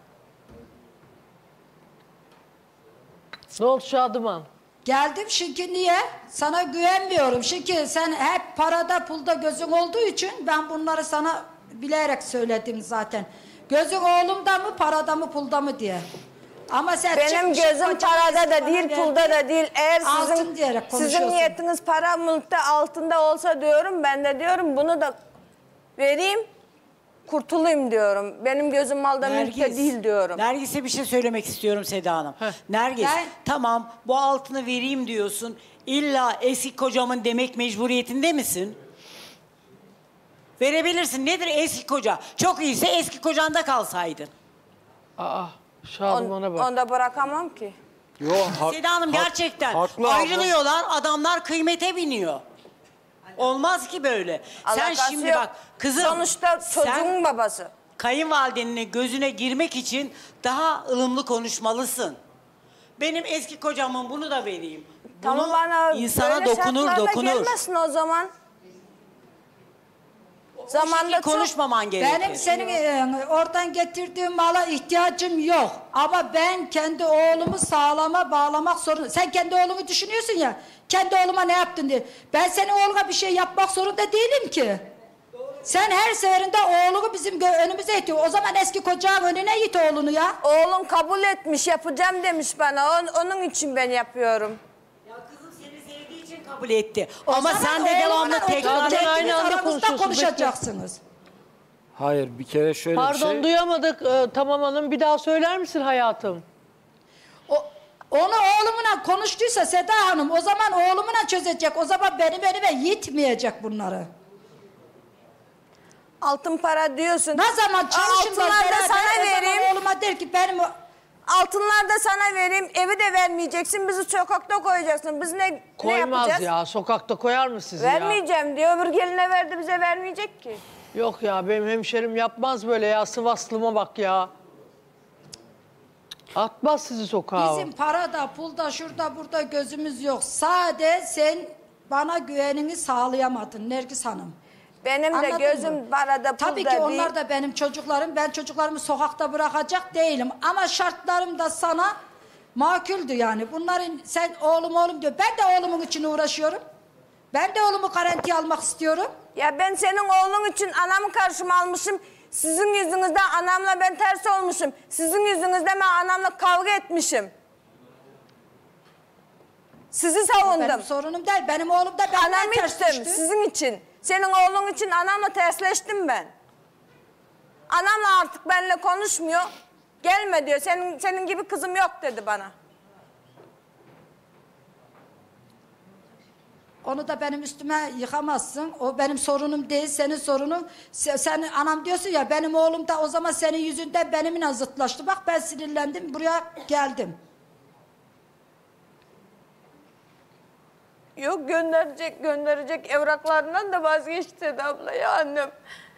Ne oldu Şadıman? Geldim çünkü niye? Sana güvenmiyorum. Çünkü sen hep parada pulda gözün olduğu için ben bunları sana bilerek söyledim zaten. Gözün oğlumda mı parada mı pulda mı diye. Ama sen benim gözüm parada da değil, pulda da değil. Eğer sizin niyetiniz para, mülkte, altında olsa diyorum, ben de diyorum bunu da vereyim, kurtulayım diyorum. Benim gözüm malda, mülkte değil diyorum. Nergis'e bir şey söylemek istiyorum Seda Hanım. Nergis, tamam bu altını vereyim diyorsun. İlla eski kocamın demek mecburiyetinde misin? Verebilirsin. Nedir eski koca? Çok iyiyse eski kocanda kalsaydın. Şadıman'a bak. Onu da bırakamam ki. Seda Hanım gerçekten ayrılıyorlar, adamlar kıymete biniyor. Olmaz ki böyle. Alakası Sen şimdi yok. bak kızım. Sonuçta çocuğun babası. Kayınvalidenin gözüne girmek için daha ılımlı konuşmalısın. Benim eski kocamın bunu da vereyim. Tamam, Bunu bana insana böyle dokunur şartlarda dokunur. gelmesin o zaman. Zamanla konuşmaman gerekir. Benim senin oradan getirdiğin mala ihtiyacım yok. Ama ben kendi oğlumu sağlama bağlamak zorunda. Sen kendi oğlumu düşünüyorsun ya. Kendi oğluma ne yaptın diye. Ben senin oğluna bir şey yapmak zorunda değilim ki. Sen her seferinde oğlunu bizim önümüze itiyor. O zaman eski kocanın önüne it oğlunu ya. Oğlum kabul etmiş, yapacağım demiş bana. Onun için ben yapıyorum. Kabul etti. Ama sen de devamlı tekrar aynı anda konuşacaksınız. Hayır, bir kere şöyle bir şey. Pardon, duyamadık. Tamam Hanım, bir daha söyler misin hayatım? Onu oğlumla konuştuysa Seda Hanım, o zaman oğlumla çözecek. O zaman benim önüme yitmeyecek bunları. Altın para diyorsun. Ne zaman çalışın da sana vereyim. Oğluma der ki benim... Altınlar da sana vereyim, evi de vermeyeceksin, bizi sokakta koyacaksın. Biz ne yapacağız? Koymaz ya, sokakta koyar mı sizi Vermeyeceğim diyor, öbür geline verdi, bize vermeyecek ki. Yok ya, benim hemşerim yapmaz böyle ya, Sivaslı'ma bak ya. Atmaz sizi sokağa. Bizim parada, pulda, şurada, burada gözümüz yok. Sade sen bana güvenini sağlayamadın Nergis Hanım. Benim Anladın de gözüm mı? parada, pulda Tabii ki onlar da benim çocuklarım. Ben çocuklarımı sokakta bırakacak değilim. Ama şartlarım da sana makuldü yani. Bunların sen oğlum diyor. Ben de oğlumun için uğraşıyorum. Ben de oğlumu garantiye almak istiyorum. Ya ben senin oğlun için anamı karşıma almışım. Sizin yüzünüzden anamla ben ters olmuşum. Sizin yüzünüzden ben anamla kavga etmişim. Sizi savundum. Benim sorunum değil. Benim oğlum da benden ters düştü. Sizin için. Senin oğlun için anamla tersleştim ben. Anamla artık benimle konuşmuyor. Gelme diyor. Senin gibi kızım yok dedi bana. Onu da benim üstüme yıkamazsın. O benim sorunum değil, senin sorunun. Sen anam diyorsun ya, benim oğlum da o zaman senin yüzünden benimle zıtlaştı. Bak ben sinirlendim, buraya geldim. Yok, gönderecek evraklarından da vazgeçti Seda abla ya annem.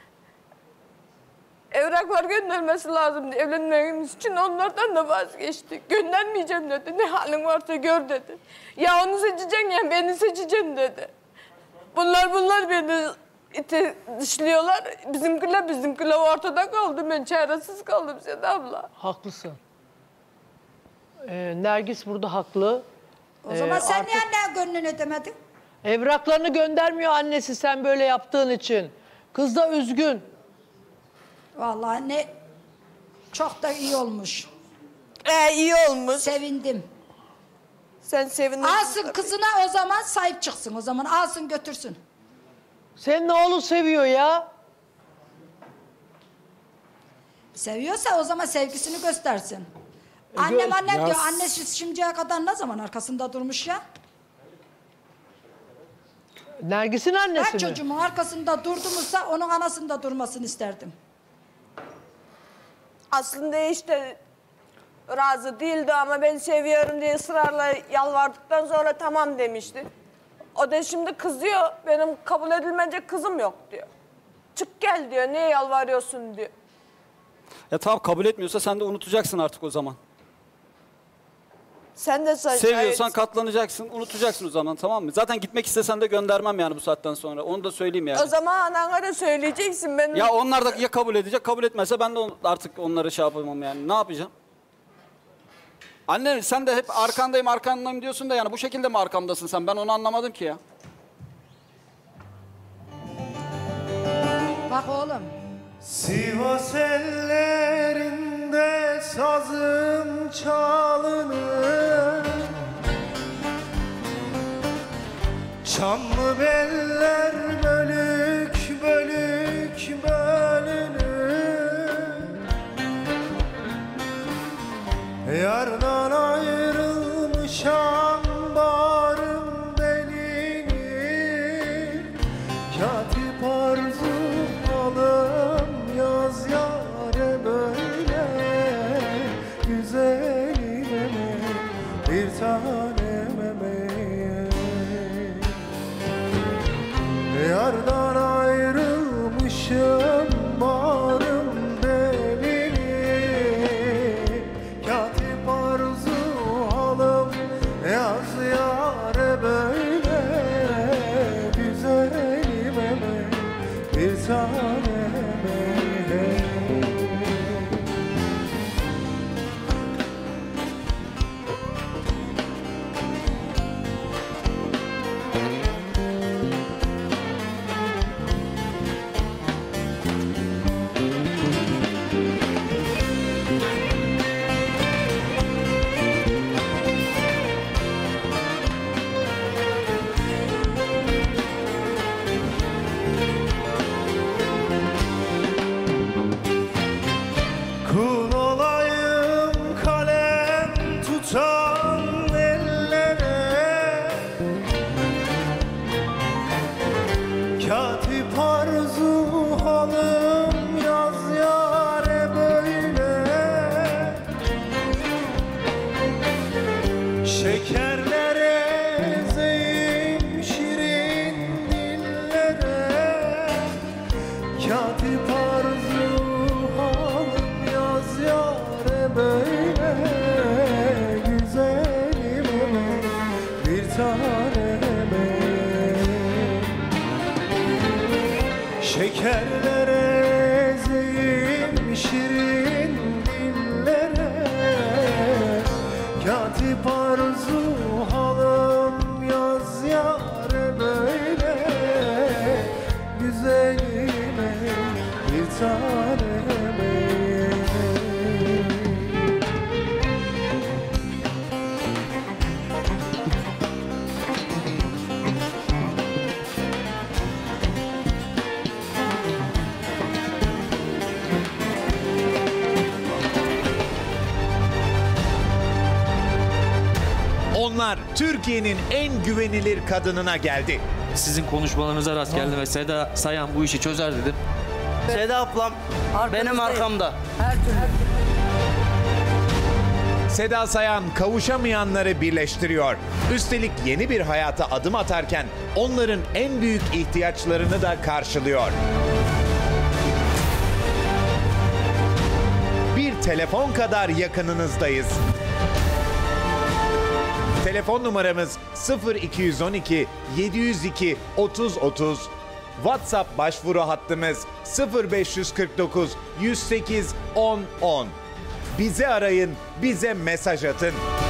Evraklar göndermesi lazımdı evlenmemiz için, onlardan da vazgeçti. Göndermeyeceğim dedi, ne halin varsa gör dedi. Ya onu seçeceksin ya beni seçeceksin dedi. Bunlar beni dışlıyorlar, bizimkiler ortada kaldı, ben çaresiz kaldım Seda abla. Haklısın. Nergis burada haklı. O zaman sen niye anne gönlünü ödemedin? Evraklarını göndermiyor annesi sen böyle yaptığın için. Kız da üzgün. Vallahi ne çok da iyi olmuş. İyi olmuş. Sevindim. Sen sevindin. Alsın kızına, o zaman sahip çıksın, o zaman alsın götürsün. Senin oğlun seviyor ya. Seviyorsa o zaman sevgisini göstersin. Annem diyor. Annesi şimdiye kadar ne zaman arkasında durmuş ya? Nergis'in annesi Ben mi? çocuğumun arkasında durdumsa onun anasında durmasını isterdim. Aslında işte razı değildi ama ben seviyorum diye ısrarla yalvardıktan sonra tamam demişti. O da şimdi kızıyor. Benim kabul edilmeyecek kızım yok diyor. Çık gel diyor. Niye yalvarıyorsun diyor. Ya tamam, kabul etmiyorsa sen de unutacaksın artık o zaman. Sen de seviyorsan katlanacaksın, unutacaksın o zaman, tamam mı? Zaten gitmek istesen de göndermem yani bu saatten sonra. Onu da söyleyeyim yani. O zaman anana da söyleyeceksin. Ben... Ya onlar da ya kabul edecek, kabul etmezse ben de artık onları şey yapamam yani. Ne yapacağım? Anne sen de hep arkandayım diyorsun da yani bu şekilde mi arkamdasın sen? Ben onu anlamadım ki ya. Bak oğlum. Sivas ellerinde sazım çalınır, çamlı beller bölük bölük bölünür. Yardan ayrılmışam bağrım delinir, katip arzu alım yaz yâre böyle, güzelime bir tanem emeğe. Yardan ayrılmışım bağrım delinir, katip arzu alım yaz yâre böyle, güzelime bir tanem. Kul olayım kalem tutan ellere, katip arzu halım yaz yâre böyle, şekerlere ezeyim şirin dillere, katip arzu halım yaz yâre böyle, güzelime bir taneme. Şekerlere ezeyim şirin dillere, katip arzu halım yaz yâre böyle, güzelime bir taneme. Onlar Türkiye'nin en güvenilir kadınına geldi. Sizin konuşmalarınıza rast geldi ve Seda Sayan bu işi çözer dedim. Seda ablam benim arkamda. Her türlü. Seda Sayan kavuşamayanları birleştiriyor. Üstelik yeni bir hayata adım atarken onların en büyük ihtiyaçlarını da karşılıyor. Bir telefon kadar yakınınızdayız. Telefon numaramız 0212 702 30 30. WhatsApp başvuru hattımız 0549 108 10 10. Bizi arayın, bize mesaj atın.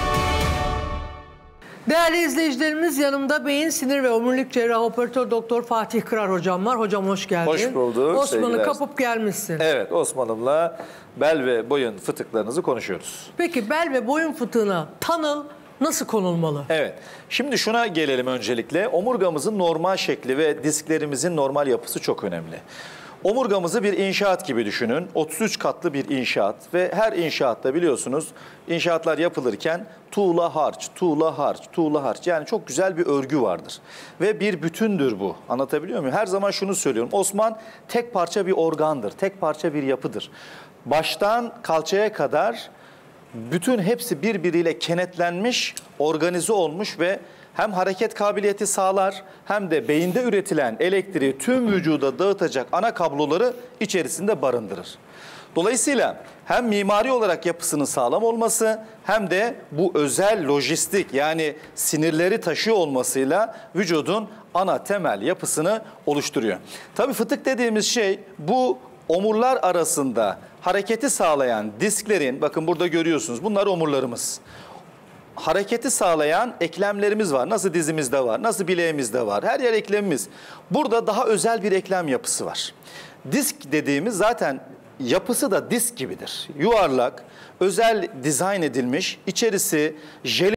Değerli izleyicilerimiz, yanımda beyin, sinir ve omurilik cerrahı operatör doktor Fatih Kırar hocam var. Hocam hoş geldin. Hoş bulduk. Osman'ı sevgiler. kapıp gelmişsin. Evet, Osman'ımla bel ve boyun fıtıklarınızı konuşuyoruz. Peki bel ve boyun fıtığına tanıl nasıl konulmalı? Evet. Şimdi şuna gelelim öncelikle. Omurgamızın normal şekli ve disklerimizin normal yapısı çok önemli. Omurgamızı bir inşaat gibi düşünün. 33 katlı bir inşaat ve her inşaatta biliyorsunuz inşaatlar yapılırken tuğla harç, tuğla harç, tuğla harç. Yani çok güzel bir örgü vardır. Ve bir bütündür bu. Anlatabiliyor muyum? Her zaman şunu söylüyorum. Osman tek parça bir organdır, tek parça bir yapıdır. baştan kalçaya kadar bütün hepsi birbiriyle kenetlenmiş, organize olmuş ve hem hareket kabiliyeti sağlar hem de beyinde üretilen elektriği tüm vücuda dağıtacak ana kabloları içerisinde barındırır. Dolayısıyla hem mimari olarak yapısının sağlam olması hem de bu özel lojistik yani sinirleri taşıyor olmasıyla vücudun ana temel yapısını oluşturuyor. Tabii fıtık dediğimiz şey bu omurlar arasında hareketi sağlayan disklerin, bakın burada görüyorsunuz bunlar omurlarımız. Hareketi sağlayan eklemlerimiz var. Nasıl dizimizde var, nasıl bileğimizde var. Her yer eklemimiz. Burada daha özel bir eklem yapısı var. Disk dediğimiz zaten yapısı da disk gibidir. Yuvarlak, özel dizayn edilmiş, içerisi jeli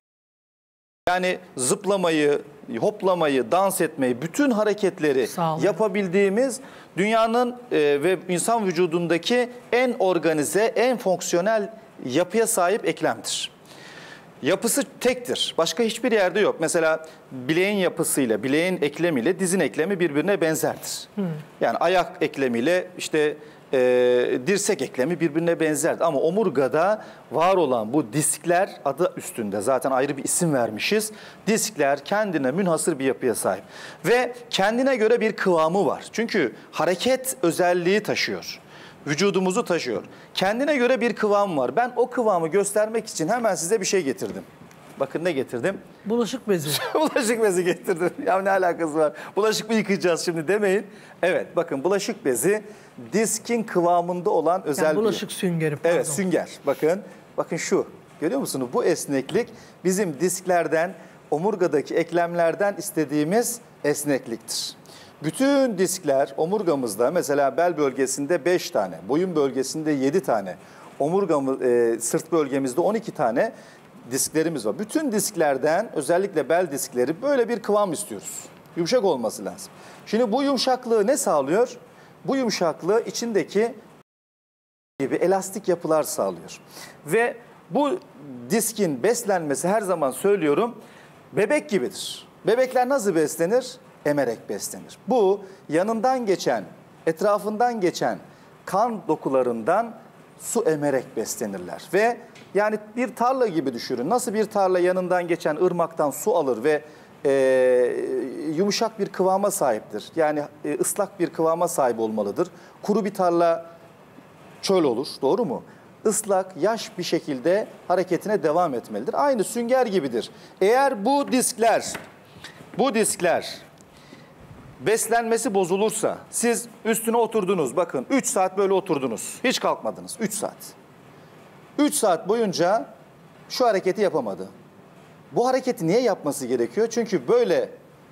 yani zıplamayı, hoplamayı, dans etmeyi, bütün hareketleri yapabildiğimiz dünyanın ve insan vücudundaki en organize, en fonksiyonel yapıya sahip eklemdir. Yapısı tektir. Başka hiçbir yerde yok. Mesela bileğin yapısıyla, bileğin eklemiyle dizin eklemi birbirine benzerdir. Yani ayak eklemiyle işte dirsek eklemi birbirine benzerdir. Ama omurgada var olan bu diskler adı üstünde zaten ayrı bir isim vermişiz. Diskler kendine münhasır bir yapıya sahip. Ve kendine göre bir kıvamı var. Çünkü hareket özelliği taşıyor. Vücudumuzu taşıyor. Kendine göre bir kıvam var. Ben o kıvamı göstermek için hemen size bir şey getirdim. Bakın ne getirdim? Bulaşık bezi. Bulaşık bezi getirdim. Ya ne alakası var? Bulaşık mı yıkayacağız şimdi demeyin. Evet bakın bulaşık bezi diskin kıvamında olan özel yani bulaşık süngeri pardon. Evet sünger. Bakın şu. Görüyor musunuz? Bu esneklik bizim disklerden, omurgadaki eklemlerden istediğimiz esnekliktir. Bütün diskler omurgamızda mesela bel bölgesinde 5 tane, boyun bölgesinde 7 tane, sırt bölgemizde 12 tane disklerimiz var. Bütün disklerden özellikle bel diskleri böyle bir kıvam istiyoruz. Yumuşak olması lazım. Şimdi bu yumuşaklığı ne sağlıyor? Bu yumuşaklığı içindeki gibi elastik yapılar sağlıyor. Ve bu diskin beslenmesi her zaman söylüyorum bebek gibidir. Bebekler nasıl beslenir? Emerek beslenir. Bu yanından geçen, etrafından geçen kan dokularından su emerek beslenirler. Ve yani bir tarla gibi düşünün. Nasıl bir tarla yanından geçen ırmaktan su alır ve yumuşak bir kıvama sahiptir. Yani ıslak bir kıvama sahip olmalıdır. Kuru bir tarla çöl olur, doğru mu? Islak, yaş bir şekilde hareketine devam etmelidir. Aynı sünger gibidir. Eğer bu diskler beslenmesi bozulursa, siz üstüne oturdunuz, bakın 3 saat böyle oturdunuz, hiç kalkmadınız, 3 saat. 3 saat boyunca şu hareketi yapamadı. Bu hareketi niye yapması gerekiyor? Çünkü böyle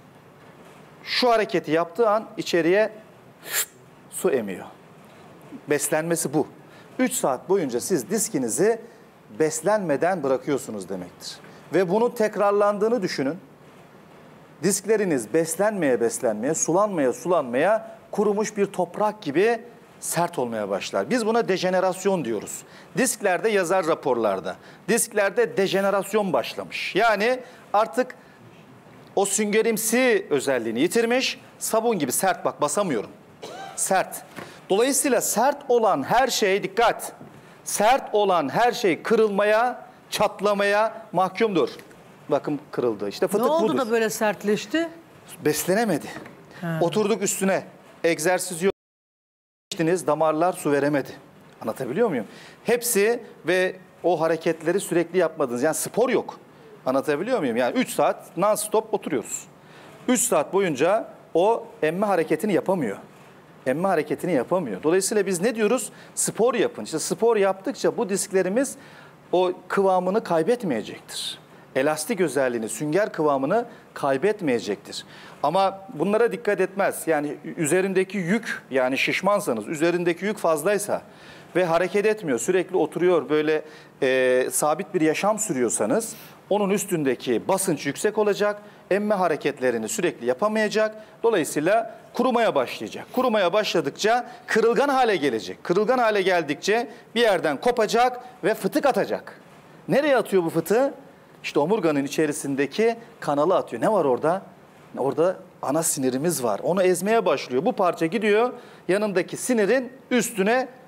şu hareketi yaptığı an içeriye su emiyor. Beslenmesi bu. 3 saat boyunca siz diskinizi beslenmeden bırakıyorsunuz demektir. Ve bunun tekrarlandığını düşünün. Diskleriniz beslenmeye, sulanmaya kurumuş bir toprak gibi sert olmaya başlar. Biz buna dejenerasyon diyoruz. Disklerde yazar raporlarda. Disklerde dejenerasyon başlamış. Yani artık o süngerimsi özelliğini yitirmiş. Sabun gibi sert, bak basamıyorum. Sert. Dolayısıyla sert olan her şey, dikkat. Sert olan her şey kırılmaya, çatlamaya mahkumdur. Bakın kırıldı. İşte fıtık budur. Ne oldu da böyle sertleşti? Beslenemedi. Oturduk üstüne. Egzersiz yok. İçtiniz, damarlar su veremedi. Anlatabiliyor muyum? Hepsi ve o hareketleri sürekli yapmadınız. Yani spor yok. Anlatabiliyor muyum? Yani 3 saat non-stop oturuyoruz. 3 saat boyunca o emme hareketini yapamıyor. Emme hareketini yapamıyor. Dolayısıyla biz ne diyoruz? Spor yapın. İşte spor yaptıkça bu disklerimiz o kıvamını kaybetmeyecektir. Elastik özelliğini, sünger kıvamını kaybetmeyecektir. Ama bunlara dikkat etmez. Yani üzerindeki yük, yani şişmansanız, üzerindeki yük fazlaysa ve hareket etmiyor, sürekli oturuyor, böyle sabit bir yaşam sürüyorsanız onun üstündeki basınç yüksek olacak, emme hareketlerini sürekli yapamayacak. Dolayısıyla kurumaya başlayacak. Kurumaya başladıkça kırılgan hale gelecek. Kırılgan hale geldikçe bir yerden kopacak ve fıtık atacak. Nereye atıyor bu fıtığı? İşte omurganın içerisindeki kanalı atıyor. Ne var orada? Orada ana sinirimiz var. Onu ezmeye başlıyor. Bu parça gidiyor, yanındaki sinirin üstüne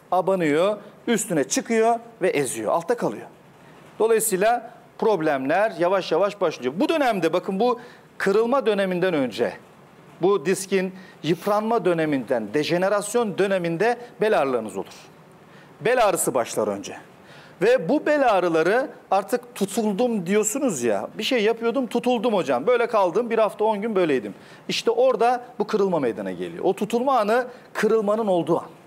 abanıyor, üstüne çıkıyor ve eziyor. Altta kalıyor. Dolayısıyla problemler yavaş yavaş başlıyor. Bu dönemde bakın bu kırılma döneminden önce, bu diskin yıpranma döneminden, dejenerasyon döneminde bel ağrılarınız olur. Bel ağrısı başlar önce. Ve bu bel ağrıları artık tutuldum diyorsunuz ya, bir şey yapıyordum tutuldum hocam. Böyle kaldım, bir hafta 10 gün böyleydim. İşte orada bu kırılma meydana geliyor. O tutulma anı kırılmanın olduğu an.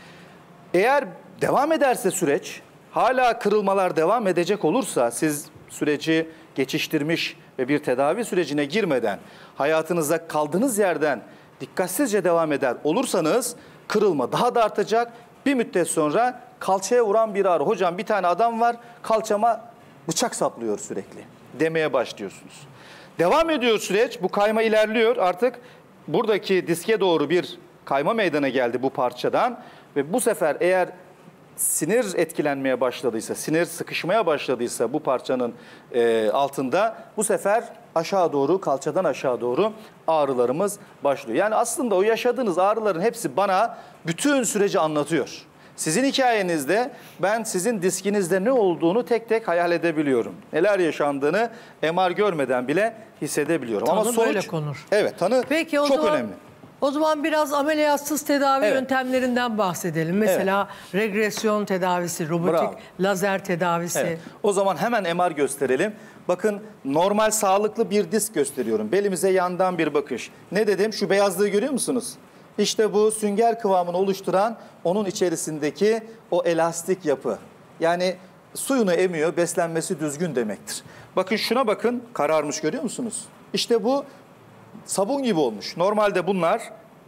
Eğer devam ederse süreç, hala kırılmalar devam edecek olursa, siz süreci geçiştirmiş ve bir tedavi sürecine girmeden hayatınızda kaldığınız yerden dikkatsizce devam eder olursanız kırılma daha da artacak. Bir müddet sonra kalçaya vuran bir ağrı. Hocam bir tane adam var, kalçama bıçak saplıyor sürekli demeye başlıyorsunuz. Devam ediyor süreç, bu kayma ilerliyor. Artık buradaki diske doğru bir kayma meydana geldi bu parçadan. Ve bu sefer eğer sinir etkilenmeye başladıysa, sinir sıkışmaya başladıysa bu parçanın altında, bu sefer aşağı doğru, kalçadan aşağı doğru ağrılarımız başlıyor. Yani aslında o yaşadığınız ağrıların hepsi bana bütün süreci anlatıyor. Sizin hikayenizde ben sizin diskinizde ne olduğunu tek tek hayal edebiliyorum. Neler yaşandığını MR görmeden bile hissedebiliyorum. Tanı ama sonuç böyle konur. Evet, tanı Peki, çok önemli. O zaman biraz ameliyatsız tedavi Evet. yöntemlerinden bahsedelim. Mesela regresyon tedavisi, robotik Bravo. lazer tedavisi. Evet. O zaman hemen MR gösterelim. Bakın normal sağlıklı bir disk gösteriyorum. Belimize yandan bir bakış. Ne dedim? Şu beyazlığı görüyor musunuz? İşte bu sünger kıvamını oluşturan onun içerisindeki o elastik yapı. Yani suyunu emiyor, beslenmesi düzgün demektir. Bakın şuna bakın, kararmış görüyor musunuz? İşte bu sabun gibi olmuş. Normalde bunlar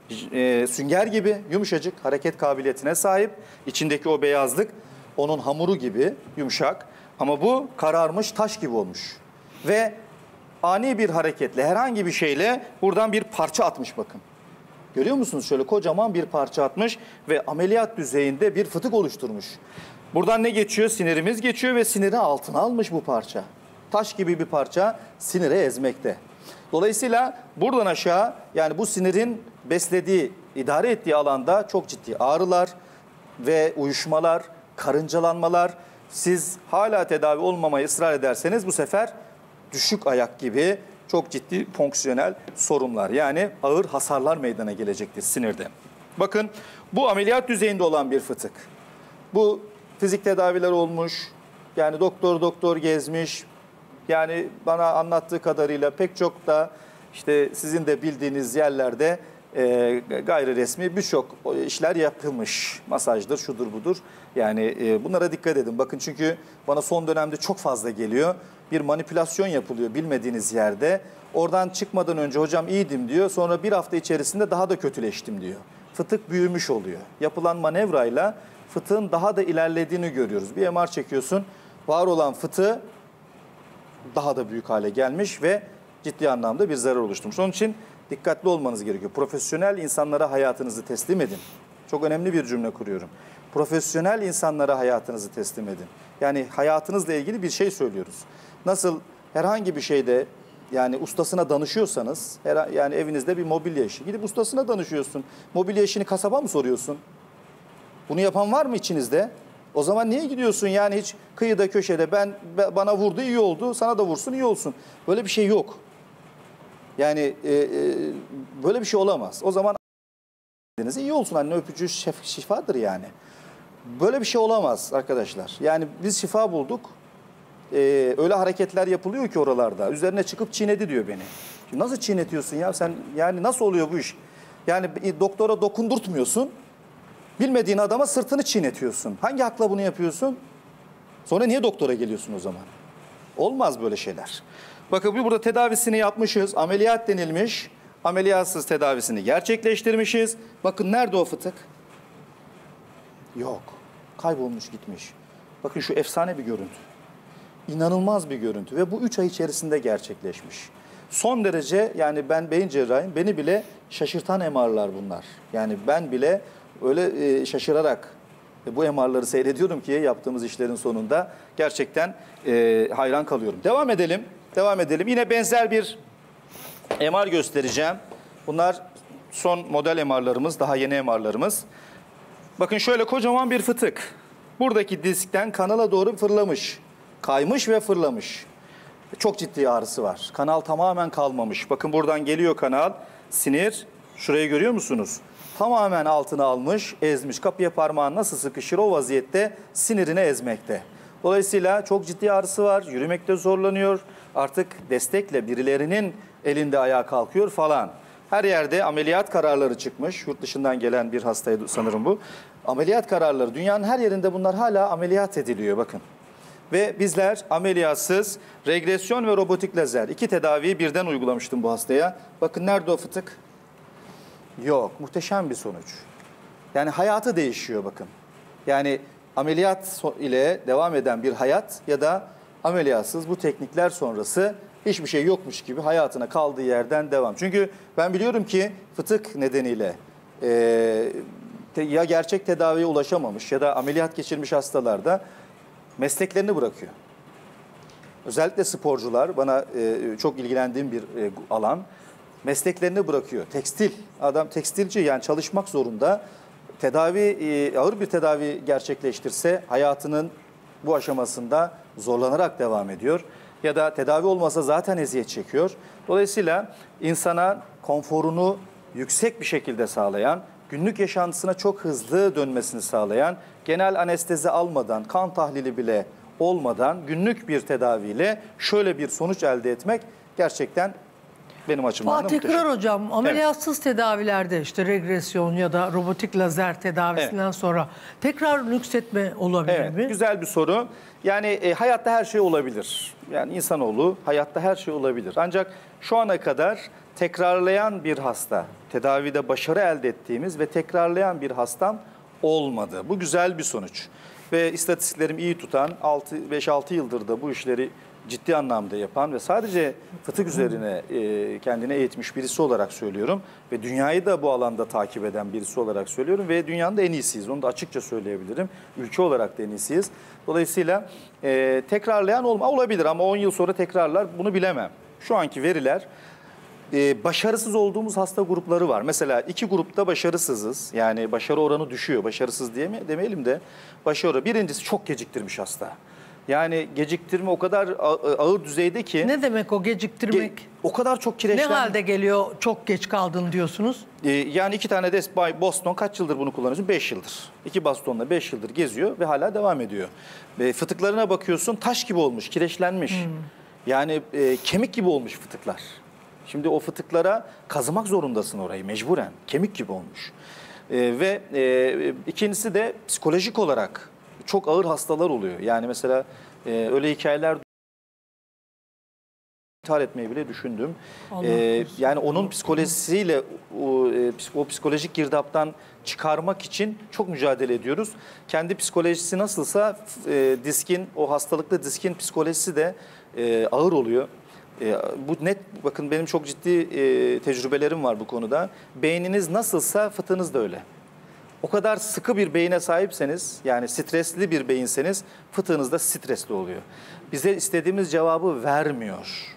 sünger gibi yumuşacık hareket kabiliyetine sahip. İçindeki o beyazlık onun hamuru gibi yumuşak. Ama bu kararmış taş gibi olmuş. Ve ani bir hareketle, herhangi bir şeyle buradan bir parça atmış bakın. Görüyor musunuz? Şöyle kocaman bir parça atmış ve ameliyat düzeyinde bir fıtık oluşturmuş. Buradan ne geçiyor? Sinirimiz geçiyor ve siniri altına almış bu parça. Taş gibi bir parça sinire ezmekte. Dolayısıyla buradan aşağı, yani bu sinirin beslediği, idare ettiği alanda çok ciddi ağrılar ve uyuşmalar, karıncalanmalar. Siz hala tedavi olmamaya ısrar ederseniz bu sefer düşük ayak gibi çok ciddi fonksiyonel sorunlar, yani ağır hasarlar meydana gelecektir sinirde. Bakın bu ameliyat düzeyinde olan bir fıtık. Bu fizik tedaviler olmuş, yani doktor gezmiş. Yani bana anlattığı kadarıyla pek çok da işte sizin de bildiğiniz yerlerde gayri resmi birçok işler yapılmış. Masajdır, şudur budur. Yani bunlara dikkat edin. Bakın çünkü bana son dönemde çok fazla geliyor. Bir manipülasyon yapılıyor bilmediğiniz yerde. Oradan çıkmadan önce hocam iyiydim diyor. Sonra bir hafta içerisinde daha da kötüleştim diyor. Fıtık büyümüş oluyor. Yapılan manevrayla fıtığın daha da ilerlediğini görüyoruz. Bir MR çekiyorsun. Var olan fıtığı daha da büyük hale gelmiş ve ciddi anlamda bir zarar oluşturmuş. Onun için dikkatli olmanız gerekiyor. Profesyonel insanlara hayatınızı teslim edin. Çok önemli bir cümle kuruyorum. Profesyonel insanlara hayatınızı teslim edin. Yani hayatınızla ilgili bir şey söylüyoruz. Nasıl herhangi bir şeyde, yani ustasına danışıyorsanız, yani evinizde bir mobilya işi, gidip ustasına danışıyorsun. Mobilya işini kasaba mı soruyorsun? Bunu yapan var mı içinizde? O zaman niye gidiyorsun yani hiç kıyıda köşede bana vurdu iyi oldu, sana da vursun iyi olsun. Böyle bir şey yok. Yani böyle bir şey olamaz. O zaman iyi olsun, anne öpücüğü şifadır yani. Böyle bir şey olamaz arkadaşlar. Yani biz şifa bulduk. Öyle hareketler yapılıyor ki oralarda. Üzerine çıkıp çiğnedi diyor beni. Şimdi nasıl çiğnetiyorsun ya sen, yani nasıl oluyor bu iş? Yani doktora dokundurtmuyorsun. Bilmediğin adama sırtını çiğnetiyorsun. Hangi hakla bunu yapıyorsun? Sonra niye doktora geliyorsun o zaman? Olmaz böyle şeyler. Bakın burada tedavisini yapmışız. Ameliyat denilmiş. Ameliyatsız tedavisini gerçekleştirmişiz. Bakın nerede o fıtık? Yok. Kaybolmuş gitmiş. Bakın şu efsane bir görüntü. İnanılmaz bir görüntü ve bu 3 ay içerisinde gerçekleşmiş. Son derece, yani ben beyin cerrahıyım. Beni bile şaşırtan MR'lar bunlar. Yani ben bile öyle şaşırarak bu MR'ları seyrediyorum ki yaptığımız işlerin sonunda gerçekten hayran kalıyorum. Devam edelim. Devam edelim. Yine benzer bir MR göstereceğim. Bunlar son model MR'larımız, daha yeni MR'larımız. Bakın şöyle kocaman bir fıtık. Buradaki diskten kanala doğru fırlamış. Kaymış ve fırlamış. Çok ciddi ağrısı var. Kanal tamamen kalmamış. Bakın buradan geliyor kanal. Sinir. Şurayı görüyor musunuz? Tamamen altına almış, ezmiş. Kapıya parmağın nasıl sıkışır o vaziyette sinirini ezmekte. Dolayısıyla çok ciddi ağrısı var. Yürümekte zorlanıyor. Artık destekle birilerinin elinde ayağa kalkıyor falan. Her yerde ameliyat kararları çıkmış. Yurt dışından gelen bir hastaydı sanırım bu. Ameliyat kararları. Dünyanın her yerinde bunlar hala ameliyat ediliyor bakın. Ve bizler ameliyatsız regresyon ve robotik lazer 2 tedaviyi birden uygulamıştım bu hastaya. Bakın nerede o fıtık? Yok. Muhteşem bir sonuç. Yani hayatı değişiyor bakın. Yani ameliyat ile devam eden bir hayat ya da ameliyatsız bu teknikler sonrası hiçbir şey yokmuş gibi hayatına kaldığı yerden devam. Çünkü ben biliyorum ki fıtık nedeniyle ya gerçek tedaviye ulaşamamış ya da ameliyat geçirmiş hastalarda mesleklerini bırakıyor. Özellikle sporcular, bana çok ilgilendiğim bir alan, mesleklerini bırakıyor. Tekstil, adam tekstilci, yani çalışmak zorunda. Tedavi, ağır bir tedavi gerçekleştirse hayatının bu aşamasında zorlanarak devam ediyor. Ya da tedavi olmasa zaten eziyet çekiyor. Dolayısıyla insana konforunu yüksek bir şekilde sağlayan, günlük yaşantısına çok hızlı dönmesini sağlayan, genel anestezi almadan, kan tahlili bile olmadan günlük bir tedaviyle şöyle bir sonuç elde etmek gerçekten benim açımdan da muhteşem. Fatih Kırar hocam, ameliyatsız tedavilerde işte regresyon ya da robotik lazer tedavisinden sonra tekrar nüksetme olabilir mi? Güzel bir soru. Yani hayatta her şey olabilir. Yani insanoğlu hayatta her şey olabilir. Ancak şu ana kadar tekrarlayan bir hasta, tedavide başarı elde ettiğimiz ve tekrarlayan bir hastam olmadı. Bu güzel bir sonuç. Ve istatistiklerim iyi tutan, 5-6 yıldır da bu işleri ciddi anlamda yapan ve sadece fıtık üzerine kendine eğitmiş birisi olarak söylüyorum. Ve dünyayı da bu alanda takip eden birisi olarak söylüyorum. Ve dünyanın da en iyisiyiz. Onu da açıkça söyleyebilirim. Ülke olarak da en iyisiyiz. Dolayısıyla tekrarlayan olabilir ama 10 yıl sonra tekrarlar, bunu bilemem. Şu anki veriler, başarısız olduğumuz hasta grupları var. Mesela 2 grupta başarısızız. Yani başarı oranı düşüyor. Başarısız demeyelim de başarı. Birincisi çok geciktirmiş hasta. Yani geciktirme o kadar ağır düzeyde ki. Ne demek o geciktirmek? O kadar çok kireçlen. Ne halde geliyor çok geç kaldın diyorsunuz? Yani 2 tane de Boston, kaç yıldır bunu kullanıyorsun? 5 yıldır. 2 bastonla 5 yıldır geziyor ve hala devam ediyor. Fıtıklarına bakıyorsun, taş gibi olmuş, kireçlenmiş. Yani kemik gibi olmuş fıtıklar. Şimdi o fıtıklara kazımak zorundasın orayı mecburen. Kemik gibi olmuş. Ve ikincisi de psikolojik olarak çok ağır hastalar oluyor. Yani mesela öyle hikayeler, intihar etmeyi bile düşündüm. Yani onun psikolojisiyle o psikolojik girdaptan çıkarmak için çok mücadele ediyoruz. Kendi psikolojisi nasılsa o hastalıklı diskin psikolojisi de ağır oluyor. Bu net, bakın benim çok ciddi tecrübelerim var bu konuda. Beyniniz nasılsa fıtığınız da öyle. O kadar sıkı bir beyine sahipseniz, yani stresli bir beyinseniz fıtığınız da stresli oluyor. Bize istediğimiz cevabı vermiyor.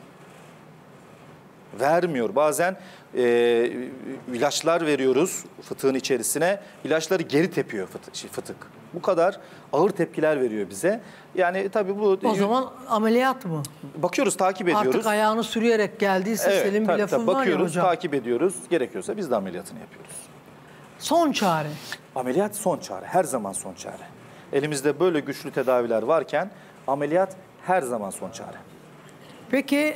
Bazen ilaçlar veriyoruz fıtığın içerisine. İlaçları geri tepiyor fıtık. Bu kadar ağır tepkiler veriyor bize. Yani tabii bu... O zaman ameliyat mı? Bakıyoruz, takip ediyoruz. Artık ayağını sürüyerek geldiyse senin bir lafın var ya bakıyoruz, hocam. takip ediyoruz. Gerekiyorsa biz de ameliyatını yapıyoruz. Son çare. Ameliyat son çare. Her zaman son çare. Elimizde böyle güçlü tedaviler varken ameliyat her zaman son çare. Peki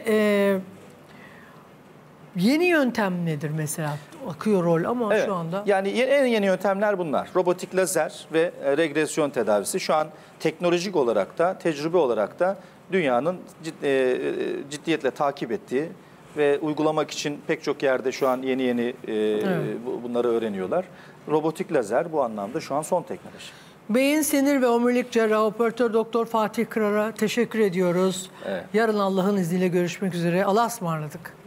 yeni yöntem nedir mesela? Akıyor rol ama şu anda. Yani en yeni yöntemler bunlar. Robotik lazer ve regresyon tedavisi. Şu an teknolojik olarak da, tecrübe olarak da dünyanın ciddiyetle takip ettiği ve uygulamak için pek çok yerde şu an yeni bunları öğreniyorlar. Robotik lazer bu anlamda şu an son teknoloji. Beyin, sinir ve omurilik cerrahı operatör doktor Fatih Kırar'a teşekkür ediyoruz. Yarın Allah'ın izniyle görüşmek üzere. Allah'a ısmarladık.